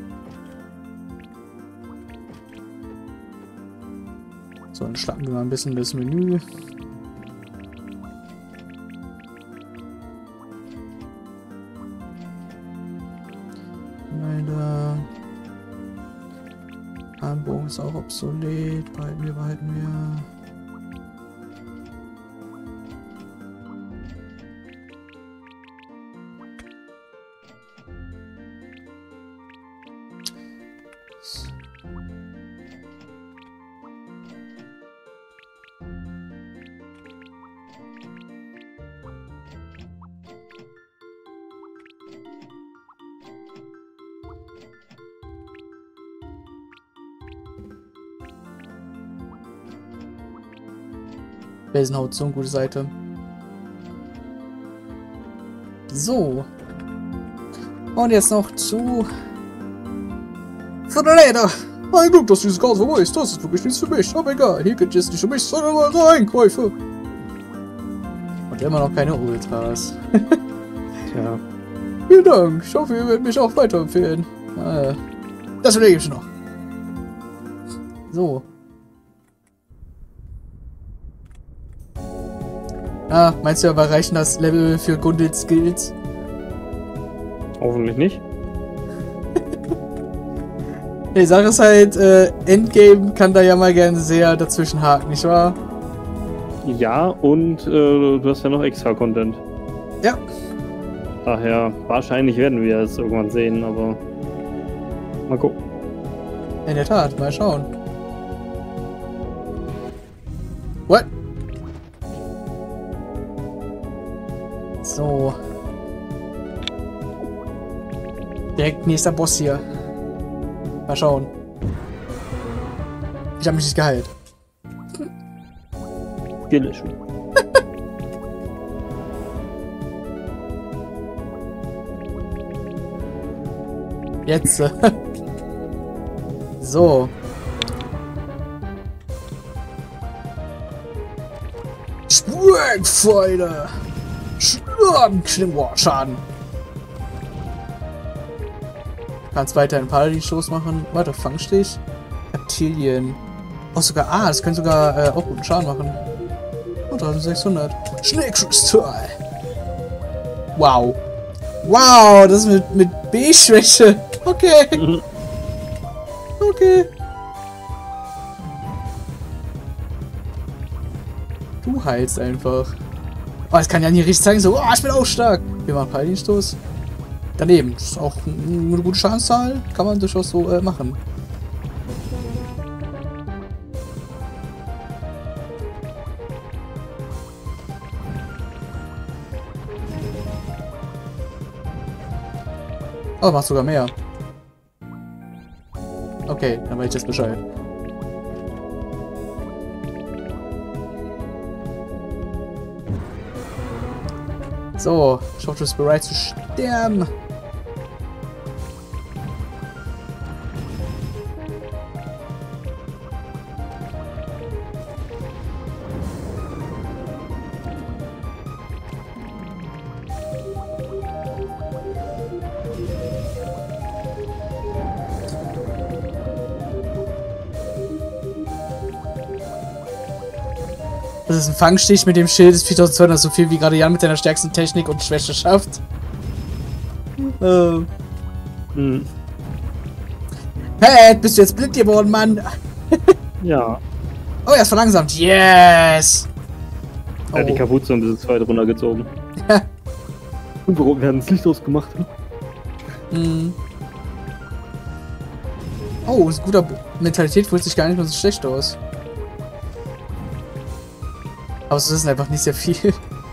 So, dann starten wir mal ein bisschen das Menü. Leider. Armbogen ist auch obsolet. Behalten wir, behalten wir. Felsenhaut, so eine gute Seite. So. Und jetzt noch zu... Verräter! Ein Glück, dass dieses Gas vorbei ist. Das ist wirklich nichts für mich. Aber egal, hier geht es nicht für mich, sondern eure Einkäufe. Und immer noch keine Ultras. Tja. Vielen Dank. Ich hoffe, ihr werdet mich auch weiterempfehlen. Ah, das überlege ich noch. So. Ah, meinst du, wir erreichen das Level für Gundils Skills? Hoffentlich nicht. Die Sache ist halt, äh, Endgame kann da ja mal gerne sehr dazwischen haken, nicht wahr? Ja, und äh, du hast ja noch extra Content. Ja. Daher, wahrscheinlich werden wir es irgendwann sehen, aber mal gucken. In der Tat, mal schauen. What? So. Direkt nächster Boss hier. Mal schauen. Ich habe mich nicht geheilt. Skill Issue. Jetzt. So. Sprengfeude. Schaden. Kannst weiter einen Paladin-Stoß machen. Warte, Fangstich. Reptilien. Oh, sogar. Ah, das können sogar äh, auch guten Schaden machen. Oh, eintausendsechshundert. Schneekristall. Wow. Wow, das ist mit, mit B-Schwäche. Okay. Okay. Du heilst einfach. Oh, das kann ja nicht richtig zeigen, so, oh, ich bin auch stark. Wir machen Paladin-Stoß. Daneben. Das ist auch eine gute Schadenszahl. Kann man durchaus so äh, machen. Oh, macht sogar mehr. Okay, dann weiß ich jetzt Bescheid. So, ich hoffe, du bist bereit zu sterben. Das ist ein Fangstich mit dem Schild des viertausendzweihundert, so viel wie gerade Jan mit seiner stärksten Technik und Schwäche schafft. Oh. Hm. Hey, bist du jetzt blind geworden, Mann? Ja. Oh, er ist verlangsamt. Yes! Er hat die Kapuze ein bisschen zu weit runtergezogen. Ja. Und warum werden das Licht ausgemacht? Hm. Oh, ist guter Mentalität, fühlt sich gar nicht mehr so schlecht aus. Aber es ist einfach nicht sehr viel.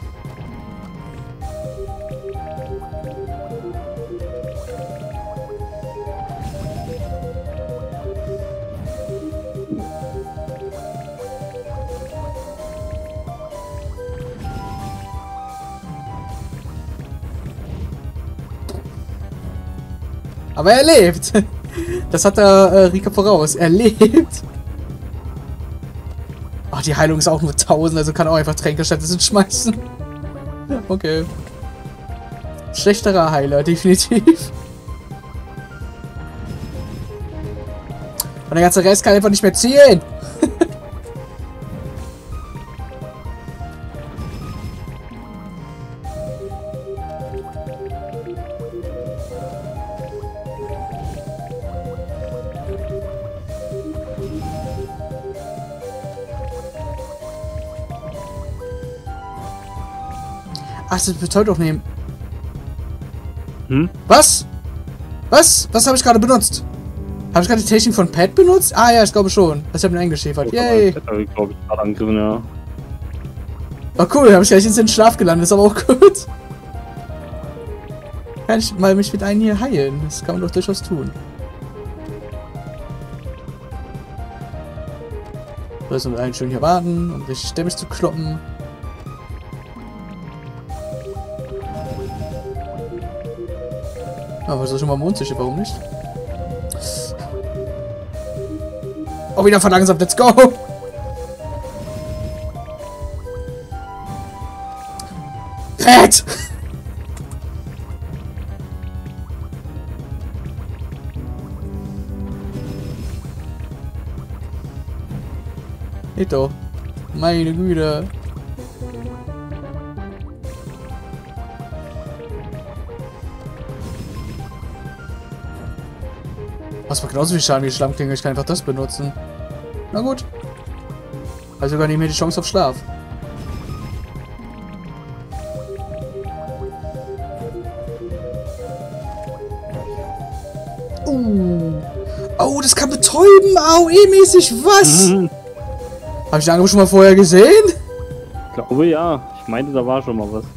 Aber er lebt. Das hat der äh, Rika voraus. Er lebt. Ach, die Heilung ist auch nur tausend, also kann auch einfach Tränke stattdessen schmeißen. Okay. Schlechterer Heiler, definitiv. Und der ganze Rest kann einfach nicht mehr zielen. Ach, das bedeutet doch nehmen. Hm? Was? Was? Was habe ich gerade benutzt? Habe ich gerade die Technik von Pat benutzt? Ah ja, ich glaube schon. Ich habe ihn eingeschäfert. Yay. Pat habe ich, glaube ich, gerade angegriffen, ja. Oh cool, habe ich gleich in den Schlaf gelandet. Ist aber auch gut. Kann ich mal mich mit einem hier heilen? Das kann man doch durchaus tun. So, jetzt noch einen schön hier warten, um richtig stämmig zu kloppen. Aber so schon mal Mondsicher, warum nicht? Oh, wieder verlangsamt, let's go! Pat! Geht doch. Meine Güte. Was war genauso viel Schaden wie Schlammklinge, ich kann einfach das benutzen. Na gut. Also sogar nicht mehr die Chance auf Schlaf. Uh. Oh, das kann betäuben, A O E-mäßig, was? Mhm. Habe ich den Angriff schon mal vorher gesehen? Ich glaube ja. Ich meinte, da war schon mal was.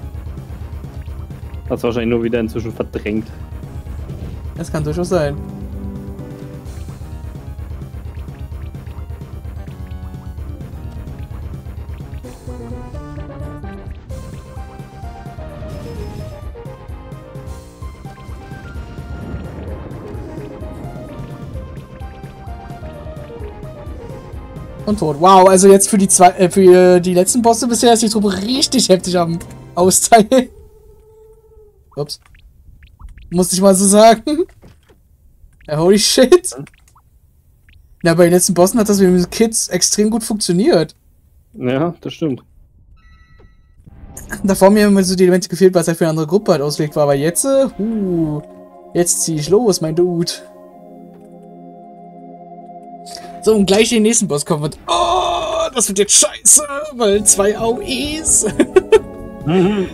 Hat's wahrscheinlich nur wieder inzwischen verdrängt. Das kann durchaus sein. Und tot. Wow, also jetzt für die zwei, äh, für die letzten Bosse bisher ist die Truppe richtig heftig am Austeilen. Ups. Muss ich mal so sagen. Ja, holy shit. Ja, bei den letzten Bossen hat das mit den Kids extrem gut funktioniert. Ja, das stimmt. Davor mir immer so die Elemente gefehlt, weil es halt für eine andere Gruppe halt ausgelegt war. Aber jetzt, uh, jetzt zieh ich los, mein Dude. So, und gleich den nächsten Boss kommen wird. Oh, das wird jetzt scheiße, weil zwei A O Es. Mhm.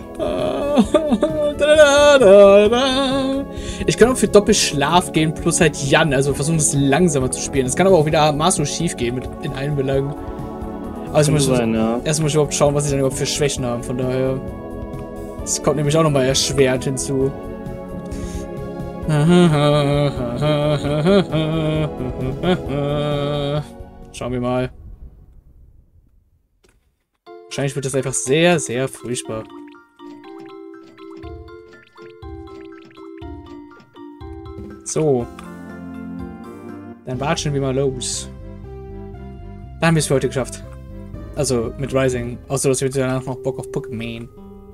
Ich kann auch für Doppelschlaf gehen, plus halt Jan, also versuchen es langsamer zu spielen. Das kann aber auch wieder maßlos schief gehen mit in allen Belangen. Also ich muss sein, ja. erst muss ich überhaupt schauen, was sie dann überhaupt für Schwächen haben, von daher. Das kommt nämlich auch nochmal erschwert hinzu. Schauen wir mal. Wahrscheinlich wird das einfach sehr, sehr furchtbar. So. Dann watschen wir mal los. Da haben wir es für heute geschafft. Also mit Rising. Außer dass wir danach noch Bock auf Pokémon.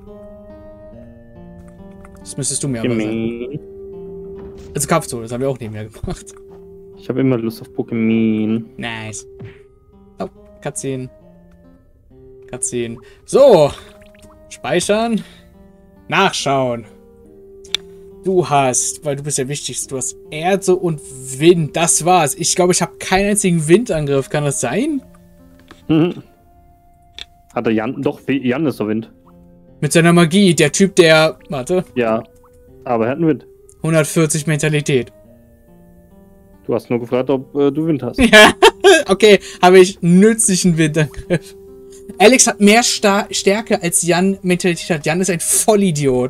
Das müsstest du mir aber sagen. Also Kampfzone, das haben wir auch nebenher gemacht. Ich habe immer Lust auf Pokémon. Nice. Oh, Cutscene. Cutscene. So. Speichern. Nachschauen. Du hast, weil du bist der Wichtigste, du hast Erde und Wind. Das war's. Ich glaube, ich habe keinen einzigen Windangriff. Kann das sein? Mhm. Hatte Jan, doch, Jan ist der Wind. Mit seiner Magie. Der Typ, der, warte. Ja, aber er hat einen Wind. hundertvierzig Mentalität. Du hast nur gefragt, ob äh, du Wind hast. Ja, okay, habe ich nützlichen Windangriff. Alex hat mehr Sta Stärke als Jan Mentalität hat. Jan ist ein Vollidiot.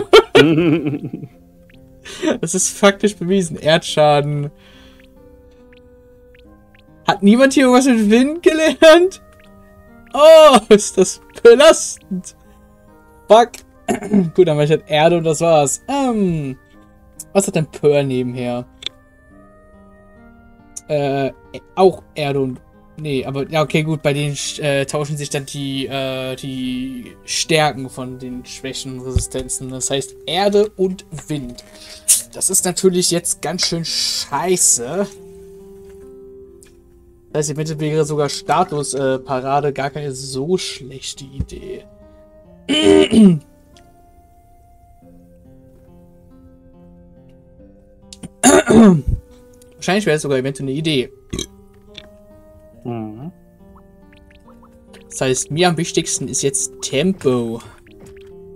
Das ist faktisch bewiesen. Erdschaden. Hat niemand hier irgendwas mit Wind gelernt? Oh, ist das belastend. Fuck. Gut, dann war ich halt Erde und das war's. Ähm, was hat denn Pearl nebenher? Äh, auch Erde und... Nee, aber... Ja, okay, gut. Bei denen äh, tauschen sich dann die, äh, die Stärken von den Schwächen, Resistenzen. Das heißt Erde und Wind. Das ist natürlich jetzt ganz schön scheiße. Das heißt, eventuell wäre sogar Statusparade äh, gar keine so schlechte Idee. Wahrscheinlich wäre es sogar eventuell eine Idee. Mhm. Das heißt, mir am wichtigsten ist jetzt Tempo.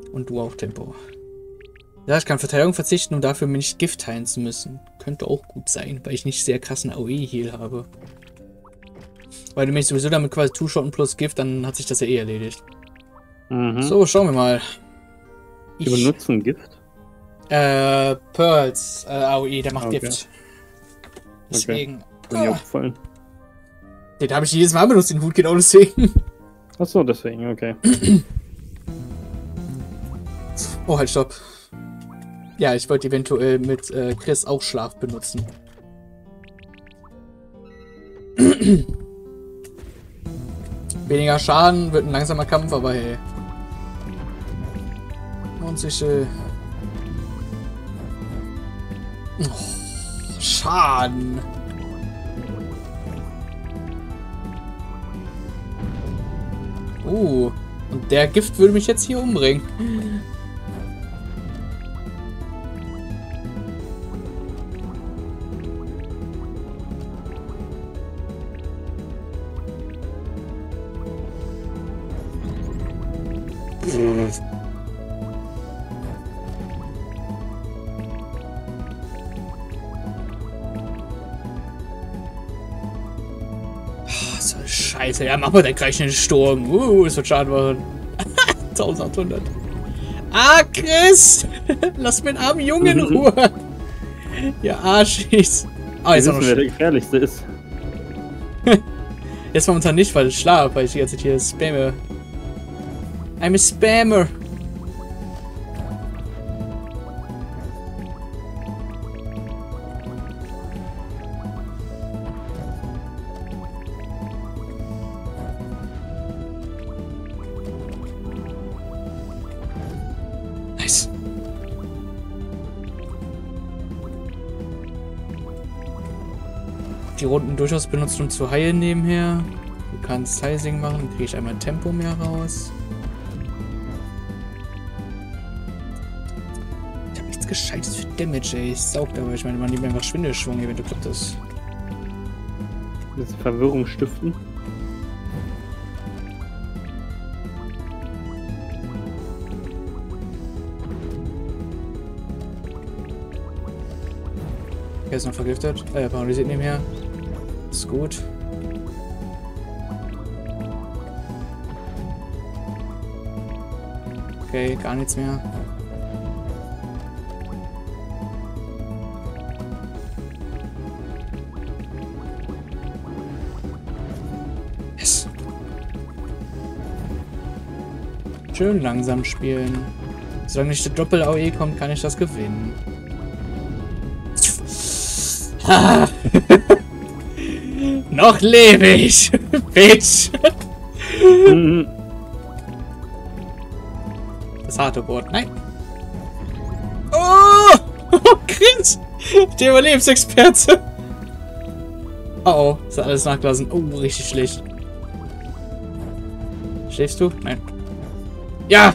Und du auch Tempo. Ja, ich kann Verteidigung verzichten, um dafür mir nicht Gift heilen zu müssen. Könnte auch gut sein, weil ich nicht sehr krassen A O E-Heal habe. Weil du mich sowieso damit quasi Two-Shotten plus Gift, dann hat sich das ja eh erledigt. Mhm. So, schauen wir mal. Wir benutzen Gift? Äh, Pearls, äh, A O E, der macht Okay. Gift. Deswegen. Okay. Bin ich Ah, aufgefallen. den habe ich jedes Mal benutzt, den Hut, genau deswegen. Achso, deswegen, okay. Oh, halt, stopp. Ja, ich wollte eventuell mit äh, Chris auch Schlaf benutzen. Weniger Schaden, wird ein langsamer Kampf, aber hey. Und sich, äh... oh, Schaden. Uh, und der Gift würde mich jetzt hier umbringen. So Scheiße, ja, mach mal den gleich einen Sturm. Uh, das wird Schaden machen. eintausendachthundert. Ah, Chris! Lass meinen armen Jungen in Ruhe! Ja, Arschis. Ah, jetzt Wir auch noch wissen, wer der gefährlichste ist. Jetzt momentan nicht, weil ich schlafe, weil ich die ganze Zeit hier spamme. I'm a Spammer. Nice. Die Runden durchaus benutzt, um zu heilen nebenher. Du kannst Sizing machen, dann kriege ich einmal Tempo mehr raus. Ich habe nichts Gescheites für Damage, ey. Ich saug dabei. Ich meine, man nimmt einfach Schwindelschwung, eventuell klappt das. Diese Verwirrung stiften. Er ist noch vergiftet. Äh, paralysiert nebenher. Ist gut. Okay, gar nichts mehr. Yes. Schön langsam spielen. Solange nicht der Doppel-A O E kommt, kann ich das gewinnen. Ah. Noch lebe ich! Bitch! Mhm. Das harte Wort. Nein! Oh! Oh, Chris! Der Überlebensexperte! Oh oh, das hat alles nachgelassen. Oh, richtig schlecht. Schläfst du? Nein. Ja!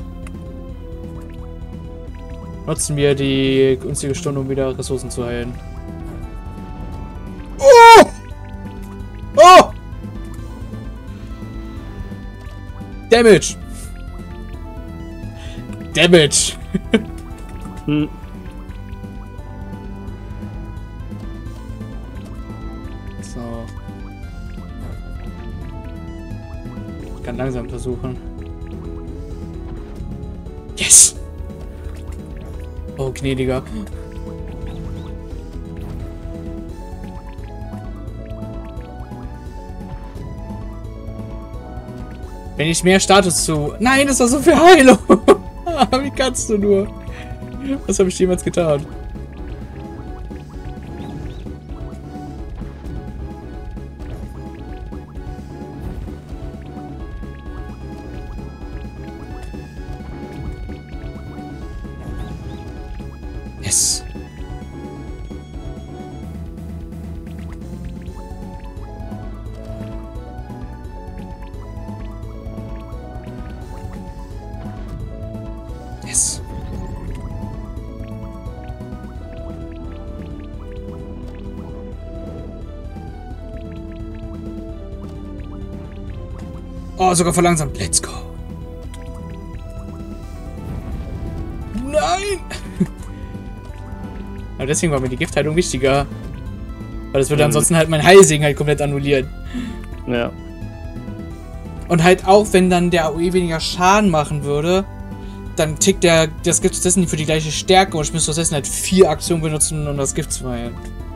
Nutzen wir die günstige Stunde, um wieder Ressourcen zu heilen. Oh! Oh! Damage! Damage! Hm. So. Ich kann langsam versuchen. Yes! Oh, gnädiger. Wenn ich mehr Status zu... Nein, das war so viel Heilung! Wie kannst du nur? Was habe ich jemals getan? Yes. Yes. Oh, sogar verlangsamt. Let's go. Aber deswegen war mir die Giftheilung wichtiger. Weil das würde Mhm. ansonsten halt mein Heilsegen halt komplett annullieren. Ja. Und halt auch, wenn dann der A O E weniger Schaden machen würde, dann tickt der das Gift stattdessen für die gleiche Stärke und ich müsste stattdessen halt vier Aktionen benutzen, um das Gift zu heilen.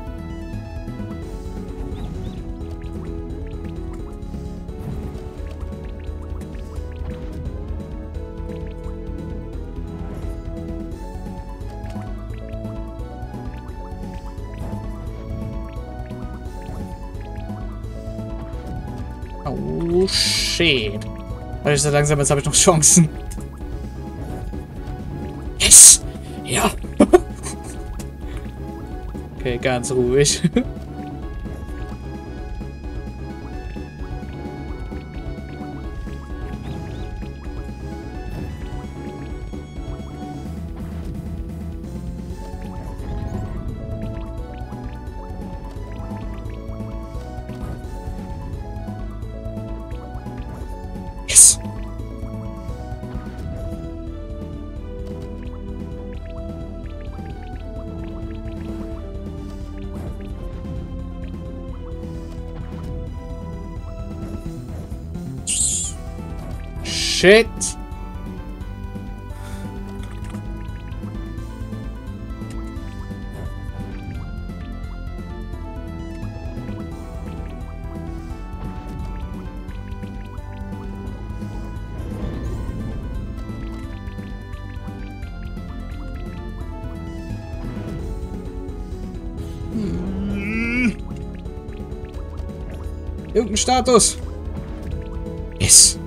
Oh shit. Weil ich so langsam, jetzt habe ich noch Chancen. Yes! Ja! Okay, ganz ruhig. Yes! Shit! Hm. Irgendein Status. Yes.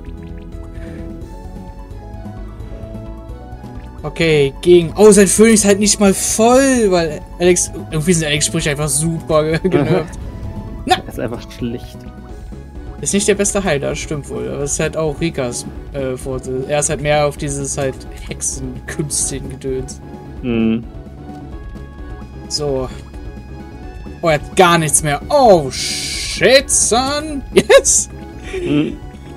Okay, gegen. Oh, sein Phönix ist halt nicht mal voll, weil Alex. Irgendwie sind Alex Sprüche einfach super genervt. Na! Ist einfach schlecht. Ist nicht der beste Heiler, das stimmt wohl. Aber es ist halt auch Rikas äh, Vorteil. Er ist halt mehr auf dieses halt Hexenkünstchen-Gedöns. Mhm. So. Oh, er hat gar nichts mehr. Oh, shit, son. Yes! Mhm.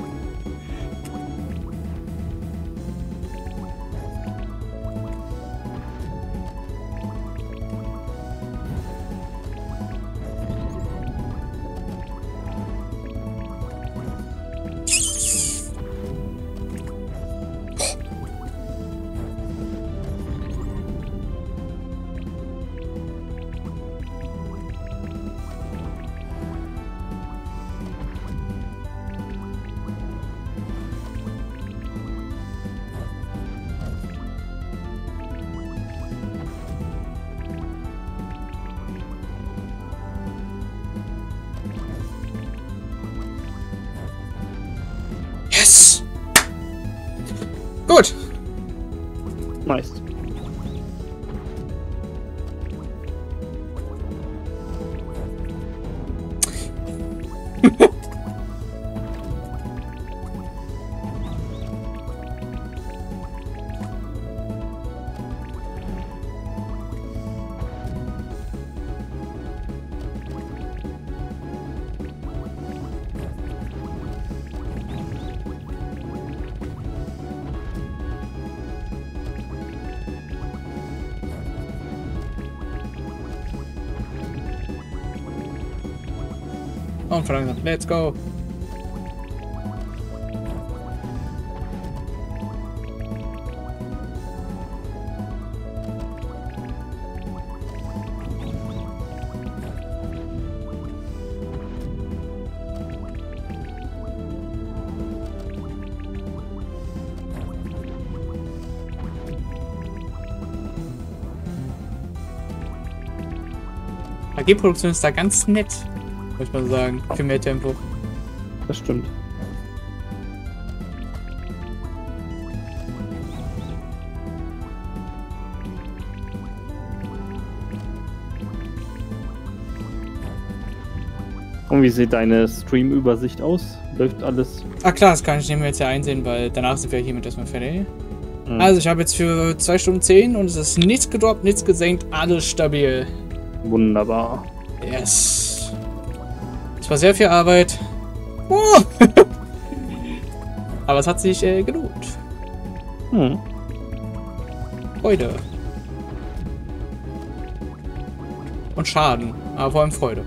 Yes! Gut. Nice. Und verlangsamt. Let's go. A G-Produktion ist da ganz nett, muss man sagen, für mehr Tempo. Das stimmt. Und wie sieht deine Stream-Übersicht aus? Läuft alles? Ah klar, das kann ich nehmen wir jetzt ja einsehen, weil danach sind wir hiermit erstmal fertig. Mhm. Also ich habe jetzt für zwei Stunden zehn und es ist nichts gedroppt, nichts gesenkt, alles stabil. Wunderbar. Yes. Es war sehr viel Arbeit. Oh. Aber es hat sich äh, gelohnt. Hm. Freude. Und Schaden, aber vor allem Freude.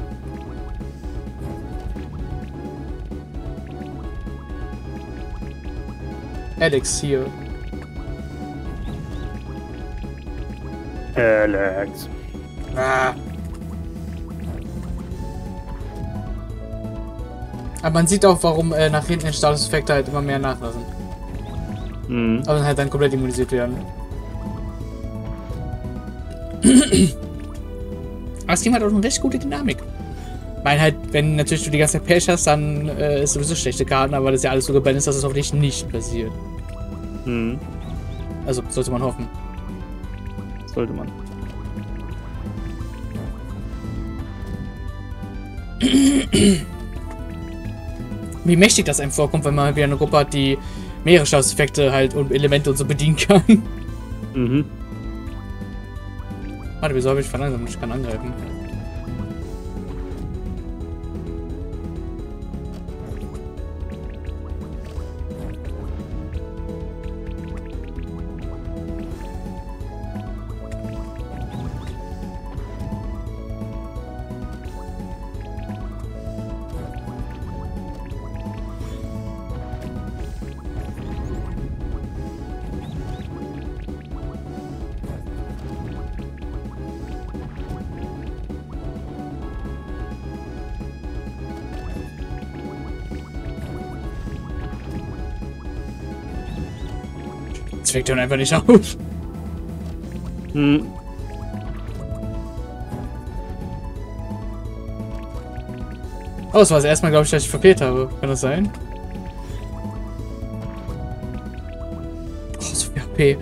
Alex hier. Alex. Ah. Aber man sieht auch, warum äh, nach hinten den Statuseffekte halt immer mehr nachlassen. Mhm. Also halt dann komplett immunisiert werden. Aber das Team hat auch eine recht gute Dynamik. Ich meine halt, wenn natürlich du die ganze Zeit Pech hast, dann äh, ist sowieso schlechte Karten, aber das ist ja alles so gebalanced, dass es hoffentlich nicht passiert. Mhm. Also, sollte man hoffen. Sollte man. Wie mächtig das einem vorkommt, wenn man wieder eine Gruppe hat, die mehrere Statuseffekte halt und Elemente und so bedienen kann. Mhm. Warte, wieso habe ich verlangsamt? Ich kann angreifen. Das weckt dann einfach nicht auf. Mhm. Oh, das war das erste Mal, glaube ich, dass ich verfehlt habe. Kann das sein? Oh, so viel H P.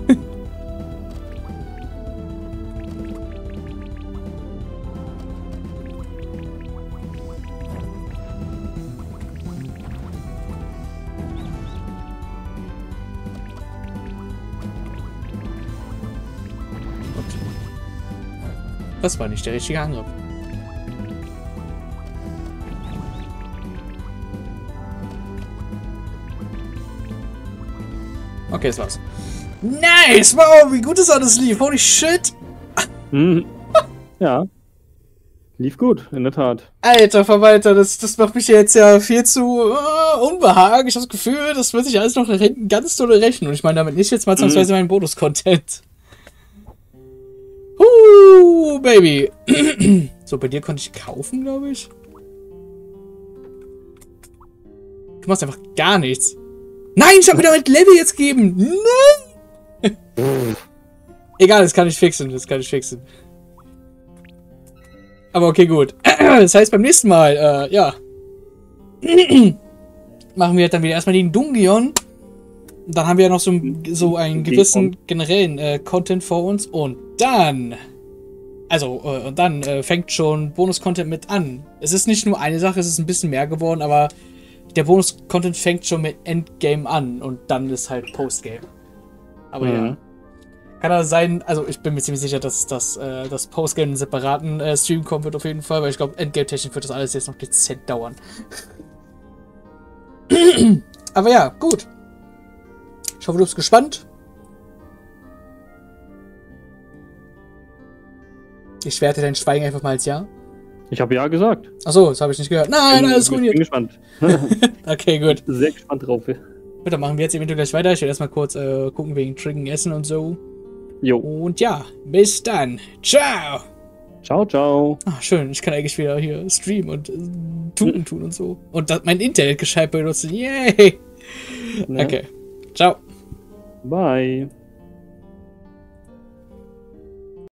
Das war nicht der richtige Angriff. Okay, das war's. Nice! Wow, wie gut das alles lief. Holy shit! Mhm. Ja. Lief gut, in der Tat. Alter Verwalter, das, das macht mich jetzt ja viel zu uh, unbehagen. Ich habe das Gefühl, das wird sich alles noch nach hinten ganz doll rechnen. Und ich meine damit nicht jetzt mal zwangsweise mhm. meinen Bonus-Content. Uh, Baby. So, bei dir konnte ich kaufen, glaube ich. Du machst einfach gar nichts. Nein, ich habe mir damit Level jetzt gegeben. Nein. Egal, das kann ich fixen. Das kann ich fixen. Aber okay, gut. Das heißt, beim nächsten Mal, äh, ja. Machen wir dann wieder erstmal den Dungeon. Dann haben wir ja noch so, so einen gewissen generellen äh, Content vor uns. Und dann... Also, äh, und dann äh, fängt schon Bonus-Content mit an. Es ist nicht nur eine Sache, es ist ein bisschen mehr geworden, aber der Bonus-Content fängt schon mit Endgame an. Und dann ist halt Postgame. Aber mhm. ja. Kann das sein, also ich bin mir ziemlich sicher, dass, dass äh, das Postgame einen separaten äh, Stream kommen wird auf jeden Fall, weil ich glaube, Endgame-technisch wird das alles jetzt noch dezent dauern. Aber ja, gut. Ich hoffe, du bist gespannt. Ich werte dein Schweigen einfach mal als Ja. Ich habe Ja gesagt. Achso, das habe ich nicht gehört. Nein, bin, alles ruiniert. Ich bin gespannt. Okay, gut. Sehr gespannt drauf. Gut, dann machen wir jetzt eventuell gleich weiter. Ich werde erstmal kurz äh, gucken wegen Trinken, Essen und so. Jo. Und ja, bis dann. Ciao. Ciao, ciao. Ach, schön. Ich kann eigentlich wieder hier streamen und äh, tun, tun und so. Und das, mein Internet gescheit benutzen. Yay. Ja. Okay. Ciao. Bye.